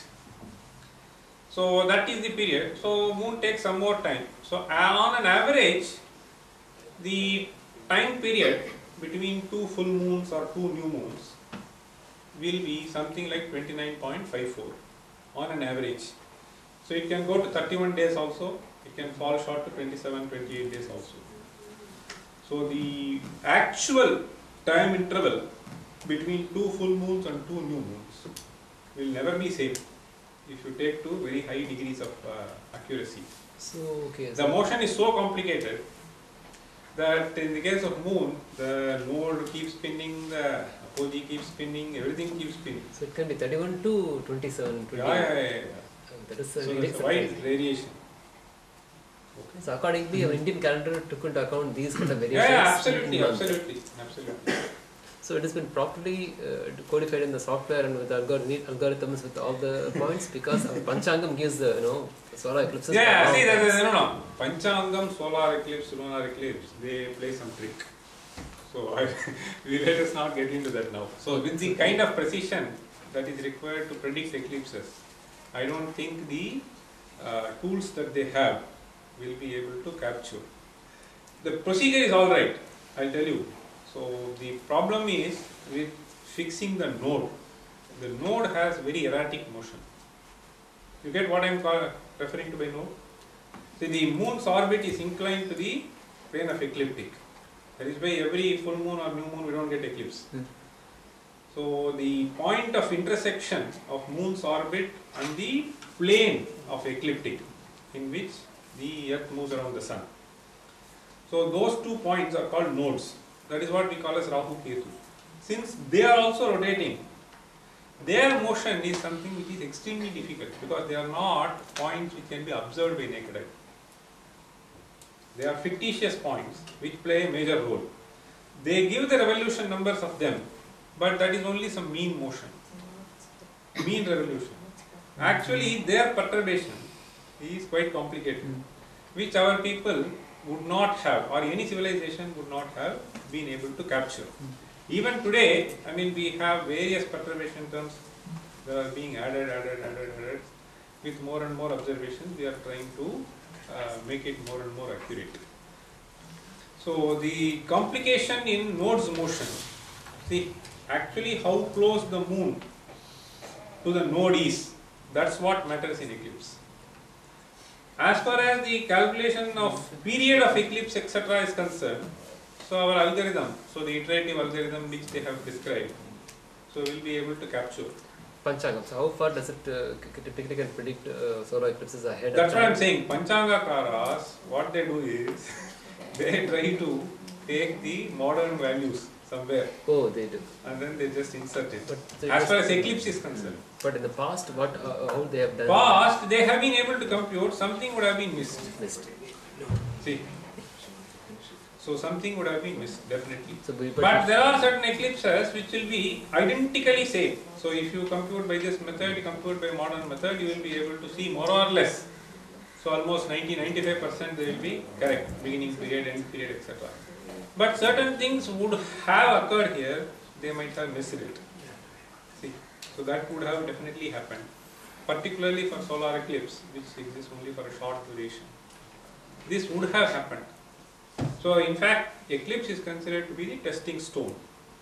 So that is the period. So moon takes some more time. So on an average, the time period between two full moons or two new moons will be something like twenty-nine point five four on an average. So it can go to thirty-one days also. It can fall short to twenty-seven, twenty-eight days also. So the actual time interval between two full moons and two new moons will never be same if you take two very high degrees of uh, accuracy. So okay. The motion is so complicated that in the case of moon, the node keeps spinning, the apogee keeps spinning, everything keeps spinning. So it can be thirty-one to twenty-seven, twenty-eight. Yeah, yeah, yeah, yeah. That is a So really it's a wide surprising. variation. Okay. So accordingly, our Indian calendar took into account these kind of Yeah, variations. yeah, absolutely, in month. absolutely, absolutely. So it has been properly uh, codified in the software and with algor- algorithms with all the points because our Panchangam gives the you know solar eclipses. Yeah, all see, that points. is, no, no. Panchangam, solar eclipse, lunar eclipse, they play some trick. So I, we let us not get into that now. So with the kind of precision that is required to predict eclipses, I don't think the uh, tools that they have will be able to capture. The procedure is all right, I'll tell you. So the problem is with fixing the node. The node has very erratic motion. You get what I am referring to by node? See, the moon's orbit is inclined to the plane of ecliptic. That is why every full moon or new moon we don't get eclipse. Hmm. So the point of intersection of moon's orbit and the plane of ecliptic in which the earth moves around the sun. So those two points are called nodes. That is what we call as Rahu Ketu. Since they are also rotating, their motion is something which is extremely difficult because they are not points which can be observed by naked eye. They are fictitious points which play a major role. They give the revolution numbers of them, but that is only some mean motion, mean revolution. Actually, their perturbation is quite complicated, which our people would not have, or any civilization would not have been able to capture. Even today, I mean, we have various perturbation terms that are being added, added, added, added. With more and more observations, we are trying to uh, make it more and more accurate. So the complication in node's motion, see, actually how close the moon to the node is, that's what matters in eclipse. As far as the calculation of period of eclipse et cetera is concerned, so our algorithm, so the iterative algorithm which they have described, so we will be able to capture. Panchangam. So how far does it uh, typically can predict uh, solar eclipses ahead? That's of what I time? am saying. Panchangakaras, what they do is, they try to take the modern values somewhere. Oh, they do. And then they just insert it. But they as just- far as eclipse is concerned. But in the past, what uh, how they have done? Past, they have been able to compute, something would have been missed. Missed. See. So something would have been missed, definitely. So we- but there are certain eclipses which will be identically same. So if you compute by this method, you compute by modern method, you will be able to see more or less. So almost ninety to ninety-five percent they will be correct, beginning period, end period, et cetera. But certain things would have occurred here, they might have missed it. See, so that would have definitely happened. particularly for solar eclipse, which exists only for a short duration, this would have happened. So in fact, eclipse is considered to be the testing stone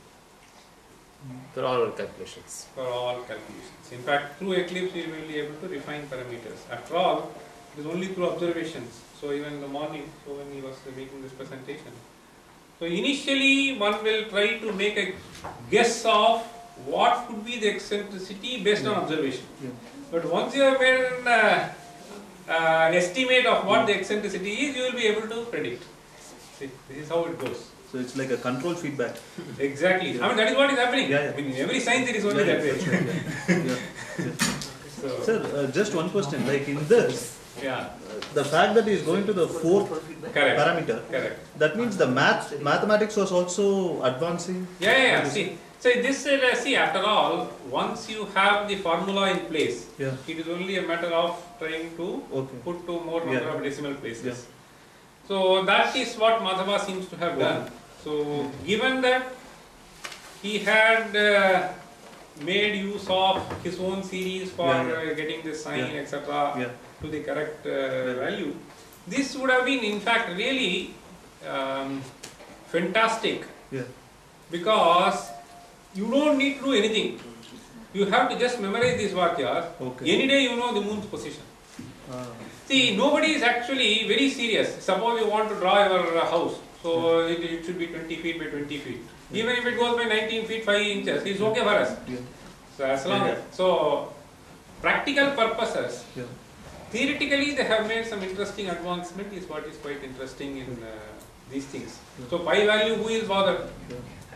For all our calculations. for all calculations. In fact, through eclipse we will be able to refine parameters. After all, it is only through observations. So even in the morning, so when he was making this presentation, so initially one will try to make a guess of what could be the eccentricity based on observation. Yeah. But once you have made an, uh, uh, an estimate of what the eccentricity is, you will be able to predict. See, this is how it goes. So it's like a control feedback. Exactly. I mean, that is what is happening. Yeah, yeah. I mean, in every science it is only Yeah, that way. that's right, yeah. Yeah, yeah. So, Sir, uh, just one question. Like in this, yeah. uh, the fact that he is going to the fourth Correct. parameter, Correct. that means the math mathematics was also advancing. Yeah, yeah, yeah. See, so this, uh, see, after all, once you have the formula in place, Yeah. it is only a matter of trying to Okay. put to more number Yeah. of decimal places. Yeah. So that is what Madhava seems to have done. So given that he had uh, made use of his own series for Yeah, yeah. uh, getting the sign, Yeah. et cetera, Yeah. to the correct uh, value, this would have been in fact really um, fantastic. Yeah. Because you don't need to do anything. You have to just memorize these vakyas. Okay. Any day you know the moon's position. Ah. See, nobody is actually very serious. Suppose you want to draw your uh, house. So it, it should be twenty feet by twenty feet. Yeah. Even if it goes by nineteen feet five inches, it's okay for us. Yeah. So as long Yeah. as, so practical purposes, Yeah. theoretically they have made some interesting advancement is what is quite interesting in uh, these things. Yeah. So pi value, who is bothered? Yeah.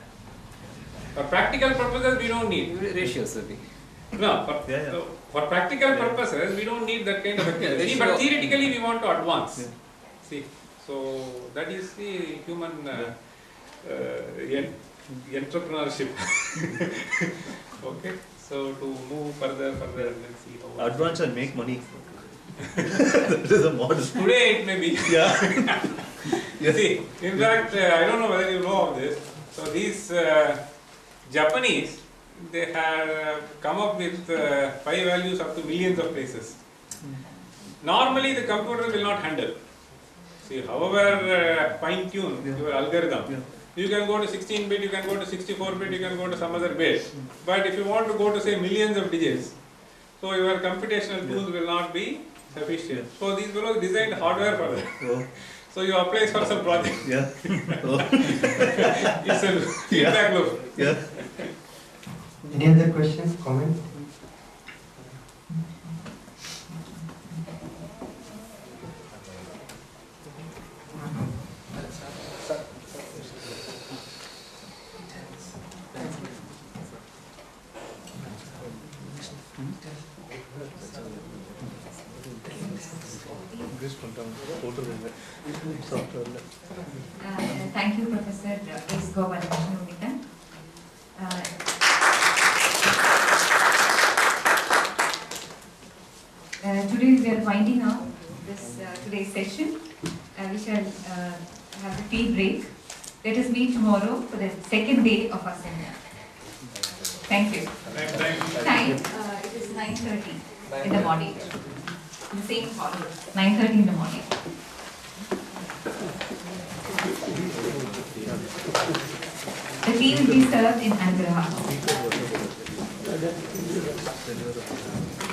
For practical purposes we don't need. Ratios will be. No, for, Yeah, yeah. so for practical Yeah. purposes we don't need that kind of accuracy, Yeah, but sure. theoretically we want to advance. Yeah. See, so that is the human uh, Yeah. uh, en- entrepreneurship. Okay, so to move further, further and then see how. Advance and make money. That is a model. Today it may be. Yeah. Yes. See, in fact, uh, I don't know whether you know of this. So these uh, Japanese, they have uh, come up with uh, pi values up to millions of places. Normally the computer will not handle. See, however uh, fine tune Yeah. your algorithm, Yeah. you can go to sixteen bit, you can go to sixty-four bit, you can go to some other bit. But if you want to go to say millions of digits, so your computational tools will not be sufficient. Yeah. So these fellows designed hardware for that. Oh. So you apply for some project. Yeah. Oh. It's a feedback loop. Yeah. Any other questions, comments? Uh, thank you, Professor S. Gopalakrishnan. Uh, uh, today we are winding up this uh, today's session. Uh, we shall uh, have a tea break. Let us meet tomorrow for the second day of our seminar. Thank you. Time, uh, it is nine thirty in the morning. In the same hall, nine thirty in the morning. The tea will be served in another house.